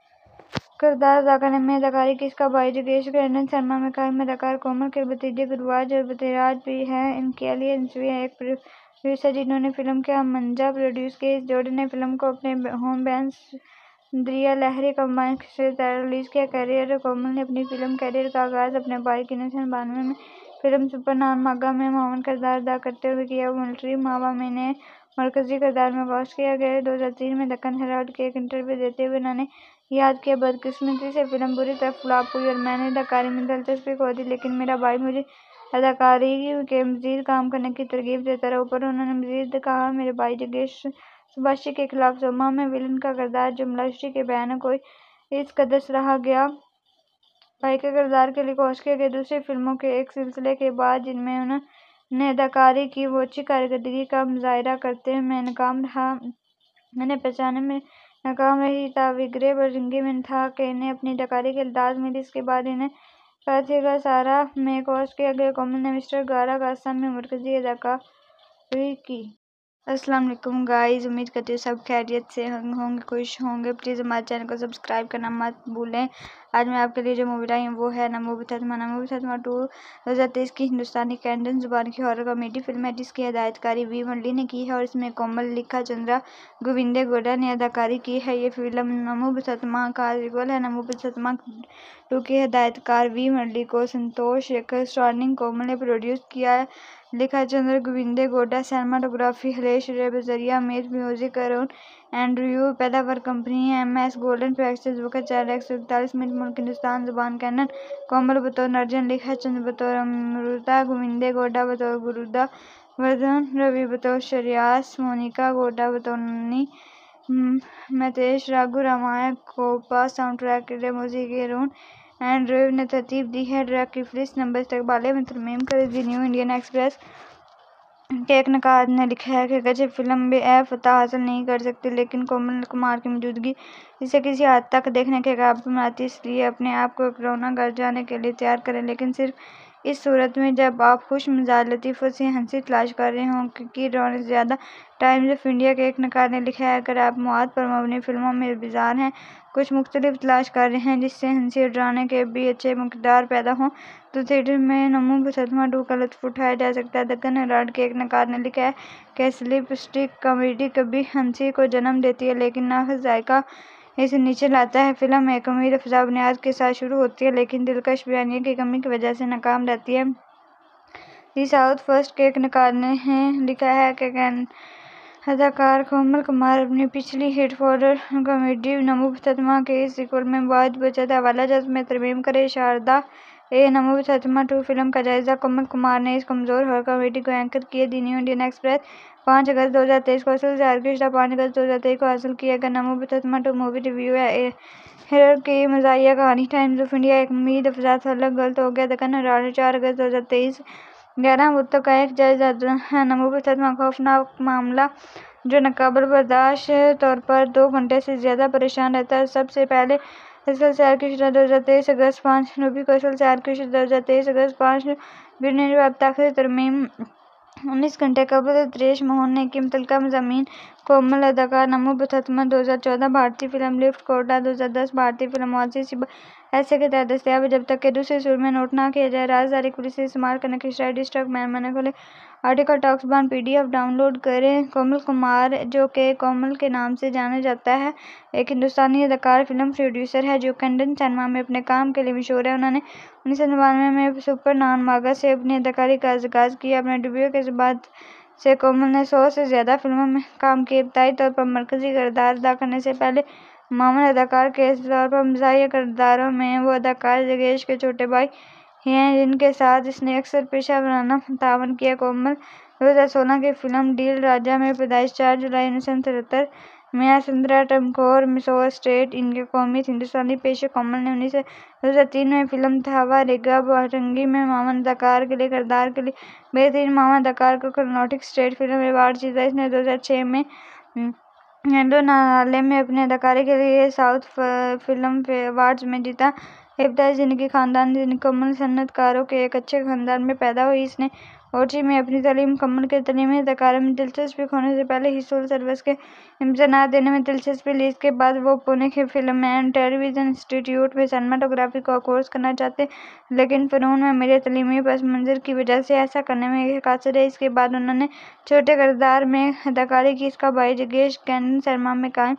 किरदार अदा करने में अदाकारी की। इसका भाई जगेश ग्रैंडन शर्मा में कायम अदाकार कोमल के भतीजे गुरुराज और भतीराज भी हैं। इनके एलियंस भी है एक प्रोड्यूसर जिन्होंने फिल्म के मंजा प्रोड्यूस किए। इस जोड़ी ने फिल्म को अपने होम बैंड दरिया लहरी कंबाइन से रिलीज किया। कैरियर कोमल ने अपनी फिल्म कैरियर का आगाज अपने भाई की उन्नीस सौ बानवे में फिल्म सुपर नानमागा में मावन किरदार अदा करते हुए किया। वो मिलिट्री मावा में ने मरकजी किरदार में कास्ट किया गया। दो हजार तीन में दक्कन हेराल्ड के एक इंटरव्यू देते हुए उन्होंने याद किया, बदकिस्मती से फिल्म बुरी तरह फ्लॉप हुई और मैंने अदाकारी में दिलचस्पी खो दी, लेकिन मेरा भाई मुझे अदाकारी के मजीद काम करने की तरगीब देता रहा। ऊपर उन्होंने मजीद कहा, मेरे भाई जगेश सुभाषी के खिलाफ सोमा में विलन का किरदार जुमलाश्री के बयान को इस कदर सराहा गया। भाई के किरदार के लिए कोशिश किया गया। दूसरी फिल्मों के एक सिलसिले के बाद जिनमें उन्होंने अदाकारी की, वो अच्छी कारकर्दगी का मुजाहरा करते हुए मैं नाकाम रहा मैंने पहचाने में नाकाम रही था। विग्रे बरजंगी में था कि इन्हें अपनी अदाकारी की इल्ताज मिली। इसके बाद इन्हें काथी का सारा में कोशिश किया गया। कोमल ने मिस्टर गारा का आसाम में मरकजी अदाकारी की। अस्सलाम वालेकुम गाइस, उम्मीद करती हूँ सब खैरियत से होंगे, खुश होंगे। प्लीज़ हमारे चैनल को सब्सक्राइब करना मत भूलें। आज मैं आपके लिए जो मूवी लाई हूँ वो है नमो बतमा नमो बतमा टू दो हज़ार तेईस की हिंदुस्तानी कैंटन जुबान की हॉरर कॉमेडी फिल्म है, जिसकी हिदायतकारी वी मुरली ने की है और इसमें कोमल, लिखा चंद्रा, गोविंदे गौड़ा ने अदाकारी की है। ये फिल्म नमो बतमा का रिक्वल है। नमो बतमा टू के हिदायतकार वी मुरली को संतोष शेखर, स्टारनिंग कोमल ने प्रोड्यूस किया है। लिखा चंद्र, गोविंदे गौड़ा, सिनेमाटोग्राफी हलेश रेबजरिया, मेज म्यूजिक अरुण एंड्रयू, पैदा वर्क कंपनी है एम एस गोल्डन पिक्चर्स। वक्त चार एक सौ इकतालीस मिनट। मुल्क हिंदुस्तान, जुबान कैनन। कोमल बतौर अर्जुन, लिखा चंद्र बतौर अमृता, गोविंदे गौड़ा बतौर गुरुदा वर्धन, रवि बतौर श्रेयास, मोनिका गौड़ा बतौर नन्नी, मैतेश Raghu Ramayan Copa. Sound track के लिए म्यूजिक अरुण एंड्रयू ने तरतीब दी है। ट्रैक की फलिस नंबर इस्तकबाले में तरमीम कर दी। न्यू इंडियन एक्सप्रेस के एक नकाद ने लिखा है कि गजब फिल्म भी ए फतह हासिल नहीं कर सकती, लेकिन कोमल कुमार की मौजूदगी इसे किसी हद तक देखने के काबिल बनाती है। इसलिए अपने आप को रोना घर जाने के लिए तैयार करें, लेकिन सिर्फ इस सूरत में जब आप खुश मिजाज लतीफ़ों से हंसी तलाश कर रहे हों, क्योंकि रोने से ज़्यादा। टाइम्स ऑफ इंडिया के एक नकाद ने लिखा है, अगर आप मौत पर मबनी फिल्मों में बेजार हैं, कुछ मुख्तलिफ तलाश कर रहे हैं जिससे हंसी और डराने के भी अच्छे मकदार पैदा हों, तो थिएटर में नमो बतमा टू का लुत्फ उठाया जा सकता है। दक्कन हेराल्ड के एक नकाद ने लिखा है कि स्लिप स्टिक कॉमेडी कभी हंसी को जन्म देती है, लेकिन नाखुश जायका इसे नीचे लाता है। फिल्म एक उम्मीद अफजा बुनियाद के साथ शुरू होती है, लेकिन दिलकश बयानिया की कमी की वजह से नाकाम रहती है। दी साउथ फर्स्ट के एक नकाद ने लिखा है कि अदाकार कोमल कुमार अपनी पिछली हिट हॉरर कॉमेडी नमो बतमा के इस सीक्वल में वाहिद बचत हवाला जज्ब में तरमीम करे। शारदा ए नमो फातिमा टू फिल्म का जायजा। कमल कुमार ने इस कमजोर हॉरर कॉमेडी को एंकर किया। दी न्यू इंडियन एक्सप्रेस पाँच अगस्त दो हजार तेईस को असल से आर्केस्ट्रा पाँच अगस्त दो हजार तेईस को हासिल किया गया। नमो फातिमा टू मूवी रिव्यू है हॉरर की मजाहिया कहानी। टाइम्स ऑफ इंडिया एक उम्मीद अफजा अलग गलत हो गया। दक्कन हेराल्ड चार अगस्त दो हजार तेईस ग्यारह मुद्दों का एक जायजा है। नमो फातिमा खौफनाक मामला जो नाकाबिल बर्दाश्त तौर पर दो घंटे से ज्यादा परेशान रहता है। सबसे पहले असल से आर्केस्ट्रा दो हजार तेईस अगस्त पाँच नबी को असल से आर्केस्ट्रा दो हजार तेईस अगस्त पाँच अब तक तरमीम उन्नीस घंटे कबल त्रेश मोहन ने की मुतलका मज़ामीन कोमल अदाकार। नमो फातिमा दो हजार चौदह भारतीय फिल्म लिफ्ट कोटा दो हजार दस भारतीय फिल्म वासी ऐसे के तहत दस्तियाब है जब तक के दूसरे सुर में नोट ना किया जाए। राजदारी पुलिस से इस्तेमाल करने की शायद डिस्ट्रक्ट मैन मैंने खोले आर्टिकल टॉक्स बान पीडीएफ डाउनलोड करें। कोमल कुमार जो के कोमल के नाम से जाना जाता है एक हिंदुस्तानी अदाकार फिल्म प्रोड्यूसर है जो कन्नड़ सिनेमा में अपने काम के लिए मशहूर है। उन्होंने उन्नीस सौ नवानवे में सुपर नान मागा से अपनी अदाकारी का आगाज किया। अपने डेब्यू के बाद से कोमल ने सौ से ज्यादा फिल्मों में काम किया। इब्तदाई तौर पर मरकजी किरदार अदा करने से पहले मामूल अदाकार के तौर पर मज़ाहिया किरदारों में वो अदाकार जगेश के छोटे भाई हैं जिनके साथ इसने अक्सर पेशा वराना तावन किया। कोमल दो हजार सोलह की फिल्म डील राजा में पैदाइश चार जुलाई उन्नीस सौ तिहत्तर में सुंदरा टमकोर मिसोर स्टेट इनके कौमी हिंदुस्तानी पेशे। कोमल ने उन्नीस दो हजार तीन में फिल्म थावा रेगा बहरंगी में मामन अदाकार के लिए किरदार के लिए बेहतरीन मामन अदाकार को कर्नाटक स्टेट फिल्म अवार्ड जीता। इसने दो हजार छह में एंडो नाले में अपनी अदाकारी के लिए साउथ फिल्म अवार्ड्स में जीता। इब्तदाई जिंदगी खानदान जिंदगी कोमल सन्नतकारों के एक अच्छे खानदान में पैदा हुई। इसने ओटी में अपनी तालीम मुकम्मल की। तालीमी अदाकारी में दिलचस्पी होने से पहले ही सिविल सर्विस के इम्तहानात देने में दिलचस्पी ली। इसके बाद वो पुणे के फिल्म एंड टेलीविजन इंस्टीट्यूट में सिनेमाटोग्राफी का कोर्स करना चाहते लेकिन फ़नून में मेरे तालीमी पस मंज़र की वजह से ऐसा करने में कासिर है। इसके बाद उन्होंने छोटे किरदार में अदाकारी की। इसका भाई जगेश कन्नड़ सिनेमा में कायम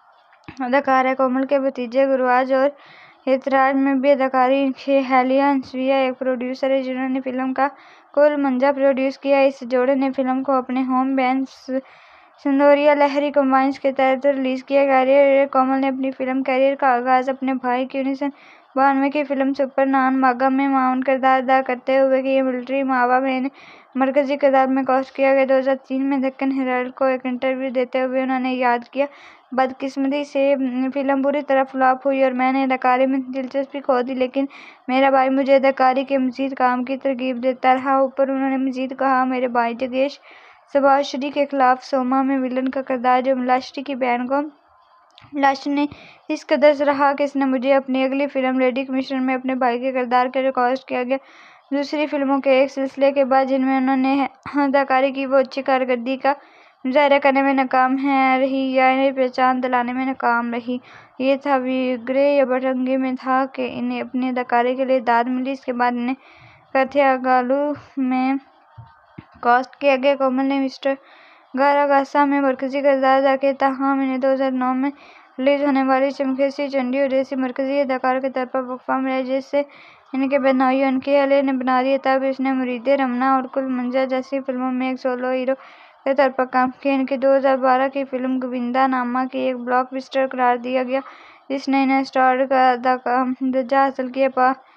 अदाकार है। कोमल के भतीजे गुरुराज और हितराज में भी अदाकारी की। हेलिया अंसुया एक प्रोड्यूसर है जिन्होंने फिल्म का कुल मंजा प्रोड्यूस किया। इस जोड़े ने फिल्म को अपने home band Sinduriya Lahari combines के तहत रिलीज किया। कैरियर कोमल ने अपनी फिल्म कैरियर का आगाज अपने भाई की उन्नीस सौ बानवे की फिल्म सुपर नान मागा में माउन किरदार अदा करते हुए किया। मिलिट्री मावा में मरकजी किरदार में कास्ट किया गया। दो हजार तीन में दक्कन हेराल्ड को एक इंटरव्यू देते हुए उन्होंने याद किया, बदकिस्मती से फिल्म बुरी तरह फ्लॉप हुई और मैंने अदाकारी में दिलचस्पी खो दी लेकिन मेरा भाई मुझे अदाकारी के मजीद काम की तरगीब देता रहा। ऊपर उन्होंने मजीद कहा, मेरे भाई जगेश सुभाश्री के खिलाफ सोमा में विलन का किरदार जो मिलाश्री की बहन को मिलाश्री ने इस कदर सराहा कि इसने मुझे अपनी अगली फिल्म लेडी कमिश्नर में अपने भाई के किरदार के लिए कास्ट किया गया। दूसरी फिल्मों के एक सिलसिले के बाद जिनमें उन्होंने अदाकारी की वो अच्छी कारकर्दगी का मुजाहरा करने में नाकाम है रही या इन्हें पहचान दिलाने में नाकाम रही। ये था विग्रे या बटंगी में था कि इन्हें अपनी अदाकारी के लिए दाद मिली। इसके बाद इन्हें कथियागालू में कास्ट किया गया। कोमल ने मिस्टर गारागासा में मरकजी किरदार अदा किया। ताहम इन्हें दो हजार नौ में रिलीज होने वाली चमकेसी चंडी और जैसी मरकजी अदाकार के तौर पर वक्फा मिला जिससे इनके बहनोई उनके अली ने बना दिया। तब इसने मुरीदे रमना और कुल मंजा जैसी फिल्मों में एक सोलो हीरो के तौर पर काम किया। इनकी दो हजार बारह की फिल्म गोविंदा नामा की एक ब्लॉकबस्टर करार दिया गया जिसने इन्हें स्टार का दर्जा हासिल किया।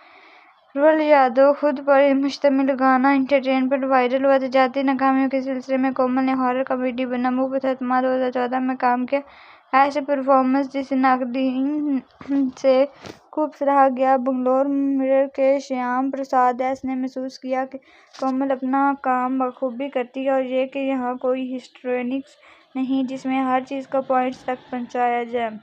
पारुल यादव खुद पर मुश्तमिल गाना एंटरटेन पर वायरल हुआ। तजारती नाकामियों के सिलसिले में कोमल ने हॉरर कॉमेडी नमो फातिमा दो हजार चौदह में काम किया। ऐसे परफॉर्मेंस जिसे नाकदीन से खूब सराहा गया। बंगलोर मिरर के श्याम प्रसाद एस ने महसूस किया कि कोमल अपना काम बखूबी करती है और ये कि यहाँ कोई हिस्ट्रोनिक्स नहीं जिसमें हर चीज़ को पॉइंट्स तक पहुँचाया जाए।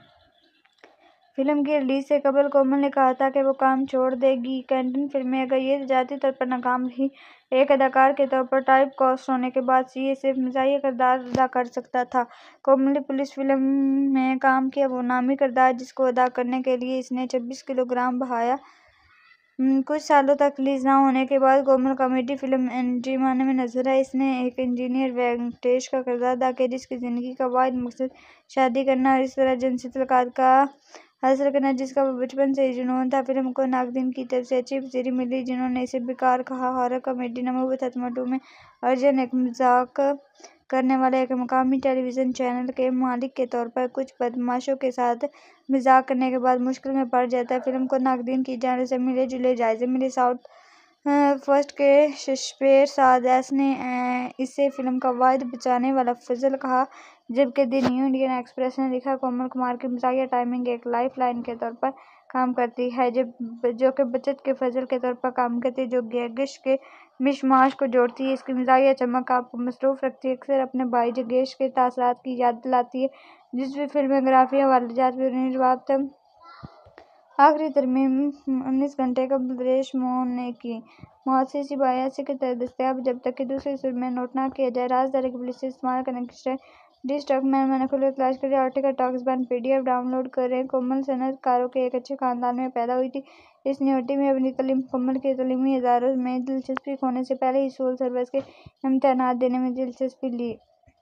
फिल्म की रिलीज से कबल कोमल ने कहा था कि वो काम छोड़ देगी। कन्नड़ फिल्में अगर ये तजारती तौर पर नाकाम रही, एक अदाकार के तौर पर टाइप कास्ट होने के बाद ये सिर्फ मज़ाहिया किरदार अदा कर सकता था। कोमल ने पुलिस फिल्म में काम किया, वो नामी किरदार जिसको अदा करने के लिए इसने छब्बीस किलोग्राम बहाया। कुछ सालों तक रिलीज न होने के बाद कोमल कॉमेडी फिल्म एंटीमाने में नजर आई। इसने एक इंजीनियर वेंकटेश का किरदार अदा किया जिसकी जिंदगी का वाहिद मकसद शादी करना और इस तरह जिनसी तल्लुकात का हासिल करना जिसका वो बचपन से ही जुनून था। फिल्म को नाकदीन की तरफ से अच्छी पसंद मिली, जिन्होंने इसे बेकार कहा। हॉरर कॉमेडी नमो बथतमा टू में अर्जुन एक मजाक करने वाले एक मकामी टेलीविजन चैनल के मालिक के तौर पर कुछ बदमाशों के साथ मजाक करने के बाद मुश्किल में पड़ जाता है। फिल्म को नाकदीन की जानिब से मिले जुले जायजे मिले। साउथ फर्स्ट के शशपेर सादास ने इसे फिल्म का वाहिद बचाने वाला फजल कहा, जबकि द न्यू इंडियन एक्सप्रेस ने लिखा कोमल कुमार की मजाकिया टाइमिंग एक लाइफ लाइन के तौर पर काम करती है, जब जो कि बचत के फजल के तौर पर काम करती है, जो जगेश के मिशमाश को जोड़ती है। इसकी मजाकिया चमक आपको मसरूफ रखती है, अक्सर अपने भाई जगेश के तासरात की याद दिलाती है, जिस भी फिल्मोग्राफी वालजात भी जवाब तक आखिरी तरमीम उन्नीस घंटे कबल रेशमो ने की। मौत से बयासी के तहत दस्तयाब, जब तक कि दूसरी सूरत में नोट ना किया जाए। राजदारी की पुलिस से इस्तेमाल करने के डी स्टॉक मैन मैंने खुले तलाश करें। Article talks ban PDF download करें। कोमल सनतकारों के एक अच्छे खानदान में पैदा हुई थी। इस न्यूटी में अपनी तलीम कोमल के तलीमी इदारों में दिलचस्पी होने से पहले ही सिविल सर्विस के इम्तहानात देने में दिलचस्पी ली।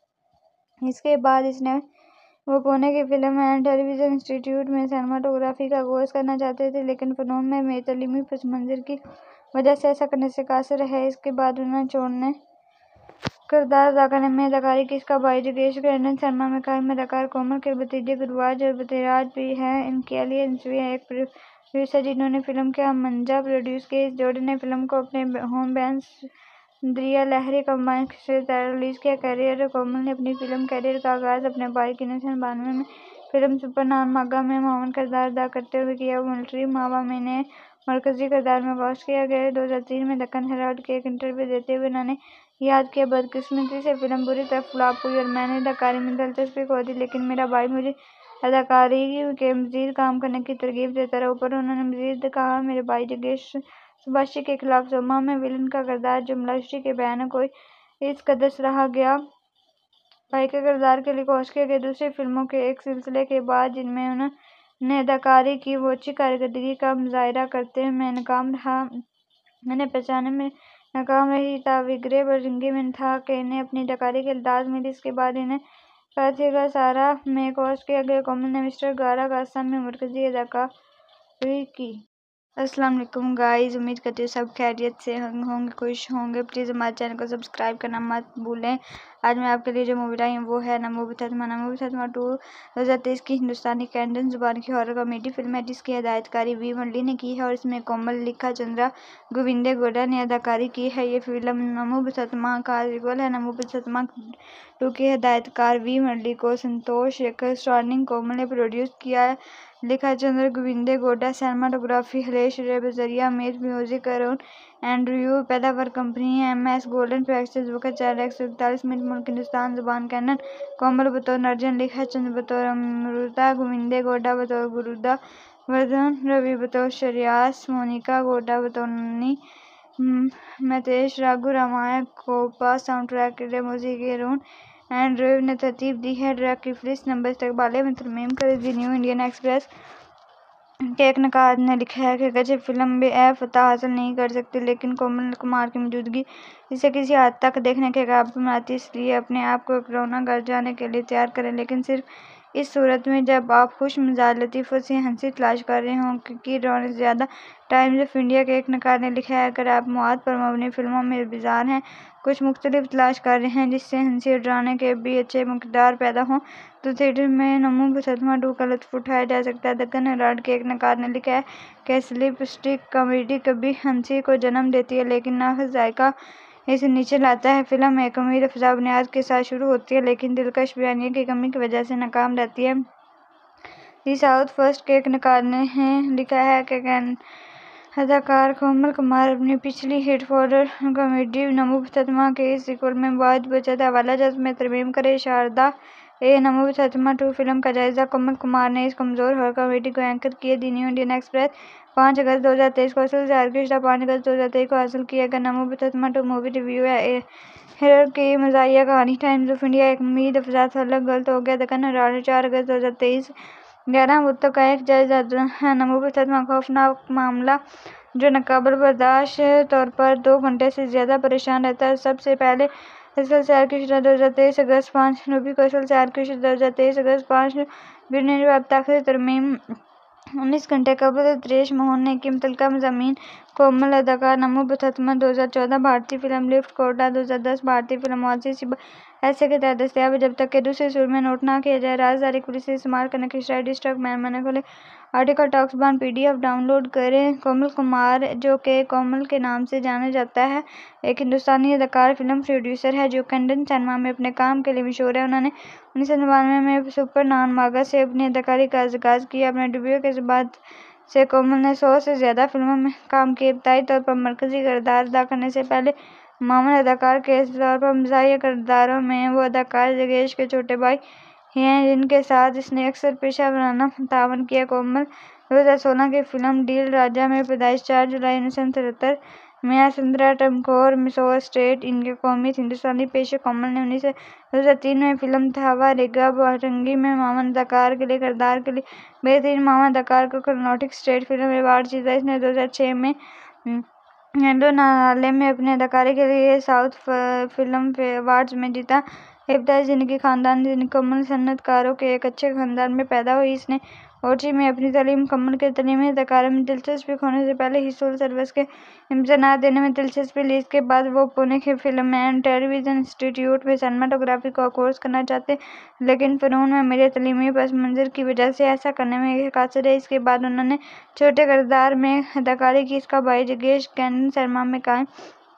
इसके बाद इसने वो पुणे के फिल्म एंड टेलीविजन इंस्टीट्यूट में सिनेमाटोग्राफी का कोर्स करना चाहते थे, लेकिन फ़नून में मेरी तलीमी पस मंज़र की वजह से ऐसा करने से कासिर रहे। इसके बाद उन्होंने छोड़ने किरदार अदा करने में अदाकारी की। इसका भाई जगेश के इंडियन सिनेमा में कायम अदाकार कोमल के भतीजे गुरुराज और बतिराज भी हैं। इनके एलियंस भी है एक प्रोड्यूसर जिन्होंने फिल्म के मंजा प्रोड्यूस किए। इस जोड़ी ने फिल्म को अपने होम बैन दरिया लहरी कंबाइन से रिलीज किया। कैरियर कोमल ने अपनी फिल्म कैरियर का आगाज अपने भाई की उन्नीस सौ बानवे में फिल्म सुपर नानमागा में मामून किरदार अदा करते हुए किया। वो मिलिट्री मावा में ने मरकजी किरदार में कास्ट किया गया। दो हजार तीन में दक्कन हेराल्ड के एक इंटरव्यू देते हुए उन्होंने याद किया, बदकिस्मती से फिल्म बुरी तरह फ्लॉप हुई और मैंने अदाकारी में दिलचस्पी खो दी, लेकिन मेरा भाई मुझे अदाकारी के मजीद काम करने की तरगीब देता रहा। ऊपर उन्होंने मजीद कहा, मेरे भाई जगेश सुभाषी के खिलाफ सोमा में विलन का किरदार जो मलाश्री के बयान को इस कदर सराहा गया। भाई के किरदार के लिए कोशिश किया गया। दूसरी फिल्मों के एक सिलसिले के बाद जिनमें उन्होंने अदाकारी की, वो अच्छी कारकर्दगी का मुजाहरा करते हुए मैं नाकाम रहा। मैंने पहचाने में नाकाम रही था। विग्रे बरजंगी में था कि इन्हें अपनी अदाकारी की इल्ताज मिली। इसके बाद इन्हें फातिह का सारा में कोशिश किया गया। कोमल ने मिस्टर गारा का आसाम में मरकजी अदाकारी की। अस्सलाम वालेकुम गाइस, उम्मीद करती हूँ सब खैरियत से होंगे, खुश होंगे। प्लीज़ हमारे चैनल को सब्सक्राइब करना मत भूलें। आज मैं आपके लिए जो मूवी लाई हूँ वो है नमो बथतमा। नमो बथतमा टू दो हज़ार तेईस की हिंदुस्तानी कैंडन जुबान की हॉरर कॉमेडी फिल्म है, जिसकी हिदायतकारी वी मुरली ने की है और इसमें कोमल, लिखा चंद्रा, गोविंदे गौड़ा ने अदाकारी की है। ये फिल्म नमो बथतमा का सीक्वल है। नमो बथतमा टू के हिदायतकार वी मुरली को संतोष शेखर, स्टारनिंग कोमल ने प्रोड्यूस किया है। लिखा चंद्र, गोविंदे गौड़ा, सिनेमाटोग्राफी हलेश रेबजरिया, मेज म्यूजिक अरुण एंड्रयू, पैदावार company M S golden pictures, वक्त चार एक सौ इकतालीस मिनट, मुल्क हिंदुस्तान, जुबान कैनन। कोमल बतौर अर्जुन, लिखा चंद्र बतौर अमृता, गोविंदे गौड़ा बतौर गुरुदा वर्धन, रवि बतौर श्रेयास, मोनिका गौड़ा बतौर नन्नी, मैतेश Raghu Ramayan Copa, sound track के लिए म्यूजिक अरुण एंड्रयू ने तरतीब दी है। ट्रैक की फलिस नंबर इस्तकबाले में तरमीम कर दी। न्यू इंडियन एक्सप्रेस के एक नकाद ने लिखा है कि गजब फिल्म भी ए फतह हासिल नहीं कर सकती, लेकिन कोमल कुमार की मौजूदगी इसे किसी हद तक देखने के काबिल बनाती है। इसलिए अपने आप को कोरोना घर जाने के लिए तैयार करें, लेकिन सिर्फ इस सूरत में जब आप खुश मिजाज लतीफ़ों से हंसी तलाश कर रहे हों, क्योंकि रोने से ज़्यादा। टाइम्स ऑफ इंडिया के एक नकाद ने लिखा है, अगर आप मौत पर मबनी फिल्मों में बेजार हैं, कुछ मुख्तलिफ तलाश कर रहे हैं जिससे हंसी और डराने के भी अच्छे किरदार पैदा हों, तो थिएटर में नमो बथतमा टू का लुत्फ उठाया जा सकता है। दक्कन हेराल्ड के एक नकाद ने लिखा है कि स्लिपस्टिक कॉमेडी कभी हंसी को जन्म देती है, लेकिन नाखुश जायका इसे नीचे लाता है। फिल्म एक उम्मीद अफजा बुनियाद के साथ शुरू होती है, लेकिन दिलकश बयानिया की कमी की वजह से नाकाम रहती है। दी साउथ फर्स्ट के एक नकाद ने लिखा है कि अदाकार कोमल कुमार अपनी पिछली हिट हॉरर कॉमेडी नमो बथतमा के इस सीक्वल में वाहिद बचत हवाला जज्ब में तरमीम करे। शारदा ए नमो बथतमा टू फिल्म का जायजा। कोमल कुमार ने इस कमजोर हॉरर कॉमेडी को एंकर किया। दी न्यू इंडियन एक्सप्रेस पाँच अगस्त दो हज़ार तेईस को असल से आर्केस्ट्रा पाँच अगस्त दो हज़ार तेईस को हासिल किया गया। नमो बथतमा टू मूवी रिव्यू है हेरर की मज़ाहिया कहानी। टाइम्स ऑफ इंडिया, एक उम्मीद अफजा थलग गलत हो गया। दक्कन हेराल्ड चार अगस्त दो हज़ार तेईस ग्यारह मुद्दों का एक जायजा है। नमो बथतमा खौफनाक मामला जो नाकाबिल बर्दाश्त तौर पर दो घंटे से ज़्यादा परेशान रहता है। सबसे पहले असल से आर्केस्ट्रा दो हज़ार तेईस अगस्त पाँच नबी को असल से आर्केस्ट्रा दो हज़ार तेईस अगस्त पाँच बिरने अब तक तरमीम उन्नीस घंटे कबल त्रेश मोहन ने की मुतल्लिका ज़मीन, कोमल अदाकार नमो बथतमा दो हज़ार चौदह, भारतीय फिल्म लिफ्ट, कोटा दो हज़ार दस, भारतीय फिल्म मुआसी ऐसे के तहत दस्तयाब है जब तक कि दूसरे सुर में नोट ना किया जाए। राजधानी पुलिस से इस्तेमाल करने की शायद स्टॉक मैन मैंने खोले आर्टिकल टॉक्स बान पीडीएफ डाउनलोड करें। कोमल कुमार, जो कि कोमल के नाम से जाना जाता है, एक हिंदुस्तानी अदाकार, फिल्म प्रोड्यूसर है जो कन्नड़ सिनेमा में अपने काम के लिए मशहूर है। उन्होंने उन्नीस सौ नवानवे में सुपर नान मागा से अपनी अदाकारी का आगाज किया। अपने डेब्यू के बाद से कोमल ने सौ से ज्यादा फिल्मों में काम किया। इब्तदाई तौर पर मरकजी किरदार अदा करने से पहले मामून अदाकार के तौर पर मज़ाहिया किरदारों में वो अदाकार जगेश के छोटे भाई हैं, जिनके साथ इसने अक्सर पेशा वराना तावन किया। कोमल दो हज़ार सोलह की फिल्म डील राजा में पैदाइश चार जुलाई उन्नीस सौ तिहत्तर में सुंदरा टमकोर मिसोर स्टेट इनके कौमी हिंदुस्तानी पेशे। कोमल ने उन्नीस दो हज़ार तीन में फिल्म थावा रेगा बारंगी में मामून अदाकार के लिए किरदार के लिए बेहतरीन मामून अदाकार को कर्नाटक स्टेट फिल्म अवार्ड जीता। इसने दो हज़ार छह में एंडो नाले में अपनी अदाकारी के लिए साउथ फिल्म अवार्ड्स में जीता। इब्तदाई जिंदगी खानदान जिंदगी कोमल सन्नतकारों के एक अच्छे खानदान में पैदा हुई। इसने ओटी में अपनी तालीम मुकम्मल की। तालीमी अदाकारी में दिलचस्पी खोने से पहले ही सिविल सर्विस के इम्तहानात देने में दिलचस्पी ली। इसके बाद वो पुणे के फिल्म एंड टेलीविजन इंस्टीट्यूट में सिनेमाटोग्राफी का कोर्स करना चाहते, लेकिन फ़नून में मेरे तालीमी पस मंज़र की वजह से ऐसा करने में कासिर है। इसके बाद उन्होंने छोटे किरदार में अदाकारी की। इसका भाई जगेश कन्नड़ सिनेमा में कायम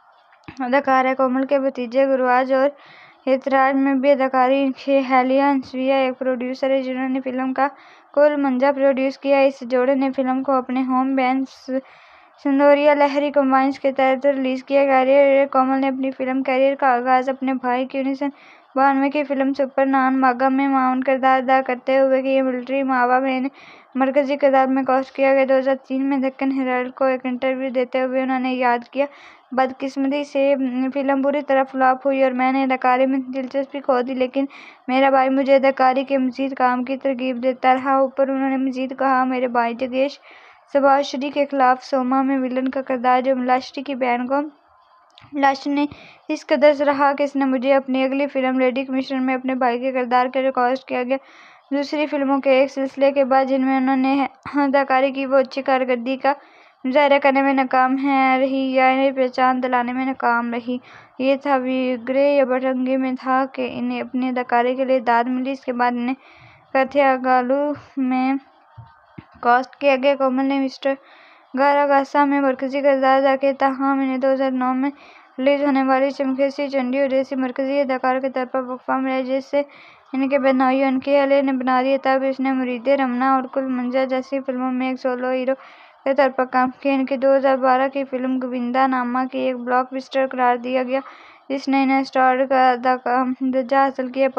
अदाकार है। कोमल के भतीजे गुरुराज और हितराज में भी अदाकारी की। हेलिया अंसुइया एक प्रोड्यूसर है जिन्होंने फिल्म का कुल मंजा प्रोड्यूस किया। इस जोड़े ने फिल्म को अपने home ban Sinduriya Lahari combines के तहत रिलीज किया। कैरियर कोमल ने अपनी फिल्म कैरियर का आगाज अपने भाई की उन्नीस सौ बानवे की फिल्म सुपर नान मागा में माउन किरदार अदा करते हुए किया। मिलिट्री मावा में मरकजी किरदार में कास्ट किया गया। दो हज़ार तीन में दक्कन हेराल्ड को एक इंटरव्यू देते हुए उन्होंने याद किया, बदकिस्मती से फिल्म बुरी तरह फ्लॉप हुई और मैंने अदाकारी में दिलचस्पी खो दी, लेकिन मेरा भाई मुझे अदाकारी के मजीद काम की तरगीब देता रहा। ऊपर उन्होंने मजीद कहा, मेरे भाई जगेश सुभाश्री के खिलाफ सोमा में विलन का किरदार जो मिलाश्री की बहन को मिलाश्री ने इस कदर सराहा कि इसने मुझे अपनी अगली फिल्म लेडी कमिश्नर में अपने भाई के किरदार के लिए कास्ट किया गया। दूसरी फिल्मों के एक सिलसिले के बाद जिनमें उन्होंने अदाकारी की, वो अच्छी कारकर्दगी का मुजाहरा करने में नाकाम है रही या इन्हें पहचान दिलाने में नाकाम रही। ये था विग्रे या बटंगी में था कि इन्हें अपनी अदाकारी के लिए दाद मिली। इसके बाद इन्हें कथियागालू में कास्ट किया गया। कोमल ने मिस्टर गारागासा में मरकजी किरदार अदा किया। ताहम इन्हें दो हज़ार नौ में रिलीज होने वाली चमकेसी चंडी जैसी मरकजी अदाकार के तौर पर वक्फा मिला, जिससे इनके बहनोई उनके अहले ने बना दिया। तब इसने मुरीदे रमना और कुल मंजा जैसी फिल्मों में एक सोलो हीरो के तौर पर काम किया। इनकी दो हज़ार बारह की फिल्म गोविंदा नामा की एक ब्लॉकबस्टर करार दिया गया, जिसने इन्हें स्टार का दर्जा हासिल किया।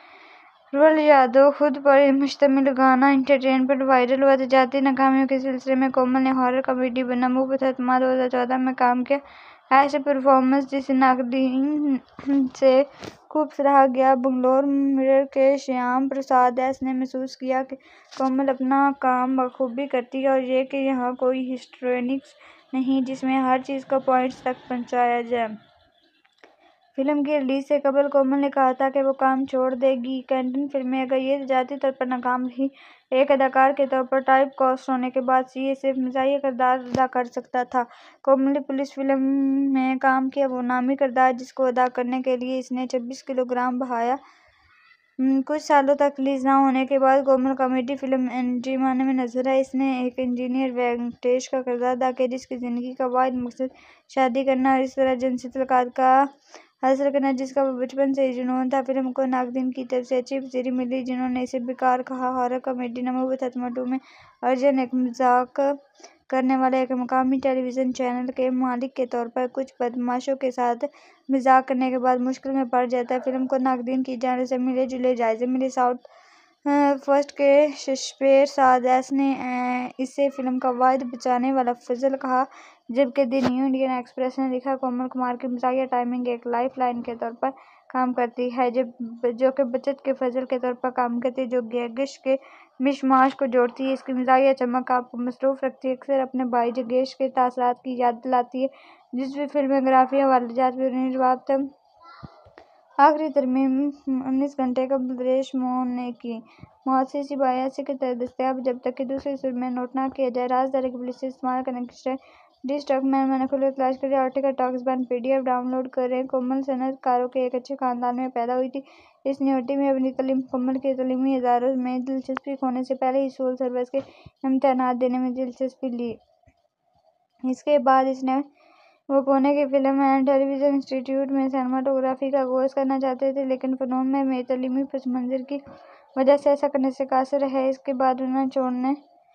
पारुल यादव खुद पर मुश्तमिल गाना एंटरटेनमेंट वायरल हुआ। तजारती नाकामियों के सिलसिले में कोमल ने हॉरर कॉमेडी नमो बथतमा दो हज़ार चौदह में काम किया। ऐसे परफॉर्मेंस जिसे नाकदीन से खूब सराहा गया। बंगलोर मिरर के श्याम प्रसाद एस ने महसूस किया कि कोमल अपना काम बखूबी करती है और ये कि यहाँ कोई हिस्ट्रोनिक्स नहीं जिसमें हर चीज़ को पॉइंट्स तक पहुँचाया जाए। फिल्म की रिलीज से कबल कोमल ने कहा था कि वो काम छोड़ देगी। कन्नड़ फिल्में अगर ये तजारती तौर पर नाकाम रही, एक अदाकार के तौर पर टाइप कास्ट होने के बाद ये सिर्फ मज़ाहिया किरदार अदा कर सकता था। कोमल ने पुलिस फिल्म में काम किया, वो नामी किरदार जिसको अदा करने के लिए इसने छब्बीस किलोग्राम बहाया। कुछ सालों तक रिलीज न होने के बाद कोमल कॉमेडी फिल्म एंटीमाने में नजर आई। इसने एक इंजीनियर वेंकटेश का किरदार अदा किया, जिसकी जिंदगी का वाहिद मकसद शादी करना और इस तरह जिनसी तल्लुकात का हासिल करना जिसका वो बचपन से ही जुनून था। फिल्म को नाकदीन की तरफ से अच्छी पसीरी मिली, जिन्होंने इसे बेकार कहा। हॉरर कॉमेडी नमो बथतमा टू में अर्जुन एक मजाक करने वाले एक मकामी टेलीविजन चैनल के मालिक के तौर पर कुछ बदमाशों के साथ मजाक करने के बाद मुश्किल में पड़ जाता है। फिल्म को नाकदीन की जानिब से मिले जुले जायजे मिले। साउथ फर्स्ट के शशपेर सादस ने इसे फिल्म का वाहिद बचाने वाला फजल कहा, जबकि द न्यू इंडियन एक्सप्रेस ने लिखा, कोमल कुमार की मज़ाहिया टाइमिंग एक लाइफ लाइन के तौर पर काम करती है, जब जो कि बचत के फजल के तौर पर काम करती है, जो गैगिश के मिशमाश को जोड़ती है। इसकी मज़ाहिया चमक आपको मसरूफ़ रखती है, अक्सर अपने भाई जगेश के तासरात की याद दिलाती है, जिस भी फिल्मोग्राफी हवाले जात भी उन्हें जवाब तक आखिरी तरमीम उन्नीस घंटे कबल त्रेश मोहन ने की। मुआसी बयासी के तहत दस्तयाब जब तक कि दूसरी सूरत में नोट न किया जाए। राजदारी की पुलिस से इस्तेमाल करने की डिस टॉक मैन मैंने खुले तलाश करें। Article talks band PDF download करें। कोमल सनतकारों के एक अच्छे खानदान में पैदा हुई थी। इस न्यूटी में अपनी तालीम मुकम्मल की। तालीमी इदारों में दिलचस्पी खोने से पहले ही सिविल सर्विस के इम्तहानात देने में दिलचस्पी ली। इसके बाद इसने वो पुणे के फिल्म एंड टेलीविजन इंस्टीट्यूट में सिनेमाटोग्राफी का कोर्स करना चाहते थे, लेकिन फ़नून में मेरी तालीमी पस मंज़र की वजह से ऐसा करने से कासिर रहे। इसके बाद उन्होंने छोड़ने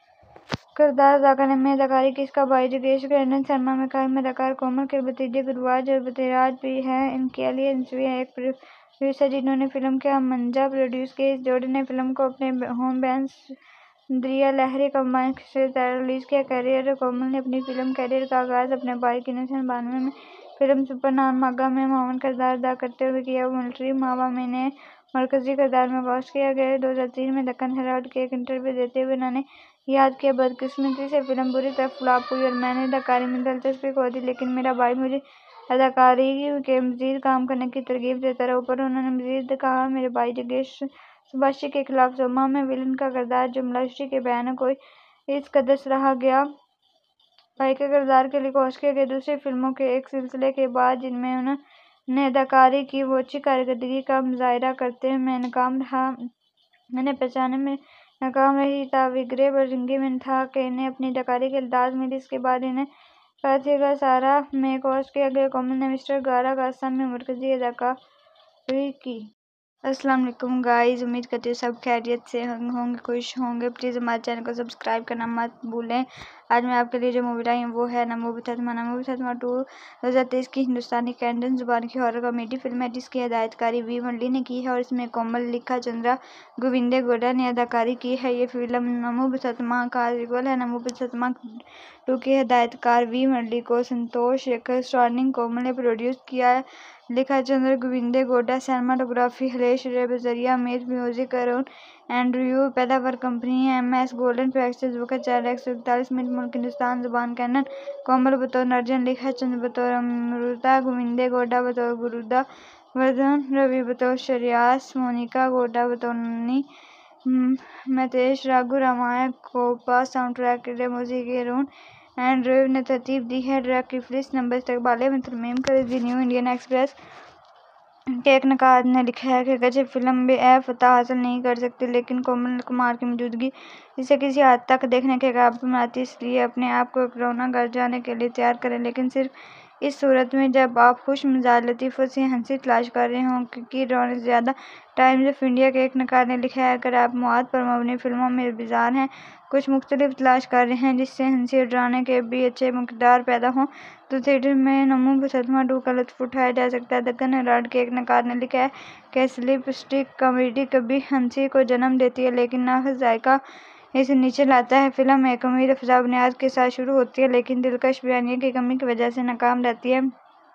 किरदार अदा करने में अदाकारी की। इसका भाई जगेश कन्नन सिनेमा में कायम अदाकार कोमल के भतीजे गुरुराज और भतीराज भी हैं। इनके अली अंसवी एक प्रोड्यूसर जिन्होंने फिल्म के मंजा प्रोड्यूस किए। इस जोड़ी ने फिल्म को अपने होम बहन दरिया लहरी कंबाइन से रिलीज किया। कैरियर कोमल ने अपनी फिल्म कैरियर का आगाज अपने भाई की उन्नीस सौ बानवे में फिल्म सुपर नान मागा में मामून किरदार अदा करते हुए किया। मिलिट्री मावा में ने मरकजी किरदार में कास्ट किया गया। दो हज़ार तीन में दक्कन हेराल्ड के एक इंटरव्यू देते हुए उन्होंने याद किया, बदकिस्मती से फिल्म बुरी तरह फ्लॉप हुई और मैंने अदाकारी में दिलचस्पी खो दी, लेकिन मेरा भाई मुझे अदाकारी के मजीद काम करने की तरगीब देता रहा। ऊपर उन्होंने मजीद कहा, मेरे भाई जगेश सुभाषी के खिलाफ सोमा में विलन का किरदार जो मलाश्री के बयान को इस कदर सराहा गया। भाई के किरदार के लिए कोशिश किए गए दूसरी फिल्मों के एक सिलसिले के बाद जिनमें उन्होंने अदाकारी की, वो अच्छी कारकर्दगी का मुजाहरा करते हुए मैं नाकाम रहा। मैंने पहचाने में नाकाम रही था। विगरे बरजंगी में था कि इन्हें अपनी अदाकारी की इल्ताज मिली। इसके बाद इन्हें फातिह का सारा में कोशिश किया गया। कोमल ने मिस्टर गारा का आसाम में मरकजी अदाकारी की। अस्सलाम वालेकुम गाइस, उम्मीद करती हूँ सब खैरियत से होंगे, खुश होंगे। प्लीज़ हमारे चैनल को सब्सक्राइब करना मत भूलें। आज मैं आपके लिए जो मूवी लाई हूँ वो है नमो बथतमा। नमो बथतमा टू दो हज़ार तेईस की हिंदुस्तानी कैंडन जुबान की हॉरर कॉमेडी फिल्म है, जिसकी हिदायतकारी वी मुरली ने की है और इसमें कोमल, लिखा चंद्रा, गोविंदे गौड़ा ने अदाकारी की है। ये फिल्म नमो बथतमा का सीक्वल है। नमो बथतमा टू के हिदायतकार वी मुरली को संतोष शेखर स्टार्निंग कोमल ने प्रोड्यूस किया है। लिखा चंद्र गोविंदे गौड़ा, सिनेमाटोग्राफी हलेश रेबजरिया, मेज म्यूजिक अरुण एंड्रयू, पैदावार company M S golden pictures, वक्त चार एक सौ इकतालीस मिनट, मुल्क हिंदुस्तान, जुबान कैनन। कोमल बतौर नर्जन, लिखा चंद्र बतौर अमृता, गोविंदे गौड़ा बतौर गुरुदा वर्धन, रवि बतौर शरियास, मोनिका गौड़ा बतौर नन्नी, मैतेश Raghu Ramayan Copa. Sound track के लिए म्यूजिक अरुण एंड्रयू ने तरतीब दी है। ट्रैक की फहरिस्त नंबर इस्तकबाले में तरमीम कर दी। न्यू इंडियन एक्सप्रेस के एक नकाद ने लिखा है कि अगरचे फिल्म बे फतह हासिल नहीं कर सकती, लेकिन कोमल कुमार की मौजूदगी इसे किसी हद तक देखने के काबिल बनाती है। इसलिए अपने आप को रोना घर जाने के लिए तैयार करें, लेकिन सिर्फ इस सूरत में जब आप खुश मिजाज लतीफ़ों से हंसी तलाश कर रहे हों, क्योंकि रोने से ज़्यादा। टाइम्स ऑफ इंडिया के एक नकाद ने लिखा है, अगर आप मौत पर मबनी फिल्मों में बेजार हैं, कुछ मुख्तलिफ तलाश कर रहे हैं जिससे हंसी और डराने के भी अच्छे किरदार पैदा हों, तो थिएटर में नमो बथतमा टू का लुत्फ उठाया जा सकता है। दक्कन हेराल्ड के एक नकाद ने लिखा है कि स्लिपस्टिक कॉमेडी कभी हंसी को जन्म देती है, लेकिन नाखुश जायका इसे नीचे लाता है। फिल्म एक उम्मीद अफजा बुनियाद के साथ शुरू होती है, लेकिन दिलकश बयानिया की कमी की वजह से नाकाम रहती है।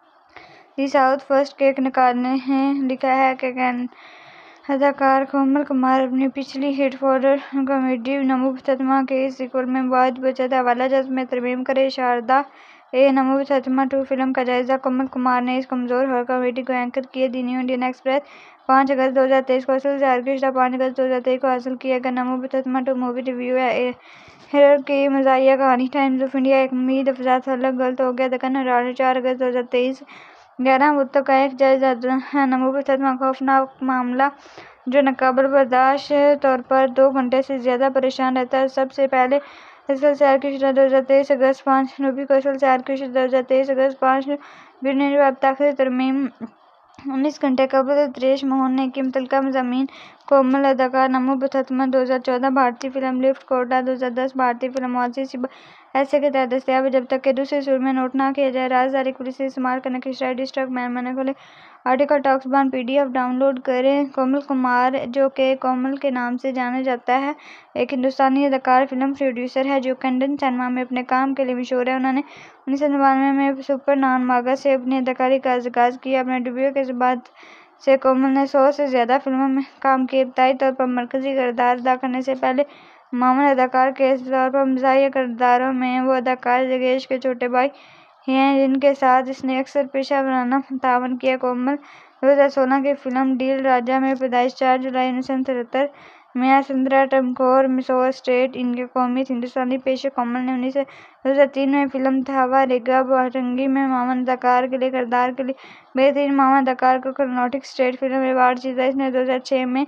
दी साउथ फर्स्ट के एक नकाद ने लिखा है कि अदाकार कोमल कुमार अपनी पिछली हिट हॉरर कॉमेडी नमो बथतमा के इस सीक्वल में बहुत बचत हवाला जज्ब में तरमीम करे। शारदा ए नमो बथतमा टू फिल्म का जायजा। कोमल कुमार ने इस कमजोर हॉरर कॉमेडी को एंकर किया। दी न्यू इंडियन एक्सप्रेस पाँच अगस्त दो हज़ार तेईस को असल से आर्केस्ट्रा पाँच अगस्त दो हज़ार तेईस को हासिल किया गया। नमो बथतमा टू मूवी रिव्यू है हेरर की मज़ाहिया कहानी। टाइम्स ऑफ इंडिया एक उम्मीद अफजा था गलत हो गया। दक्कन हेराल्ड चार अगस्त दो हज़ार तेईस ग्यारह मुद्दों का एक जायजा है। नमो बथतमा खौफनाक मामला जो नाकाबिल बर्दाश्त तौर पर दो घंटे से ज़्यादा परेशान रहता है। सबसे पहले असल से आर्केस्ट्रा दो हज़ार तेईस अगस्त पाँच नबी को असल से आर्केस्ट्रा दो हज़ार तेईस अगस्त पाँच बिरने अब तक तरमीम उन्नीस घंटे कबल त्रेश मोहन ने की। मुतल्लिका मज़ामीन कोमल अदाकार नमो बथतमा दो हज़ार चौदह भारतीय फिल्म लिफ्ट कोटा दो हज़ार दस भारतीय फिल्म मुआसी ऐसे के तहत दस्तयाब है जब तक कि दूसरे सुर में नोट न किया जाए। राजदारी पुलिस से इस्तेमाल करने की शायद डिस टॉक मैन मैंने खोले। Article talks band PDF download करें। कोमल कुमार, जो कि कोमल के नाम से जाना जाता है, एक हिंदुस्तानी अदाकार, फिल्म प्रोड्यूसर है जो कन्नड़ सिनेमा में अपने काम के लिए मशहूर है। उन्होंने उन्नीस सौ नवानवे में सुपर नान मागा से अपनी अदाकारी का आगाज किया। अपने डेब्यू के बाद से कोमल ने सौ से ज़्यादा फिल्मों में काम किया। इब्तदाई तौर पर मरकजी किरदार अदा करने से पहले मामून अदाकार के तौर पर मज़ाहिया किरदारों में वो अदाकार जगेश के छोटे भाई हैं जिनके साथ इसने अक्सर पेशा वराना तावन किया। कोमल दो हज़ार सोलह की फिल्म डील राजा में पैदाइश चार जुलाई उन्नीस सौ तिहत्तर में सुंदरा टमकोर मिसोर स्टेट इनके कौमी हिंदुस्तानी पेशे। कोमल ने उन्नीस दो हज़ार तीन में फिल्म थावा रेगा बहरंगी में मामा अदाकार के लिए किरदार के लिए बेहतरीन मामा अदाकार को कर्नाटक स्टेट फिल्म अवार्ड जीता। इसने दो हज़ार छह में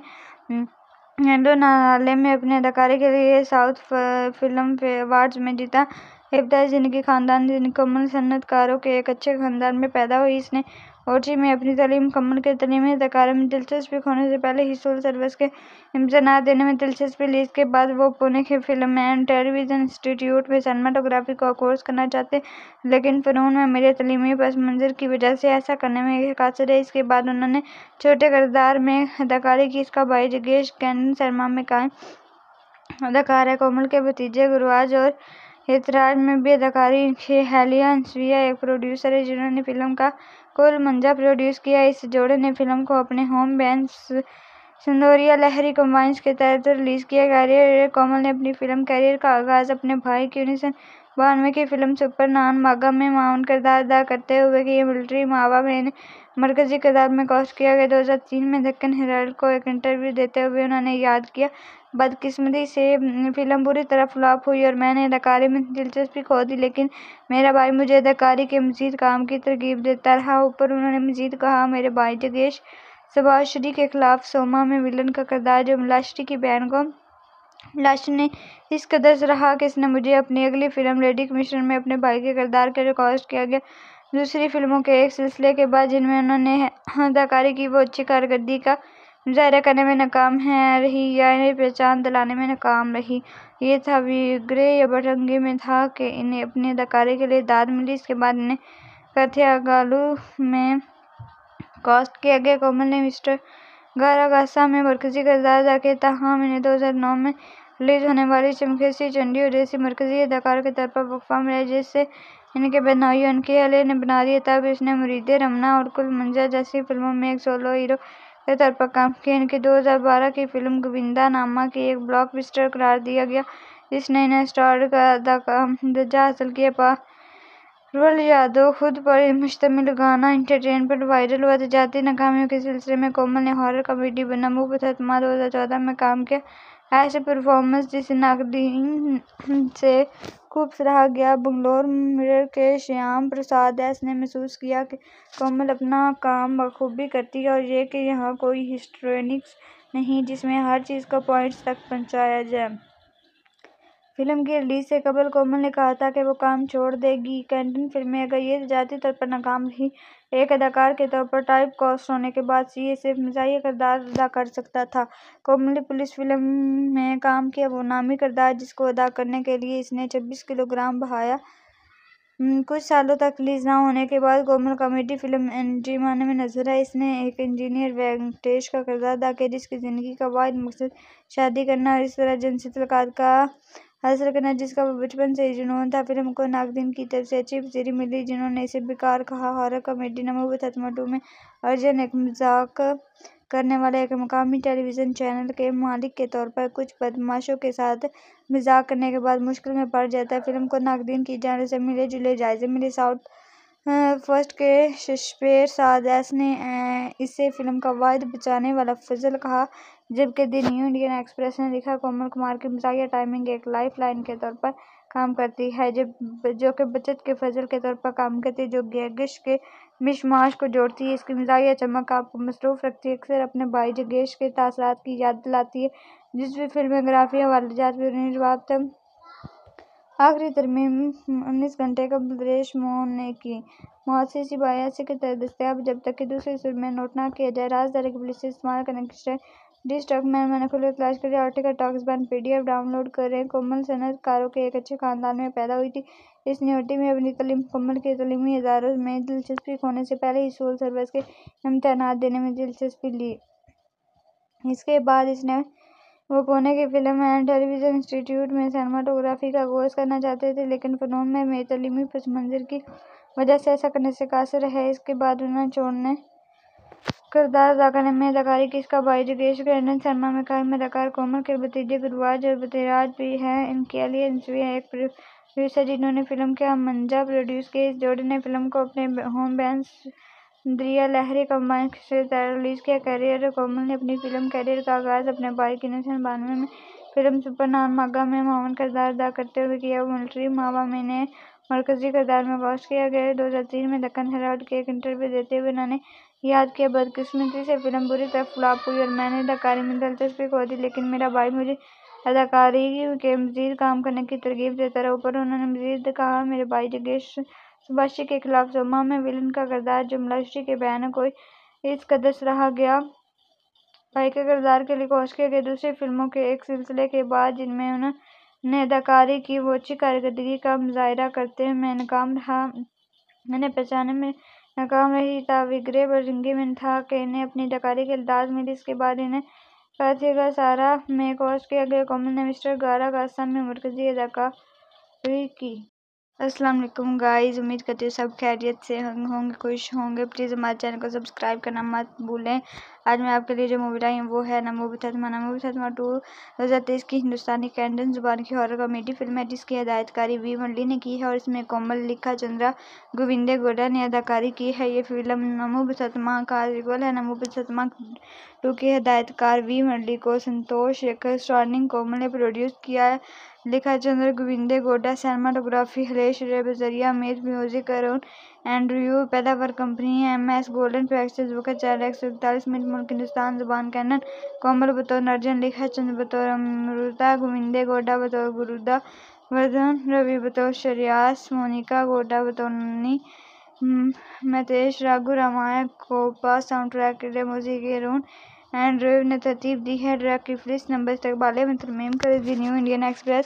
एंडो नाले में अपनी अदाकारी के लिए साउथ फिल्म अवार्ड्स में जीता। इब्तदाई जिंदगी खानदान जिंदगी कोमल सन्नतकारों के एक अच्छे खानदान में पैदा हुई। इसने ओटी में अपनी तालीम मुकम्मल की। तालीमी अदाकारी में दिलचस्पी होने से पहले ही सिविल सर्विस के इम्तहानात देने में दिलचस्पी ली। इसके बाद वो पुणे के फिल्म एंड टेलीविजन इंस्टीट्यूट में सिनेमाटोग्राफी का कोर्स करना चाहते, लेकिन फ़नून में मेरे तालीमी पस मंज़र की वजह से ऐसा करने में कासिर रहे। इसके बाद उन्होंने छोटे किरदार में अदाकारी की। इसका भाई जगेश कैंडन सिनेमा में कायम अदाकार है। कोमल के भतीजे गुरुराज और हितराज में भी अदाकारी की। हेलिया अंसुइया एक प्रोड्यूसर है जिन्होंने फिल्म का कुल मंजा प्रोड्यूस किया। इस जोड़े ने फिल्म को अपने home ban Sinduriya Lahari combines के तहत रिलीज किया। कैरियर कोमल ने अपनी फिल्म कैरियर का आगाज अपने भाई की उन्नीस सौ बानवे की फिल्म सुपर नान मागा में माउन किरदार अदा करते हुए किया। मिलिट्री मावा में मरकजी किरदार में कास्ट किया गया। दो हज़ार तीन में दक्कन हेराल्ड को एक इंटरव्यू देते हुए उन्होंने याद किया, बदकिस्मती से फिल्म बुरी तरह फ्लॉप हुई और मैंने अदाकारी में दिलचस्पी खो दी, लेकिन मेरा भाई मुझे अदाकारी के मजीद काम की तरगीब देता रहा। ऊपर उन्होंने मजीद कहा, मेरे भाई जगेश सुभाश्री के खिलाफ सोमा में विलन का किरदार जो मिलाश्री की बहन को मिलाश्री ने इस कदर सराहा कि इसने मुझे अपनी अगली फिल्म लेडी कमिश्नर में अपने भाई के किरदार के लिए कास्ट किया गया। दूसरी फिल्मों के एक सिलसिले के बाद जिनमें उन्होंने अदाकारी की वो अच्छी कारकर्दगी का मुजाहरा करने में नाकाम है रही या इन्हें पहचान दिलाने में नाकाम रही। ये था विग्रे या बटंगी में था कि इन्हें अपनी अदाकारी के लिए दाद मिली। इसके बाद इन्हें कथियागालू में कास्ट किया गया। कोमल ने मिस्टर गारागासा में मरकजी किरदार अदा किया। ताहम इन्हें दो हज़ार नौ में रिलीज होने वाली चमकेसी चंडी जैसी मरकजी अदाकार के तौर पर वक्फा मिला, जिससे इनके बहनोई उनके अहले ने बना दिया। तब इसने मुरीदे रमना और कुल मंजा जैसी फिल्मों में एक सोलो हीरो के तौर पर काम किया। इनकी दो हज़ार बारह की फिल्म गोविंदा नामा की एक ब्लॉकबस्टर करार दिया गया, जिसने इन्हें स्टार का दर्जा हासिल किया। पारुल यादव खुद पर मुश्तमिल गाना एंटरटेनमेंट वायरल हुआ। तजारती नाकामियों के सिलसिले में कोमल ने हॉरर कॉमेडी नमो बतमा दो हज़ार चौदह में काम किया। ऐसे परफॉर्मेंस जिसे नाकदीन से खूब सराहा गया। बंगलोर मिरर के श्याम प्रसाद एस ने महसूस किया कि कोमल अपना काम बखूबी करती है और ये कि यहाँ कोई हिस्ट्रोनिक्स नहीं जिसमें हर चीज़ को पॉइंट्स तक पहुँचाया जाए। फिल्म की रिलीज से कबल कोमल ने कहा था कि वो काम छोड़ देगी। कैंटन फिल्में अगर ये तजारती तौर पर नाकाम रही, एक अदाकार के तौर पर टाइप कास्ट होने के बाद ये सिर्फ मज़ाहिया किरदार अदा कर सकता था। कोमल ने पुलिस फिल्म में काम किया, वो नामी किरदार जिसको अदा करने के लिए इसने छब्बीस किलोग्राम बहाया। कुछ सालों तक रिलीज न होने के बाद कोमल कॉमेडी फिल्म एंटीमाने में नजर आई। इसने एक इंजीनियर वेंकटेश का किरदार अदा किया जिसकी जिंदगी का वाहिद मकसद शादी करना और इस तरह जिनसी तल्लुकात का हासिल करना जिसका वो बचपन से ही जुनून था। फिल्म को नाकदीन की तरफ से अच्छी पसीरी मिली, जिन्होंने इसे बेकार कहा। हॉरर कॉमेडी नमो बतमा टू में अर्जुन एक मजाक करने वाले एक मकामी टेलीविजन चैनल के मालिक के तौर पर कुछ बदमाशों के साथ मजाक करने के बाद मुश्किल में पड़ जाता है। फिल्म को नाकदीन की जानिब से मिले जुले जायजे मिले। साउथ फर्स्ट के शशपेर सादैस ने इसे फिल्म का वाहिद बचाने वाला फजल कहा, जबकि द न्यू इंडियन एक्सप्रेस ने लिखा, कोमल कुमार की मज़ाहिया टाइमिंग एक लाइफ लाइन के तौर पर काम करती है जब जो कि बचत के फजल के तौर पर काम करती है, जो गैगिश के मिशमाश को जोड़ती है। इसकी मज़ाहिया चमक आपको मसरूफ़ रखती है, अक्सर अपने भाई जगेश के तासरात की याद दिलाती है, जिस भी फिल्मोग्राफी हवालाजात भी जवाब तक आखिरी तरमीम उन्नीस घंटे का बलदेश मोहन ने की। मुआसी बयासी के तहत दस्तयाब जब तक कि दूसरी सूरत में नोट न किया जाए। राजदारी की पुलिस से इस्तेमाल करने की डी स्टॉक मैन मैंने खुले तलाश करिए। Article talks band PDF download करें। कोमल सनतकारों के एक अच्छे खानदान में पैदा हुई थी। इसने ओटी में अपनी तालीम मुकम्मल की। तालीमी इदारों में दिलचस्पी खोने से पहले ही सिविल सर्विस के इम्तहानात देने में दिलचस्पी ली। इसके बाद इसने वो पुणे की फिल्म एंड टेलीविजन इंस्टीट्यूट में सिनेमाटोग्राफी का कोर्स करना चाहते थे, लेकिन फ़नून में मेरी तालीमी पस मंज़र की वजह से ऐसा करने से कासिर है। इसके बाद उन्होंने छोड़ने किरदार अदा करने में अदाकारी की। इसका भाई जगेश कैंडन सिनेमा में कायम अदाकार। कोमल के भतीजे गुरुराज और बतराज भी हैं। इनके अली अंसुइया एक प्रोड्यूसर जिन्होंने फिल्म के मंजा प्रोड्यूस किए। इस जोड़ी ने फिल्म को अपने होम बैन दरिया लहरी कंबाइन से रिलीज किया। करियर कोमल ने अपनी फिल्म करियर का आगाज अपने भाई की उन्नीस सौ बानवे में फिल्म सुपर नानमागा में मामन किरदार अदा करते हुए किया। मिलिट्री मावा में ने मरकजी किरदार में कास्ट किया गया। दो हजार तीन में दक्कन हेराल्ड के एक इंटरव्यू देते हुए उन्होंने याद किया, बदकिस्मती से फिल्म बुरी तरह फ्लॉप हुई और मैंने अदाकारी में दिलचस्पी खो दी, लेकिन मेरा भाई मुझे अदाकारी के मजीद काम करने की तरगीब देता रहा। ऊपर उन्होंने मजीद कहा, मेरे भाई जगेश सुभाषी के खिलाफ सोमा में विलन का किरदार जो मलाश्री के बयान को इस कदर सराहा गया। भाई के किरदार के लिए कोशिश किए गए दूसरी फिल्मों के एक सिलसिले के बाद जिनमें उन्होंने अदाकारी की वो अच्छी कारकर्दगी का मुजाहरा करते हुए मैं नाकाम रहा मैंने पहचाने में नाकाम रही था। विग्रे बरंगी में था कि इन्हें अपनी अदाकारी के दाद मिली। इसके बाद इन्हें साथी का सारा में कोशिश किया गया। कोमल ने मिस्टर गारा का आसाम में मरकजी अदाकारी की। अस्सलाम वालेकुम गाइस, उम्मीद करती हूँ सब खैरियत से होंगे, खुश होंगे। प्लीज़ हमारे चैनल को सब्सक्राइब करना मत भूलें। आज मैं आपके लिए जो मूवी लाई हूँ वो है नमूबी थतमा। नमूबी थतमा टू दो हज़ार तेईस की हिंदुस्तानी कैंडन जुबान की हॉरर कॉमेडी फिल्म है जिसकी हिदायतकारी वी मुरली ने की है और इसमें कोमल, लिखा चंद्रा, गोविंदे गौड़ा ने अदाकारी की है। ये फिल्म नमूबी थतमा का सीक्वल है। नमूबी थतमा टू की हिदायतकार वी मुरली को संतोष शेखर स्टार्निंग कोमल ने प्रोड्यूस किया है। लिखा चंद्र, गोविंदे गौड़ा, सिनेमाटोग्राफी हलेश बजरिया, मेज म्यूजिक अरुण एंड्रयू, पैदावार company M S golden pictures. वक्त चार एक सौ इकतालीस मिनट। मुल्क हिंदुस्तान, जुबान कैनन। कोमल बतौर नर्जन, लिखा चंद्र बतौर अमृता, गोविंदे गौड़ा बतौर गुरुदा वर्धन, रवि बतौर शरियास, मोनिका गौड़ा बतौर नन्नी, मैतेश Raghu Ramayan Copa. Sound track के लिए म्यूजिक अरुण एंड्रयू ने तरतीब दी है। ट्रैक की फलिस नंबर इस्तकबाले में तरमीम कर दी। न्यू इंडियन एक्सप्रेस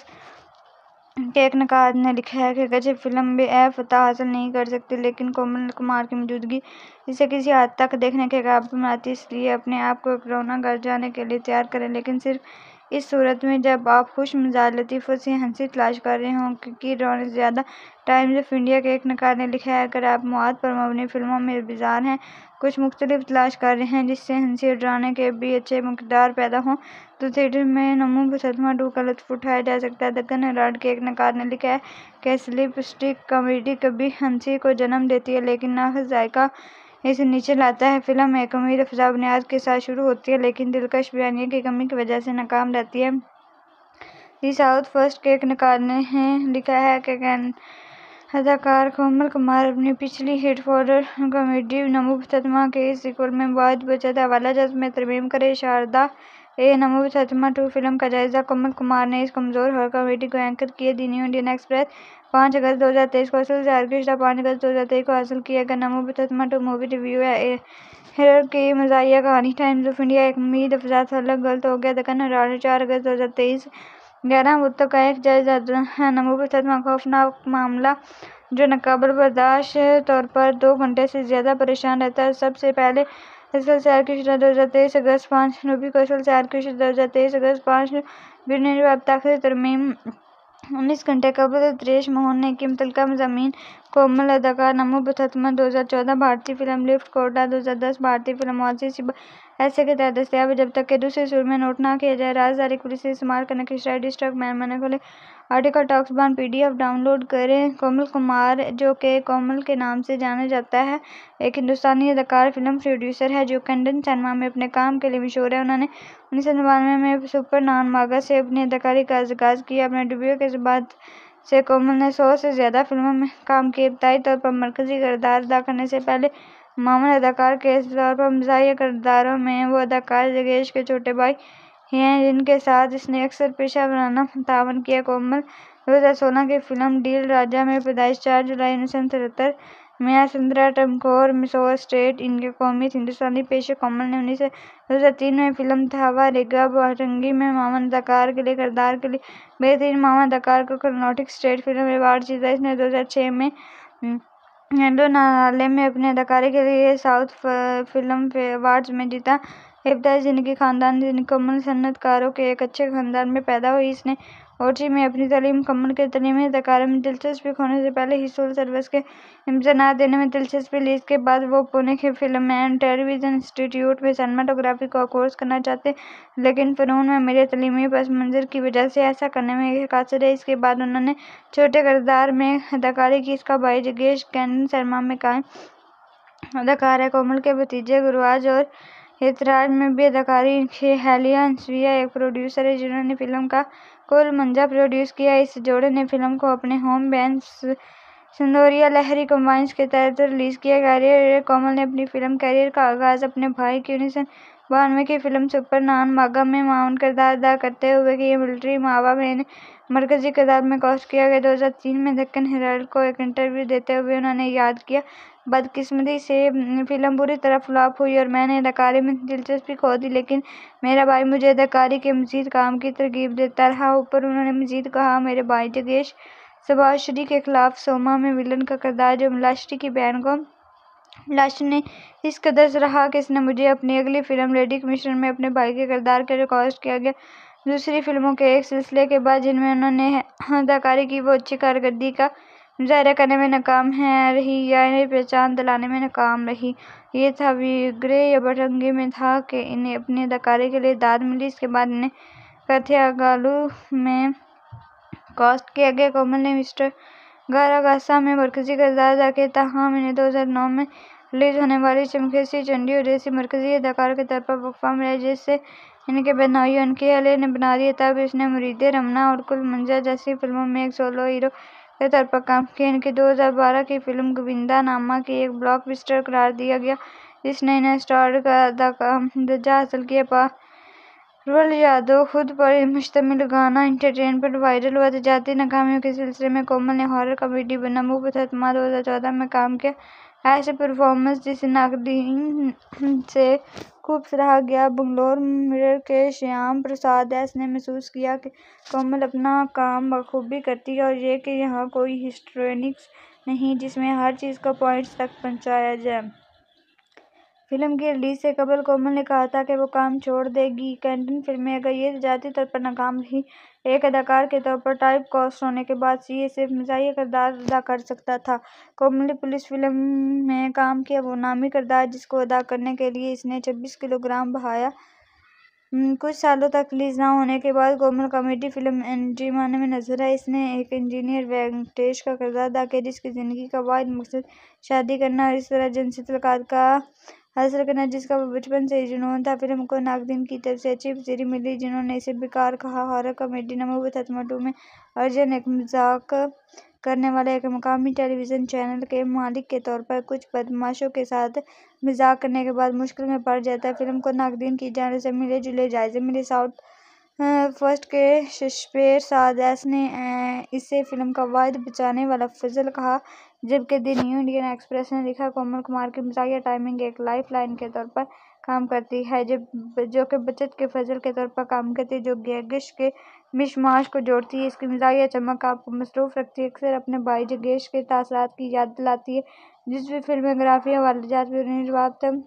के एक नकाद ने लिखा है कि अगरचे फिल्म बे फतह हासिल नहीं कर सकती, लेकिन कोमल कुमार की मौजूदगी इसे किसी हद तक देखने के काबिल बनाती है। इसलिए अपने आप को कोरोना घर जाने के लिए तैयार करें, लेकिन सिर्फ इस सूरत में जब आप खुश मिजाज लतीफ़ों से हंसी तलाश कर रहे हों, क्योंकि रोने से ज़्यादा। टाइम्स ऑफ इंडिया के एक नकाद ने लिखा है, अगर आप मौत पर मबनी फिल्मों में बेजार हैं, कुछ मुख्तलिफ तलाश कर रहे हैं जिससे हंसी और डराने के भी अच्छे किरदार पैदा हों, तो थिएटर में नमूबी थतमा टू का लुत्फ उठाया जा सकता है। दक्कन हेराल्ड के एक नकाद ने लिखा है कि स्लिपस्टिक कॉमेडी कभी हंसी को जन्म देती है, लेकिन नाखुश जायका इसे नीचे लाता है। फिल्म एक उम्मीद अफजा बुनियाद के साथ शुरू होती है, लेकिन दिलकश बयानिया की कमी की वजह से नाकाम रहती है। दी साउथ फर्स्ट के एक नकाद ने लिखा है कि अदाकार कोमल कुमार अपनी पिछली हिट हॉरर कॉमेडी नमूबी थतमा के इस सीक्वल में बहुत बचत हवाला जज में तरमीम करे। शारदा ए नमूबी थतमा टू फिल्म का जायजा। कोमल कुमार ने इस कमजोर हॉरर कॉमेडी को एंकर किया। दी न्यू इंडियन एक्सप्रेस पाँच अगस्त दो हज़ार तेईस को असल से आर्केस्ट्रा पाँच अगस्त दो हज़ार तेईस को हासिल किया गया। नमूबी थतमा टू मूवी रिव्यू है। हॉरर की मज़ाहिया कहानी। टाइम्स ऑफ इंडिया, एक उम्मीद अफजा थलग गलत हो गया। दक्कन हेराल्ड चार अगस्त दो हज़ार तेईस ग्यारह मुद्दों का एक जायजा है। नमूबी थतमा खौफनाक मामला जो नाकाबिल बर्दाश्त तौर पर दो घंटे से ज्यादा परेशान रहता है। सबसे पहले असल से आर्केस्ट्रा दो हज़ार तेईस अगस्त पाँच नबी को असल से आर्केस्ट्रा दो हज़ार तेईस अगस्त पाँच बिरने अब तक तरमीम उन्नीस घंटे कबल त्रेश मोहन ने की मुतलका मज़ामीन। कोमल अदाकार। नमूबी थतमा दो हज़ार चौदह भारतीय फिल्म। लिफ्ट कोटा दो हज़ार दस भारतीय फिल्म। मुआसी ऐसे के तहत दस्तयाब है जब तक कि दूसरे सुर में नोट ना किया जाए। राजदारी पुलिस से इस्तेमाल करने की शायद डिस्ट्रक्ट मैन मैंने खोले आर्टिकल टॉक्स बान पीडीएफ डाउनलोड करें। कोमल कुमार, जो कि कोमल के नाम से जाना जाता है, एक हिंदुस्तानी अदाकार, फिल्म प्रोड्यूसर है जो कन्नड़ सिनेमा में अपने काम के लिए मशहूर है। उन्होंने उन्नीस सौ नवानवे में सुपर नानमागा से अपनी अदाकारी का आगाज किया। अपने डेब्यू के बाद से कोमल ने सौ से ज्यादा फिल्मों में काम किया। इब्तदाई तौर पर मरकजी किरदार अदा करने से पहले मामून अदाकार के तौर पर मज़ाहिया किरदारों में वो अदाकार जगेश के छोटे भाई हैं जिनके साथ इसने अक्सर पेशा वराना तावन किया। कोमल दो हज़ार सोलह की फिल्म डील राजा में पैदाइश। चार जुलाई उन्नीस सौ तिहत्तर में संतरा टमकोर मिसोर स्टेट इनके कौमी हिंदुस्तानी पेशे। कोमल ने उन्नीस दो हज़ार तीन में फिल्म थावा रेगा बहरंगी में मामन अदाकार के लिए किरदार के लिए बेहतरीन मामन अदाकार को कर्नाटक स्टेट फिल्म अवार्ड जीता। इसने दो हज़ार छह में एंडो नाले में अपनी अदाकारी के लिए साउथ फिल्म अवार्ड्स में जीता। इब्तदाई जिंदगी खानदान। कोमल सन्नतकारों के एक अच्छे खानदान में पैदा हुई। इसने ओटी में अपनी तालीम मुकम्मल कर तलीमी अदाकारी में दिलचस्पी खोने से पहले ही सिविल सर्विस के इम्तहानात देने में दिलचस्पी ली। इसके बाद वो पुणे के फिल्म एंड टेलीविजन इंस्टीट्यूट में सिनेमाटोग्राफी का कोर्स करना चाहते, लेकिन फ़नून में मेरे तलीमी पस मंज़र की वजह से ऐसा करने में कासिर रहे। इसके बाद उन्होंने छोटे किरदार में अदाकारी की। इसका भाई जगेश कैंडन सिनेमा में कायम अदाकार है। कोमल के भतीजे गुरुराज और हितराज में भी अदाकारी की। हालिया अंसुइया एक प्रोड्यूसर है जिन्होंने फिल्म का कुल मंजा प्रोड्यूस किया। इस जोड़े ने फिल्म को अपने home ban Sinduriya Lahari combines के तहत रिलीज किया। कैरियर कोमल ने अपनी फिल्म कैरियर का आगाज अपने भाई की उन्नीस सौ बानवे की फिल्म सुपर नान मागा में माउन किरदार अदा करते हुए किया। मिलिट्री मावा में इन्हें मरकजी किरदार में कास्ट किया गया। दो हज़ार तीन में दक्कन हेराल्ड को एक इंटरव्यू देते हुए उन्होंने याद किया, बदकिस्मती से फिल्म बुरी तरह फ्लॉप हुई और मैंने अदाकारी में दिलचस्पी खो दी, लेकिन मेरा भाई मुझे अदाकारी के मजीद काम की तरगीब देता रहा। ऊपर उन्होंने मजीद कहा, मेरे भाई जगेश सुभाश्री के खिलाफ सोमा में विलन का किरदार जो मिलाश्री की बहन को मिलाश्री ने इस कदर सराहा कि इसने मुझे अपनी अगली फिल्म लेडी कमिश्नर में अपने भाई के किरदार के लिए कास्ट किया गया। दूसरी फिल्मों के एक सिलसिले के बाद जिनमें उन्होंने अदाकारी की, वो अच्छी कारकर्दगी का मुजाहरा करने में नाकाम है रही या इन्हें पहचान दिलाने में नाकाम रही। ये था विग्रे या बटंगी में था कि इन्हें अपनी अदाकारी के लिए दाद मिली। इसके बाद इन्हें कथ्यागालू में कास्ट किया गया। कोमल ने मिस्टर गारागासा में मरकजी किरदार अदा किया। ताहम इन्हें दो हज़ार नौ में रिलीज होने वाली चमकेसी चंडी और जैसी मरकजी अदाकार के तौर पर वक्फा मिला, जिससे इनके बहनोई उनके अहले ने बना दिया। तब इसने मुरीदे रमना और कुल मंजा जैसी फिल्मों में एक सोलो हीरो के तौर पर काम किया। इनकी दो हज़ार बारह की फिल्म गोविंदा नामा की एक ब्लॉकबस्टर करार दिया गया, जिसने इन्हें स्टार का दर्जा हासिल किया। पारुल यादव खुद पर मुश्तमिल गाना एंटरटेनमेंट वायरल हुआ। तजारती नाकामियों के सिलसिले में कोमल ने हॉरर कॉमेडी नमो बथतमा दो हज़ार चौदह में काम किया। ऐसे परफॉर्मेंस जिसे नाकदीन से खूब सराहा गया। बंगलोर मिरर के श्याम प्रसाद एस ने महसूस किया कि कोमल अपना काम बखूबी करती है और ये कि यहाँ कोई हिस्ट्रोनिक्स नहीं जिसमें हर चीज़ को पॉइंट्स तक पहुँचाया जाए। फिल्म की रिलीज से कबल कोमल ने कहा था कि वो काम छोड़ देगी। कैंडन फिल्में अगर ये तजारती तौर पर नाकाम रही, एक अदाकार के तौर पर टाइप कास्ट होने के बाद ये सिर्फ मज़ाहिया किरदार अदा कर सकता था। कोमल ने पुलिस फिल्म में काम किया, वो नामी किरदार जिसको अदा करने के लिए इसने छब्बीस किलोग्राम बहाया। कुछ सालों तक रिलीज न होने के बाद कोमल कॉमेडी फिल्म एंटीमाने में नजर आई। इसने एक इंजीनियर वेंकटेश का किरदार अदा किया, जिसकी जिंदगी का वाहिद मकसद शादी करना और इस तरह जिनसी तल्लुकात का हासिल करना जिसका वो बचपन से ही जुनून था। फिल्म को नाकदीन की तरफ से अच्छी पसीरी मिली, जिन्होंने इसे बेकार कहा। हॉरर कॉमेडी नमो बथतमा टू में अर्जुन एक मजाक करने वाले एक मकामी टेलीविजन चैनल के मालिक के तौर पर कुछ बदमाशों के साथ मजाक करने के बाद मुश्किल में पड़ जाता है। फिल्म को नाकदीन की जानिब से मिले जुले जायजे मिले। साउथ फर्स्ट के शशपेर साद एस ने इसे फिल्म का वाहिद बचाने वाला फजल कहा, जबकि द न्यू इंडियन एक्सप्रेस ने लिखा, कोमल कुमार की मज़ाहिया टाइमिंग एक लाइफ लाइन के तौर पर काम करती है, जब जो कि बचत के फजल के तौर पर काम करती है, जो गैगिश के मिशमाश को जोड़ती है। इसकी मज़ाहिया चमक आपको मसरूफ़ रखती है, अक्सर अपने भाई जगेश के तासरात की याद दिलाती है, जिस भी फिल्मोग्राफी हवाले जात भी उन्हें जवाब तक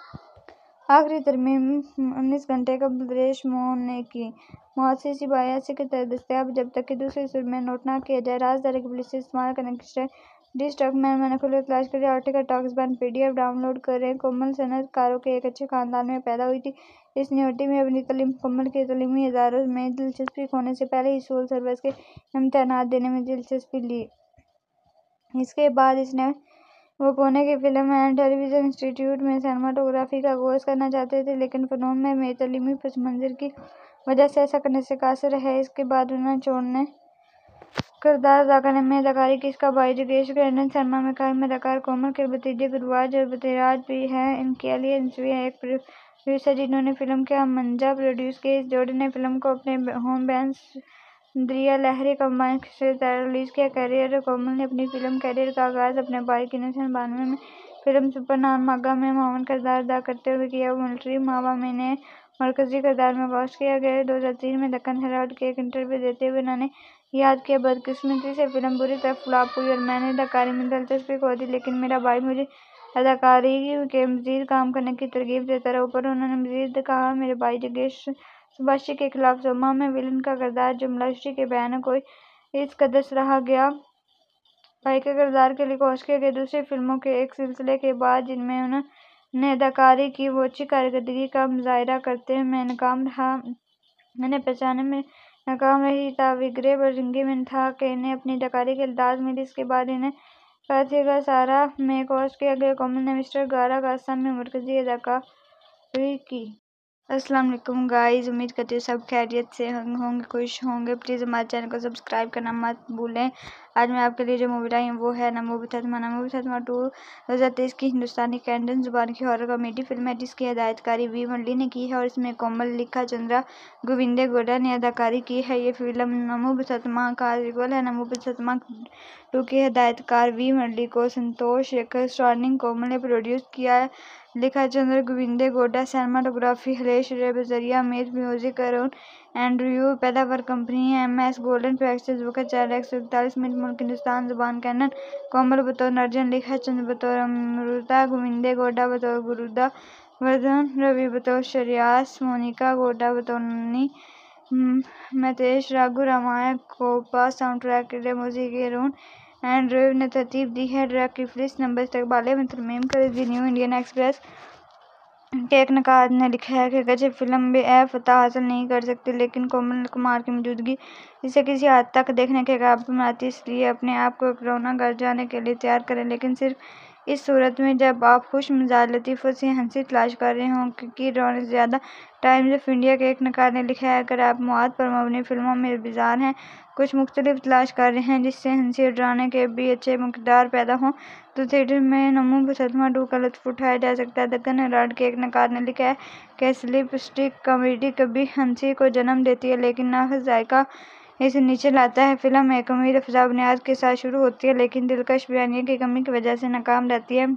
आखिरी तरमीम उन्नीस घंटे का बलदेश मोहन ने की। मुआसी बयासी के तहत दस्तयाब जब तक कि दूसरी सूरत में नोट न किया जाए। राजदारी की पुलिस से इस्तेमाल करने की स्टाइल डी स्टॉक मैन मैंने खुले तलाश करिए। Article talks ban PDF download करें। कोमल सनअतकारों के एक अच्छे खानदान में पैदा हुई थी। इसने ओटी में अपनी तालीम मुकम्मल की। तलीमी इदारों में दिलचस्पी खोने से पहले ही सिविल सर्विस के इम्तहानात देने में दिलचस्पी ली। इसके बाद इसने वो पुणे की फिल्म एंड टेलीविजन इंस्टीट्यूट में सिनेमाटोग्राफी का कोर्स करना चाहते थे, लेकिन फ़नून में मेरी तलीमी पस मंज़र की वजह से ऐसा करने से कासिर रहे। इसके बाद उन्होंने छोड़ने किरदार अदा करने में अदाकारी की। इसका भाई जगेश कैंडन सिनेमा में कायम अदाकार। कोमल के भतीजे गुरुराज और बतराज भी हैं। इनके अली अंसुइया एक प्रोड्यूसर जिन्होंने फिल्म के मंजा प्रोड्यूस किया। इस जोड़े ने फिल्म को अपने home ban Sinduriya Lahari combines के तहत रिलीज किया। कैरियर कोमल ने अपनी फिल्म कैरियर का आगाज अपने भाई की उन्नीस सौ बानवे में फिल्म सुपर नान मागा में माउन किरदार अदा करते हुए किया। मिलिट्री मावा में इन्हें मरकजी किरदार में कास्ट किया गया। दो हज़ार तीन में दक्कन हेराल्ड के एक इंटरव्यू देते हुए उन्होंने याद किया, बदकिस्मती से फिल्म बुरी तरह फ्लॉप हुई और मैंने अदाकारी में दिलचस्पी खो दी, लेकिन मेरा भाई मुझे अदाकारी के मजीद काम करने की तरगीब देता रहा। ऊपर उन्होंने मजीद कहा, मेरे भाई जगेश सुभाषी के खिलाफ सोमा में विलन का किरदार जुमलाश्री के बयानों को इस कदर सराहा गया। भाई के किरदार के लिए कौशल के दूसरी फिल्मों के एक सिलसिले के बाद जिनमें उन्होंने अदाकारी की वो अच्छी कारकर्दगी का मुजाहरा करते में नाकाम रहा मैंने पहचाने में नाकाम रही था। विग्रे बरंगी में था कि इन्हें अपनी अदाकारी की दाद मिली। इसके बाद इन्हें कार्तिका सारा में कौशल के अगले कौमल ने मिस्टर गारा का आसाम में मरकजी अदाकारी की। अस्सलाम वालेकुम गाइस, उम्मीद करती हूँ सब खैरियत से होंगे, खुश होंगे। प्लीज़ हमारे चैनल को सब्सक्राइब करना मत भूलें। आज मैं आपके लिए जो मूवी लाई हूँ वो है नमूबी तस्मा। नमूबी तस्मा टू दो हज़ार तेईस की हिंदुस्तानी कैंडन जुबान की हॉरर कॉमेडी फिल्म है जिसकी हिदायतकारी वी मुरली ने की है और इसमें कोमल, लिखा चंद्रा, गोविंदे गौड़ा ने अदाकारी की है। ये फिल्म नमूबी तस्मा का सीक्वल है। नमूबी तस्मा टू की हिदायतकार वी मुरली को संतोष शेखर, स्टारनिंग कोमल ने प्रोड्यूस किया है। लिखा चंद्र, गोविंदे गौड़ा, सिनेमाटोग्राफी हलेश बजरिया, मेज म्यूजिक अरुण एंड्रयू, पैदावार कंपनी है एम एस गोल्डन पिक्चर्स। वक्त चार एक सौ इकतालीस मिनट। मुल्क हिंदुस्तान, जुबान कैनन। कोमल बतौर नर्जन, लिखा चंद्र बतौर अमृता, गोविंदे गौड़ा बतौर गुरुदा वर्धन, रवि बतौर श्रेयास, मोनिका गौड़ा बतौर नन्नी, Mitesh Raghu Ramayan Copa. Sound track के लिए म्यूजिक अरुण एंड्रयू ने तरतीब दी है। ट्रैक की फलिस नंबर इस्तकबाले में तरमीम कर दी। न्यू इंडियन एक्सप्रेस के एक नकार ने लिखा है कि अगरचे फिल्म भी ए फतह हासिल नहीं कर सकती लेकिन कोमल कुमार की मौजूदगी इसे किसी हद तक देखने के काबिल बनाती है। इसलिए अपने आप को कोरोना घर जाने के लिए तैयार करें, लेकिन सिर्फ इस सूरत में जब आप खुश मिजाज लतीफ़ों से हंसी तलाश कर रहे हों। क्योंकि रोने से ज़्यादा। टाइम्स ऑफ इंडिया के एक नकार ने लिखा है अगर आप मौत पर मबनी फिल्मों में बेजार हैं, कुछ मुख्तलिफ तलाश कर रहे हैं जिससे हंसी और डराने के भी अच्छे किरदार पैदा हों, तो थिएटर में नमूबी तस्मा टू का लुत्फ उठाया जा सकता है। दक्कन हेराल्ड के एक नकार ने लिखा है कि स्लिपस्टिक कॉमेडी कभी हंसी को जन्म देती है लेकिन नाखुश जायका इसे नीचे लाता है। फिल्म एक उम्मीद अफजा बुनियाद के साथ शुरू होती है लेकिन दिलकश बयानिया की कमी की वजह से नाकाम रहती है।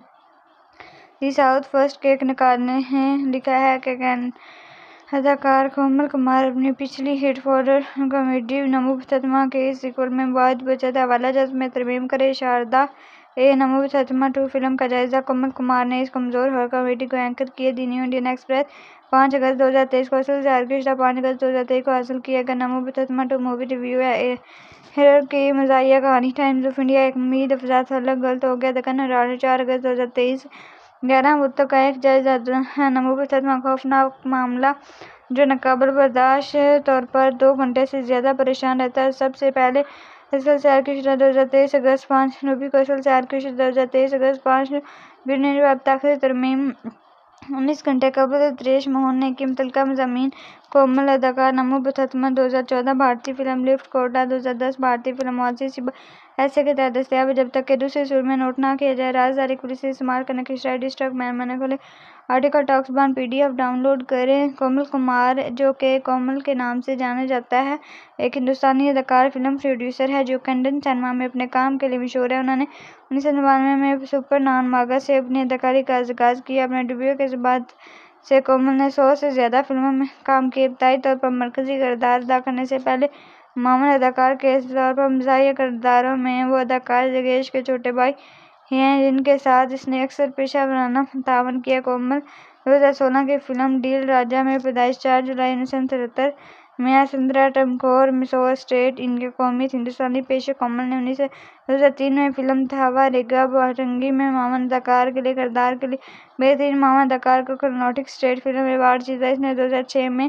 दी साउथ फर्स्ट के एक नकार ने लिखा है कि अदाकार कोमल कुमार अपनी पिछली हिट हॉरर कॉमेडी नमूबी तस्मा के इस सीक्वल में बहुत बचत हवाला जज्ब में तरमीम करे। शारदा ए नमूबी तस्मा टू फिल्म का जायजा। कोमल कुमार ने इस कमजोर हॉरर कॉमेडी को एंकर किया। दी न्यू इंडियन एक्सप्रेस पाँच अगस्त दो हज़ार तेईस को असल से आर्केस्ट्रा पाँच अगस्त दो हज़ार तेईस को हासिल किया गया। नमूबी तस्मा टू मूवी रिव्यू है हॉरर की मज़ाहिया कहानी। टाइम्स ऑफ इंडिया एक उम्मीद अफजा थ्रिलर गलत हो गया। दक्कन हेराल्ड चार अगस्त दो हज़ार तेईस ग्यारह बुतों का एक जायजा है। नमूबी तस्मा खौफनाक मामला जो नाकाबिल बर्दाश्त तौर पर दो घंटे से ज़्यादा परेशान रहता है। सबसे पहले असल से आर्केस्ट्रा दो हज़ार तेईस अगस्त पाँच नबी को असल से आर्केस्ट्रा दो हज़ार तेईस अगस्त पाँच बिरने अब तक तरमीम उन्नीस घंटे कबल त्रेश मोहन ने की मुतलका मज़ामीन कोमल अदाकार। नमूबी तस्मा दो हज़ार चौदह भारतीय फिल्म लिफ्ट कोटा दो हज़ार दस भारतीय फिल्म मुआसी ऐसे के तहत दस्तयाब है जब तक कि दूसरे सुर में नोट ना किया जाए। राजदारी पुलिस से इस्तेमाल करने की शायद डिस्ट्रक्ट मैन मैंने खोले आर्टिकल टॉक्स बान पीडीएफ डाउनलोड करें। कोमल कुमार जो कि कोमल के नाम से जाना जाता है एक हिंदुस्तानी अदाकार फिल्म प्रोड्यूसर है जो कन्नड़ सिनेमा में अपने काम के लिए मशहूर है। उन्होंने उन्नीस सौ नवानवे में सुपर नान मागा से अपनी अदाकारी का आगाज किया। अपने डेब्यू के बाद से कोमल ने सौ से ज़्यादा फिल्मों में काम किया। इब्तदाई तौर पर मरकजी किरदार अदा करने से पहले मामूल अदाकार के तौर पर मज़ाहिया किरदारों में वो अदाकार जगेश के छोटे भाई हैं जिनके साथ इसने अक्सर पेशा वराना तावन किया। कोमल दो हज़ार सोलह की फिल्म डील राजा में पैदाइश चार जुलाई उन्नीस सौ तिहत्तर में आसंद्रा टमकोर मिसोर स्टेट इनके कौमी हिंदुस्तानी पेशे। कोमल ने उन्नीस दो हज़ार तीन में फिल्म थावा रेगा बारंगी में मामन अदाकार के लिए किरदार के लिए बेहतरीन मामन अदाकार को कर्नाटक स्टेट फिल्म अवार्ड जीता। इसने दो हज़ार छः में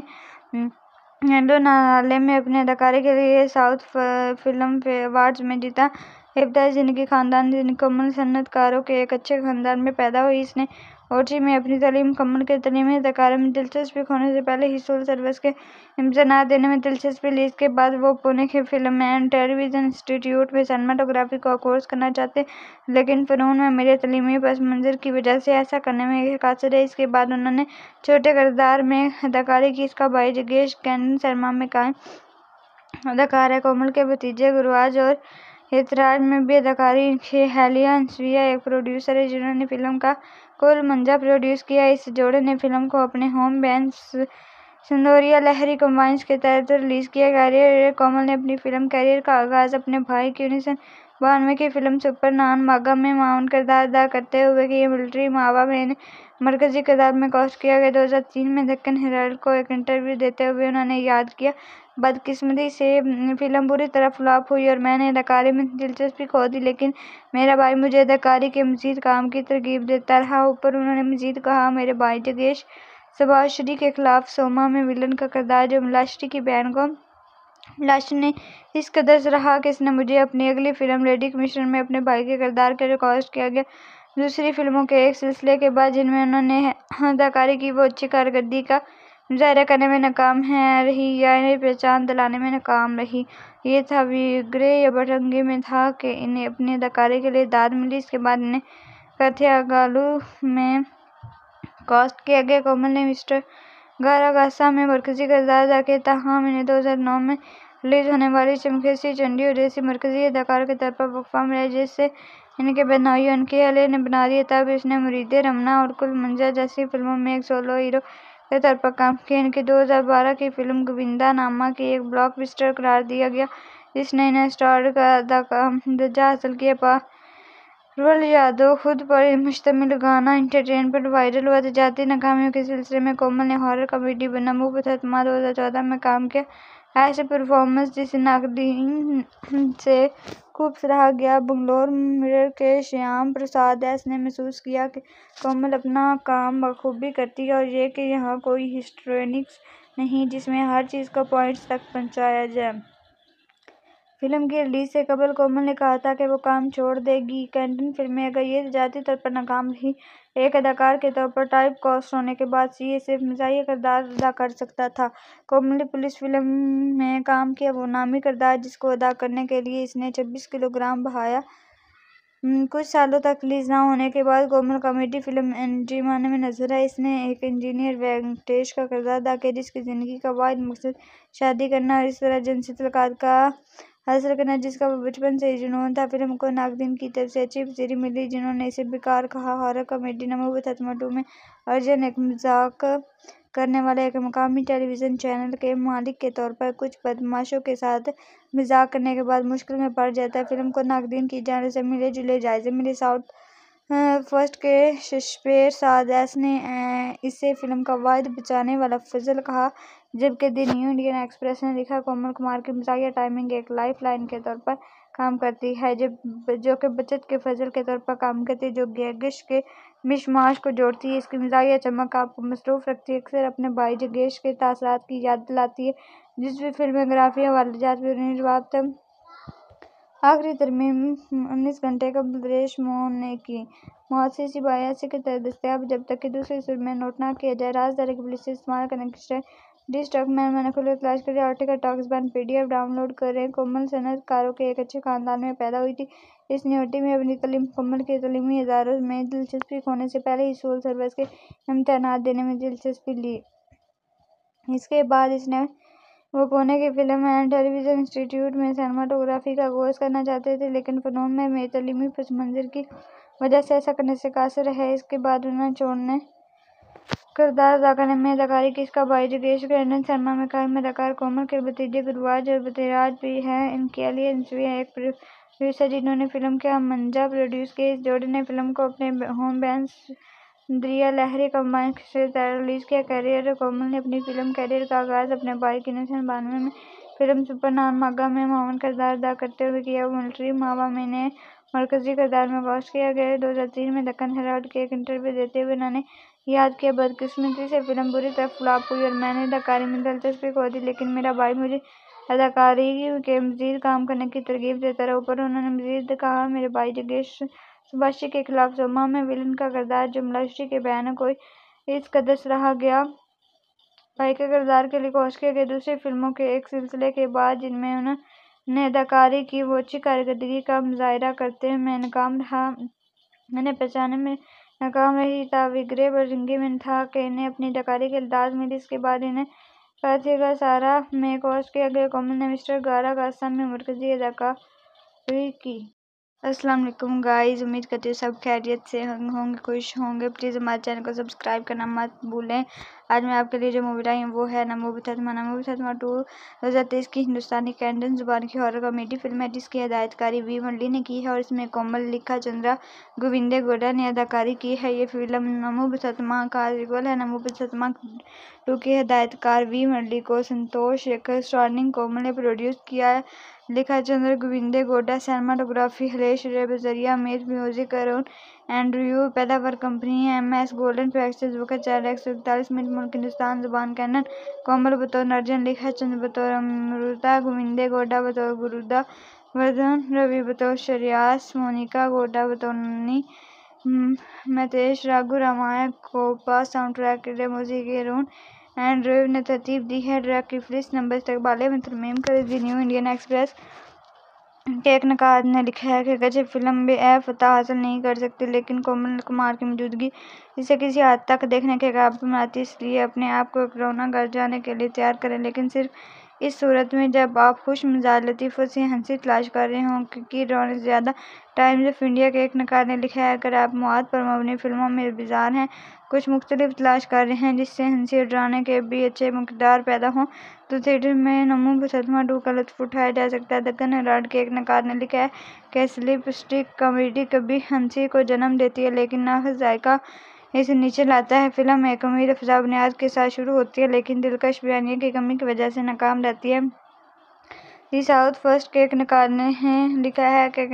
एंडो नाले में अपनी अदाकारी के लिए साउथ फिल्म अवार्ड्स में जीता। इब्तदाई जिंदगी खानदान जिंदगी कोमल सन्नतकारों के एक अच्छे खानदान में पैदा हुई। इसने ओटी में अपनी तालीम मुकम्मल की। तलीमी अदाकारी में दिलचस्पी खोने से पहले ही सिविल सर्विस के इम्तहानात देने में दिलचस्पी ली। इसके बाद वो पुणे के फिल्म एंड टेलीविजन इंस्टीट्यूट में सिनेमाटोग्राफी का कोर्स करना चाहते लेकिन फ़नून में मेरे तलीमी पस मंज़र की वजह से ऐसा करने में कासिर है। इसके बाद उन्होंने छोटे किरदार में अदाकारी की। इसका भाई जगेश कन्नड़ सिनेमा में कायम अदाकार है। कोमल के भतीजे गुरुराज और हितराज में भी अदाकारी की। हेलिया अंसुया एक प्रोड्यूसर है जिन्होंने फिल्म का कुल मंजा प्रोड्यूस किया। इस जोड़े ने फिल्म को अपने home band Sinduriya Lahari combines के तहत रिलीज़ किया। कैरियर कोमल ने अपनी फिल्म कैरियर का आगाज़ अपने भाई की उन्नीस सौ बानवे की फिल्म सुपर नान मागा में माउन किरदार अदा करते हुए कि मिलिट्री मावा में मरकजी किरदार में कास्ट किया गया। दो हज़ार तीन में दक्कन हेराल्ड को एक इंटरव्यू देते हुए उन्होंने याद किया, बदकिस्मती से फिल्म बुरी तरह फ्लॉप हुई और मैंने अदाकारी में दिलचस्पी खो दी, लेकिन मेरा भाई मुझे अदाकारी के मजीद काम की तरगीब देता रहा। ऊपर उन्होंने मजीद कहा, मेरे भाई जगेश सुभाश्री के खिलाफ सोमा में विलन का किरदार जो मुलाश्री की बहन को मुलाश्री ने इस कदर सराहा कि इसने मुझे अपनी अगली फिल्म लेडी कमिश्नर में अपने भाई के किरदार के लिए कास्ट किया गया। दूसरी फिल्मों के एक सिलसिले के बाद जिनमें उन्होंने अदाकारी की, वो अच्छी कारकर्दगी का मुजाहरा करने में नाकाम है रही या इन्हें पहचान दिलाने में नाकाम रही। ये था विग्रे या बटंगी में था कि इन्हें अपनी अदाकारी के लिए दाद मिली। इसके बाद इन्हें कथ्यागालू में कास्ट किया गया। कोमल ने मिस्टर गारागासा में मरकजी किरदार अदा किया, ताहम इन्हें दो हज़ार नौ में रिलीज होने वाली चमकेसी चंडी और जैसी मरकजी अदाकार के तौर पर वक्फा मिला, जिससे इनके बहनोई उनकी अहलिया ने बना दिया। तब इसने मुरीदे रमना और कुल मंजा जैसी फिल्मों में एक सोलो हीरो के तौर पर काम किया। इनकी दो हज़ार बारह की फिल्म गोविंदा नामा की एक ब्लॉकबस्टर करार दिया गया, जिसने इन्हें स्टार का दर्जा हासिल किया। पारुल यादव खुद पर मुश्तमिल गाना एंटरटेनमेंट वायरल हुआ। तजारती नाकामियों के सिलसिले में कोमल ने हॉरर कॉमेडी नमो बथतमा दो हज़ार चौदह में काम किया। ऐसे परफॉर्मेंस जिसे नाकदीन से खूब सराहा गया। बंगलोर मिरर के श्याम प्रसाद एस ने महसूस किया कि कोमल अपना काम बखूबी करती है और ये कि यहाँ कोई हिस्ट्रोनिक्स नहीं जिसमें हर चीज़ को पॉइंट्स तक पहुँचाया जाए। फिल्म की रिलीज से कबल कोमल ने कहा था कि वो काम छोड़ देगी। कैंटन फिल्में अगर ये तजारती तौर पर नाकाम रही, एक अदाकार के तौर पर टाइप कास्ट होने के बाद ये सिर्फ मज़ाहिया किरदार अदा कर सकता था। कोमल ने पुलिस फिल्म में काम किया, वो नामी किरदार जिसको अदा करने के लिए इसने छब्बीस किलोग्राम बहाया। कुछ सालों तक रिलीज न होने के बाद कोमल कॉमेडी फिल्म एंटीमाने में नजर आई। इसने एक इंजीनियर वेंकटेश का किरदार अदा किया, जिसकी जिंदगी का वाहिद मकसद शादी करना और इस तरह जिनसी तल्लुकात का हासिल करना जिसका वो बचपन से ही जुनून था। फिल्म को नाकदीन की तरफ से अच्छी पसीरी मिली, जिन्होंने इसे बेकार कहा। हॉरर कॉमेडी नमो बथतमा टू में अर्जुन एक मजाक करने वाले एक मकामी टेलीविजन चैनल के मालिक के तौर पर कुछ बदमाशों के साथ मजाक करने के बाद मुश्किल में पड़ जाता है। फिल्म को नाकदीन की जानिब से मिले जुले जायजे मिले। साउथ फर्स्ट के शशपेर साद एस ने इसे फिल्म का वाहिद बचाने वाला फजल कहा, जबकि द न्यू इंडियन एक्सप्रेस ने लिखा, कोमल कुमार की मज़ाहिया टाइमिंग एक लाइफ लाइन के तौर पर काम करती है, जब जो कि बचत के फजल के तौर पर काम करती है, जो गैगिश के मिशमाश को जोड़ती है। इसकी मज़ाहिया चमक आपको मसरूफ़ रखती है, अक्सर अपने भाई जगेश के तासरात की याद दिलाती है, जिस भी फिल्मोग्राफी हवालाजात भी उन्हें जवाब तक आखिरी तरमीम उन्नीस घंटे कबल दरेश मोहन ने की। मौत इसी बयासी के तहत दस्तयाब जब तक कि दूसरी सूरत में नोट न किया जाए। राजदारी की पुलिस से इस्तेमाल करने की डी स्टॉक मैन मैंने खुले तलाश करिए और ticket talks band PDF download करें। कोमल सनअतकारों के एक अच्छे खानदान में पैदा हुई थी। इसने यूटी में अपनी तालीम मुकम्मल की। तालीमी इदारों में दिलचस्पी खोने से पहले ही सिविल सर्विस के इम्तहानात देने में दिलचस्पी ली। इसके बाद इसने वो पुणे के फिल्म एंड टेलीविज़न इंस्टीट्यूट में सिनेमाटोग्राफी का कोर्स करना चाहते थे, लेकिन फ़नून में मेरी तालीमी पस मंज़र की वजह से ऐसा करने से कासिर रहे। इसके बाद उन्होंने छोड़ने किरदार अदा करने में अदाकारी की। इसका भाई जगेश ग्रैंडन शर्मा में कायम अदाकार कोमल के भतीजे गुरुराज और बतिराज भी हैं। इनकी अहलिया भी है एक प्रोड्यूसर जिन्होंने फिल्म के मंजा प्रोड्यूस किए। इस जोड़ी ने फिल्म को अपने होम बैन दरिया लहरी कंबाइन से रिलीज किया। कैरियर कोमल ने अपनी फिल्म कैरियर का आगाज अपने भाई की उन्नीस सौ बानवे में फिल्म सुपर नान मागा में मावन किरदार अदा करते हुए किया। वो मिलिट्री मावा में ने मरकजी किरदार में कास्ट किया गया। दो हज़ार तीन में दक्कन हेराल्ड के एक इंटरव्यू देते हुए उन्होंने याद किया, बदकिस्मती से फिल्म बुरी तरह फ्लॉप हुई और मैंने अदाकारी में दिलचस्पी खो दी, लेकिन मेरा भाई मुझे अदाकारी के मजीद काम करने की तरगीब देता रहा। ऊपर उन्होंने मजीद कहा, मेरे भाई जगेश सुभाश्री के खिलाफ सोमा में विलन का किरदार जो मुलाश्री के बहन को इस कदर सराहा गया भाई के किरदार के लिए कास्ट किया गया। दूसरी फिल्मों के एक सिलसिले के बाद जिनमें उन्होंने अदाकारी की, वो अच्छी कारकर्दगी का मुजाहरा करते मैं नाकाम रहा मैंने पहचाने में नाकाम रही। था विग्रे बरंगी में था कि इन्हें अपनी अदाकारी के दाद मिली। इसके बाद इन्हें काथिगा सारा में कास्ट किया गया। कोमल ने मिस्टर गारा कासा में मरकजी अदाकारी की। अस्सलाम वालेकुम गाइस, उम्मीद करती हूँ सब खैरियत से होंगे, खुश होंगे। प्लीज़ हमारे चैनल को सब्सक्राइब करना मत भूलें। आज मैं आपके लिए जो मूवी लाई हूँ वो है नमूबी तस्मा। नमूबी तस्मा टू दो हज़ार तेईस की हिंदुस्तानी कैंडन जुबान की हॉरर कॉमेडी फिल्म है, जिसकी हिदायतकारी वी मुरली ने की है और इसमें कोमल, लिखा चंद्रा, गोविंदे गौड़ा ने अदाकारी की है। ये फिल्म नमूबी तस्मा का रिक्वल है। नमूबी तस्मा टू की हिदायतकार वी मुरली को संतोष शेखर, स्टारनिंग कोमल ने प्रोड्यूस किया है। लिखा चंद्र, गोविंदे गौड़ा, सिनेमाटोग्राफी हलेश बजरिया, मेज म्यूजिक अरुण एंड्रयू, पैदावार company M S golden pictures. वक्त चार एक सौ इकतालीस मिनट। मुल्क हिंदुस्तान, जुबान कैनन। कोमल बतौर नर्जन, लिखा चंद्र बतौर अमृता, गोविंदे गौड़ा बतौर गुरुदा, वर्धन रवि बतौर श्रेयास, मोनिका गौड़ा बतौर नन्नी, मैतेश Raghu Ramayan Copa. Sound track के लिए म्यूजिक अरुण एंड्रयू ने तरतीब दी है। ट्रैक की फलिस नंबर इस्तकबाले में तरमीम कर दी। न्यू इंडियन एक्सप्रेस के एक नकाद ने लिखा है कि अगरचे फिल्म भी ए फतह हासिल नहीं कर सकती, लेकिन कोमल कुमार की मौजूदगी इसे किसी हद तक देखने के काबिल बनाती है। इसलिए अपने आप को कोरोना घर जाने के लिए तैयार करें, लेकिन सिर्फ इस सूरत में जब आप खुश मिजाज लतीफ़ों से हंसी तलाश कर रहे हों, क्योंकि रोने से ज़्यादा। टाइम्स ऑफ इंडिया के एक नकाद ने लिखा है, अगर आप मौत पर मबनी फिल्मों में बेजार हैं, कुछ मुख्तलिफ तलाश कर रहे हैं जिससे हंसी और डराने के भी अच्छे किरदार पैदा हों, तो थिएटर में नमूबी तस्मा टू का लुत्फ उठाया जा सकता है। दक्कन हेराल्ड के एक नकाद ने लिखा है कि स्लिपस्टिक कॉमेडी कभी हंसी को जन्म देती है, लेकिन नाखुश जायका इसे नीचे लाता है। फिल्म एक उम्मीद अफजा बुनियाद के साथ शुरू होती है, लेकिन दिलकश बयानिया की कमी की वजह से नाकाम रहती है। दी साउथ फर्स्ट के एक नकाद ने लिखा है कि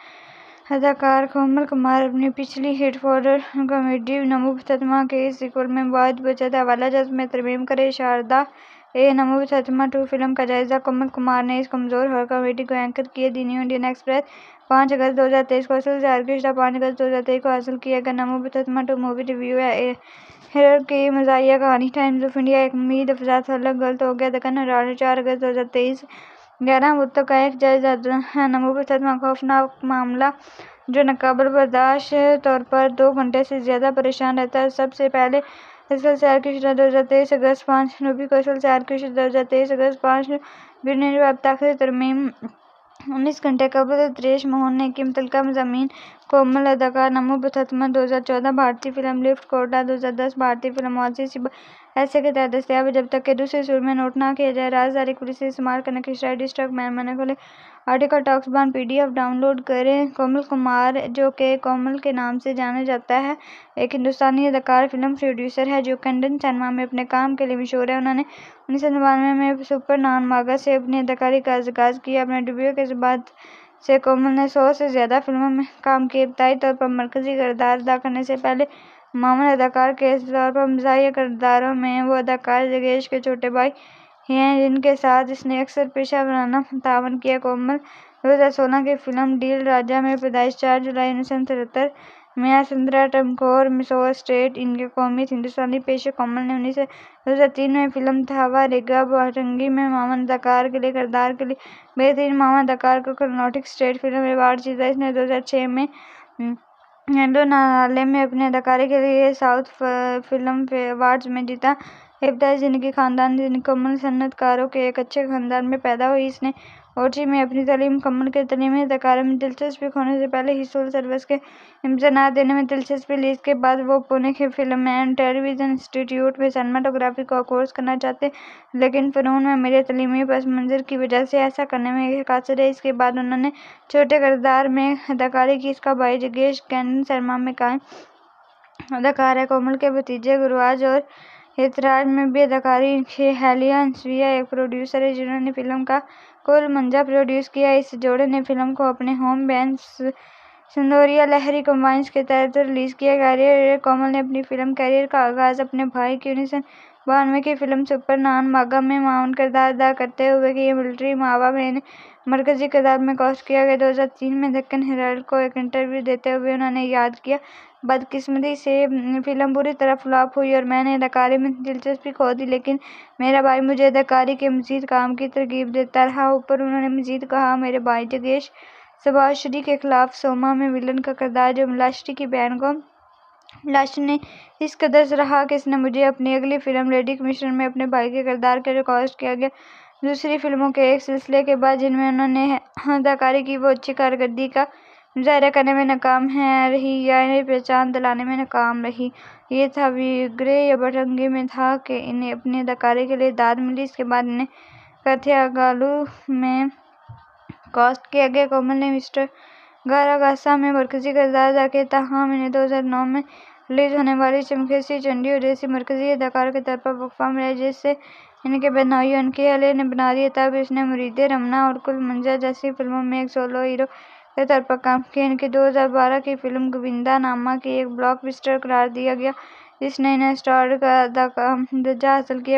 अदाकार कोमल कुमार अपनी पिछली हिट हॉरर कॉमेडी नमूबी तस्मा के इस सीक्वल में बहुत बचत हवाला जज्ब में तरमीम करे। शारदा ए नमूबी तस्मा टू फिल्म का जायजा, कोमल कुमार ने इस कमजोर हॉरर कॉमेडी को एंकर किया। दी न्यू इंडियन एक्सप्रेस पाँच अगस्त दो हज़ार तेईस को असल से आर्केस्ट्रा पाँच अगस्त दो हज़ार तेईस को हासिल किया गया। नमूबी तस्मा टू मूवी रिव्यू है। हेरर की मज़ाहिया कहानी। टाइम्स ऑफ इंडिया, एक उम्मीद अफजा थलग गलत हो गया। दक्कन हेराल्ड चार अगस्त दो हज़ार तेईस ग्यारह मुद्दों का एक जायजा है। नमूबी तस्मा खौफनाक मामला जो नाकाबिल बर्दाश्त तौर पर दो घंटे से ज्यादा परेशान रहता है। सबसे पहले असल से आर्केस्ट्रा दो हज़ार तेईस अगस्त पाँच नबी को असल से आर्केस्ट्रा दो हज़ार तेईस अगस्त पाँच बिरने अब तक तरमीम उन्नीस घंटे कबल त्रेश मोहन ने की मुतलका मज़ामीन। कोमल अदाकार। नमूबी तस्मा दो हज़ार चौदह भारतीय फिल्म, लिफ्ट कोटा दो हज़ार दस भारतीय फिल्म, मौसी सिबा ऐसे के तहत दस्तयाब है जब तक कि दूसरे सुर में नोट ना किया जाए। राजदारी पुलिस से इस्तेमाल करने की शायद डिस्ट्रक्ट मैन मैंने खोले आर्टिकल टॉक्स बान पीडीएफ डाउनलोड करें। कोमल कुमार, जो कि कोमल के नाम से जाना जाता है, एक हिंदुस्तानी अदाकार, फिल्म प्रोड्यूसर है जो कन्नड़ सिनेमा में अपने काम के लिए मशहूर है। उन्होंने उन्नीस सौ नवानवे में सुपर नान मागा से अपनी अदाकारी का आगाज किया। अपने डेब्यू के बाद से कोमल ने सौ से ज्यादा फिल्मों में काम किया। इब्तदाई तौर पर मरकजी किरदार अदा करने से पहले मामूल अदाकार के तौर पर मज़ाहिया किरदारों में वो अदाकार जगेश के छोटे भाई हैं, जिनके साथ इसने अक्सर पेशा वराना तावन किया। कोमल दो हज़ार सोलह की फिल्म डील राजा में पैदाइश चार जुलाई उन्नीस सौ तिहत्तर में सुंदरा टमकोर मिसोर स्टेट इनके कौमी हिंदुस्तानी पेशे। कोमल ने उन्नीस दो हज़ार तीन में फिल्म थावा रेगा बहरंगी में मामन अदाकार के लिए किरदार के लिए बेहतरीन मामन अदाकार को कर्नाटक स्टेट फिल्म अवार्ड जीता। इसने दो हज़ार छह में एंडो नाले में अपने अदाकारी के लिए साउथ फिल्म अवार्ड्स में जीता। इब्तदाई जिंदगी खानदान जिंदगी। कोमल सन्नतकारों के एक अच्छे खानदान में पैदा हुई। इसने ओटी में अपनी तालीम मुकम्मल की। तलीमी अदाकारी में दिलचस्पी खोने से पहले ही सिविल सर्विस के इम्तहानात देने में दिलचस्पी ली। इसके बाद वो पुणे के फिल्म एंड टेलीविजन इंस्टीट्यूट में सिनेमाटोग्राफी का कोर्स करना चाहते, लेकिन फ़नून में मेरे तलीमी पस मंज़र की वजह से ऐसा करने में कासिर है। इसके बाद उन्होंने छोटे किरदार में अदाकारी की। इसका भाई जगेश कन्नड़ सिनेमा में कायम अदाकार है। कोमल के भतीजे गुरुराज और हितराज में भी अदाकारी की। हेलिया अंसुया एक प्रोड्यूसर है जिन्होंने फिल्म का कुल मंजा प्रोड्यूस किया। इस जोड़े ने फिल्म को अपने home band Sinduriya Lahari combines के तहत रिलीज किया। कैरियर। कोमल ने अपनी फिल्म कैरियर का आगाज अपने भाई की उन्नीस सौ बानवे की फिल्म सुपर नान मागा में माउन किरदार अदा करते हुए किया। मिलिट्री मावा में इन्हें मरकजी किरदार में कास्ट किया गया। दो हज़ार तीन में दक्कन हेराल्ड को एक इंटरव्यू देते हुए उन्होंने याद किया, बदकिस्मती से फिल्म बुरी तरह फ्लॉप हुई और मैंने अदाकारी में दिलचस्पी खो दी, लेकिन मेरा भाई मुझे अदाकारी के मजीद काम की तरगीब देता रहा। ऊपर उन्होंने मजीद कहा, मेरे भाई जगेश सुभाश्री के खिलाफ सोमा में विलन का किरदार जो मिलाश्री की बहन को मिलाश्री ने इस कदर सराहा कि इसने मुझे अपनी अगली फिल्म लेडी कमिश्नर में अपने भाई के किरदार के लिए कास्ट किया गया। दूसरी फिल्मों के एक सिलसिले के बाद जिनमें उन्होंने अदाकारी की, वो अच्छी कारकर्दगी का मुजाहरा करने में नाकाम है रही या इन्हें पहचान दिलाने में नाकाम रही। ये था विग्रे या बटंगी में था कि इन्हें अपनी अदाकारी के लिए दाद मिली। इसके बाद इन्हें कथियागालू में कास्ट किया गया। कोमल ने मिस्टर गारागासा में मरकजी किरदार अदा किया, ताहम इन्हें दो हज़ार नौ में रिलीज होने वाली चमकेसी चंडी उदेसी मरकजी अदाकार के तौर पर वक्फा मिला, जिससे इनके बहनोई उनकी अहलिया ने बना दिया। तब इसने मुरीदे रमना और कुल मंजा जैसी फिल्मों में एक सोलो हीरो के तौर पर काम किया। इनकी दो हज़ार बारह की फिल्म गोविंदा नामा की एक ब्लॉकबस्टर करार दिया गया, जिसने इन्हें स्टार का दर्जा हासिल किया।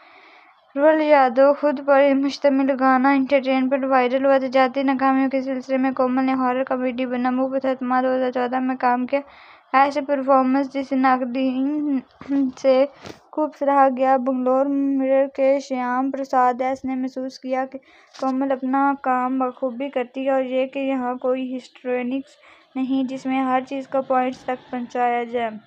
पारुल यादव खुद पर मुश्तमिल गाना एंटरटेनमेंट वायरल हुआ। जाती नाकामियों के सिलसिले में कोमल ने हॉरर कॉमेडी बना मुँह बथतमा दो हज़ार चौदह में काम किया। ऐसे परफॉर्मेंस जिसे नाकदीन से खूब सराहा गया। बंगलोर मिरर के श्याम प्रसाद एस ने महसूस किया कि कोमल अपना काम बखूबी करती है और ये कि यहाँ कोई हिस्ट्रोनिक्स नहीं जिसमें हर चीज़ को पॉइंट्स तक पहुँचाया जाए।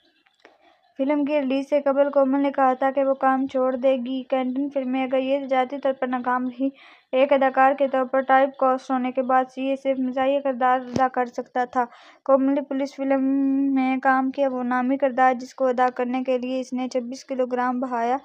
फिल्म की रिलीज से कबल कोमल ने कहा था कि वो काम छोड़ देगी। कैंटन फिल्में अगर ये जाती तौर पर नाकाम रही, एक अदाकार के तौर पर टाइप कास्ट होने के बाद ये सिर्फ मज़ाहिया किरदार अदा कर सकता था। कोमल ने पुलिस फिल्म में काम किया, वो नामी किरदार जिसको अदा करने के लिए इसने छब्बीस किलोग्राम बहाया।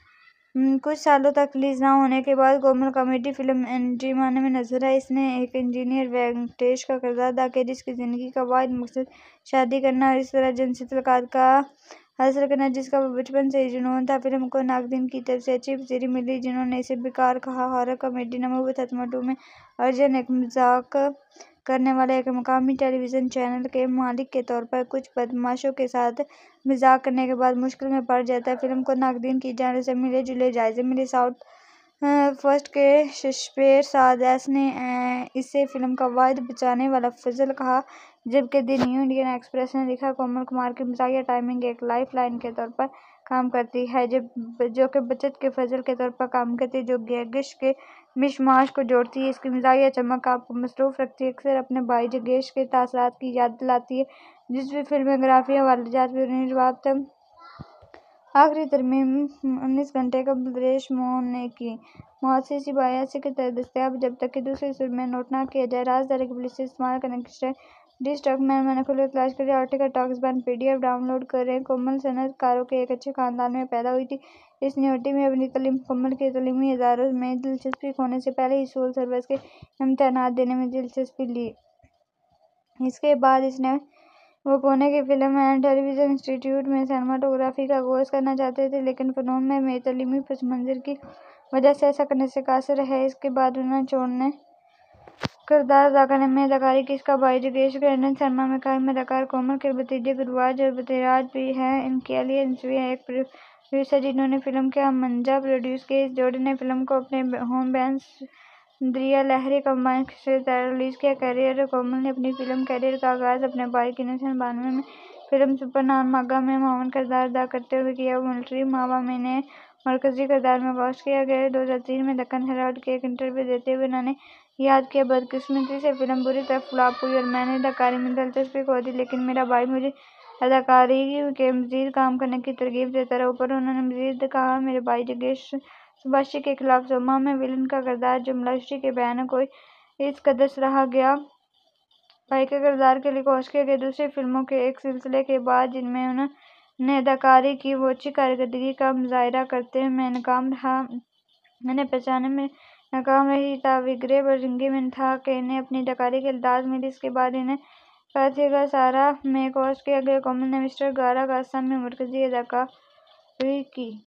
कुछ सालों तक रिलीज न होने के बाद कोमल कॉमेडी फिल्म एंटीमाने में नजर आई। इसने एक इंजीनियर वेंकटेश का किरदार अदा किया, जिसकी जिंदगी का वाहिद मकसद शादी करना और इस तरह जिनसी तल्लुकात का हासिल करना जिसका वो बचपन से ही जुनून था। फिल्म को नाकदीन की तरफ से अच्छी पसीरी मिली, जिन्होंने इसे बेकार कहा। हॉरर कॉमेडी नमो बथतमा टू में अर्जुन एक मजाक करने वाले एक मकामी टेलीविजन चैनल के मालिक के तौर पर कुछ बदमाशों के साथ मजाक करने के बाद मुश्किल में पड़ जाता है। फिल्म को नाकदीन की जानिब से मिले जुले जायजे मिले। साउथ फर्स्ट के शशपेर साद एस ने इसे फिल्म का वाहिद बचाने वाला फजल कहा, जबकि द न्यू इंडियन एक्सप्रेस ने लिखा कोमल कुमार की मज़ाहिया टाइमिंग एक लाइफ लाइन के तौर पर काम करती है, जब जो कि बचत के फजल के तौर पर काम करती है, जो गैगिश के मिशमाश को जोड़ती है। इसकी मज़ाहिया चमक आपको मसरूफ़ रखती है, अक्सर अपने भाई जगेश के तासरात की याद दिलाती है, जिस भी फिल्मोग्राफी या वालजात भी उन्हें जवाब तक आखिरी तरमीम उन्नीस घंटे का बदेश मोहन ने की। मौत सी बयासी के तहत दस्तियाब जब तक कि दूसरी सूरत में नोट न किया जाए। राजधानी की पुलिस से इस्तेमाल करने की डी स्टॉक मैन मैंने खुले तलाश करें और ticket talks band PDF download करें। कोमल सनअतकारों के एक अच्छे खानदान में पैदा हुई थी। इस न्यूटी में अपनी तालीम मुकम्मल की। तालीमी इदारों में दिलचस्पी खोने से पहले ही सिविल सर्विस के इम्तहानात देने में दिलचस्पी ली। इसके बाद इसने वो पुणे के फिल्म एंड टेलीविज़न इंस्टीट्यूट में सिनेमाटोग्राफी का कोर्स करना चाहते थे, लेकिन फ़नून में मेरी तालीमी पसमंज़र की वजह से ऐसा करने से कासिर रहे। इसके बाद उन्हें छोड़ने किरदार अदा करने में अदाकारी की। इसका भाई जगेश ग्रैंडन सिनेमा में कायम अदाकार कोमल के भतीजे गुरुराज और बतिराज भी हैं। इनकी एलियंस भी है एक प्रोड्यूसर जिन्होंने फिल्म के मंजा प्रोड्यूस किया। इस जोड़ी ने फिल्म को अपने होम बैन दरिया लहरी कंबाइन से रिलीज किया। कैरियर कोमल ने अपनी फिल्म कैरियर का आगाज अपने भाई की उन्नीस सौ बानवे में फिल्म सुपर नानमागा में मावन किरदार अदा करते हुए किया। वो मिलिट्री मावा में इन्हें मरकजी किरदार में कास्ट किया गया। दो हज़ार तीन में दक्कन हेराल्ड के एक इंटरव्यू देते हुए उन्होंने याद किया, बदकिस्मती से फिल्म बुरी तरह फ्लॉप हुई और मैंने अदाकारी में दिलचस्पी खो दी, लेकिन मेरा भाई मुझे अदाकारी के मजीद काम करने की तरगीब देता रहा। ऊपर उन्होंने मजीद कहा, मेरे भाई जगेश सुभाषी के खिलाफ सोमा में विलन का किरदार जुमलाश्री के बयानों को इस कदर सराहा गया। भाई के किरदार के लिए कोशिश किया गया। दूसरी फिल्मों के एक सिलसिले के बाद जिनमें उन्होंने अदाकारी की, वो अच्छी कारकर्दगी का मुजाहरा करते हुए मैं नाकाम रहा इन्हें पहचानने में नाकाम रही था। विग्रे बजरंगी में था कि इन्हें अपनी अदाकारी के दाद मिली। इसके बाद इन्हें काथिगा सारा में कोशिश किया गया। कोमल ने मिस्टर गारा गासा में मरकजी अदाकारी की।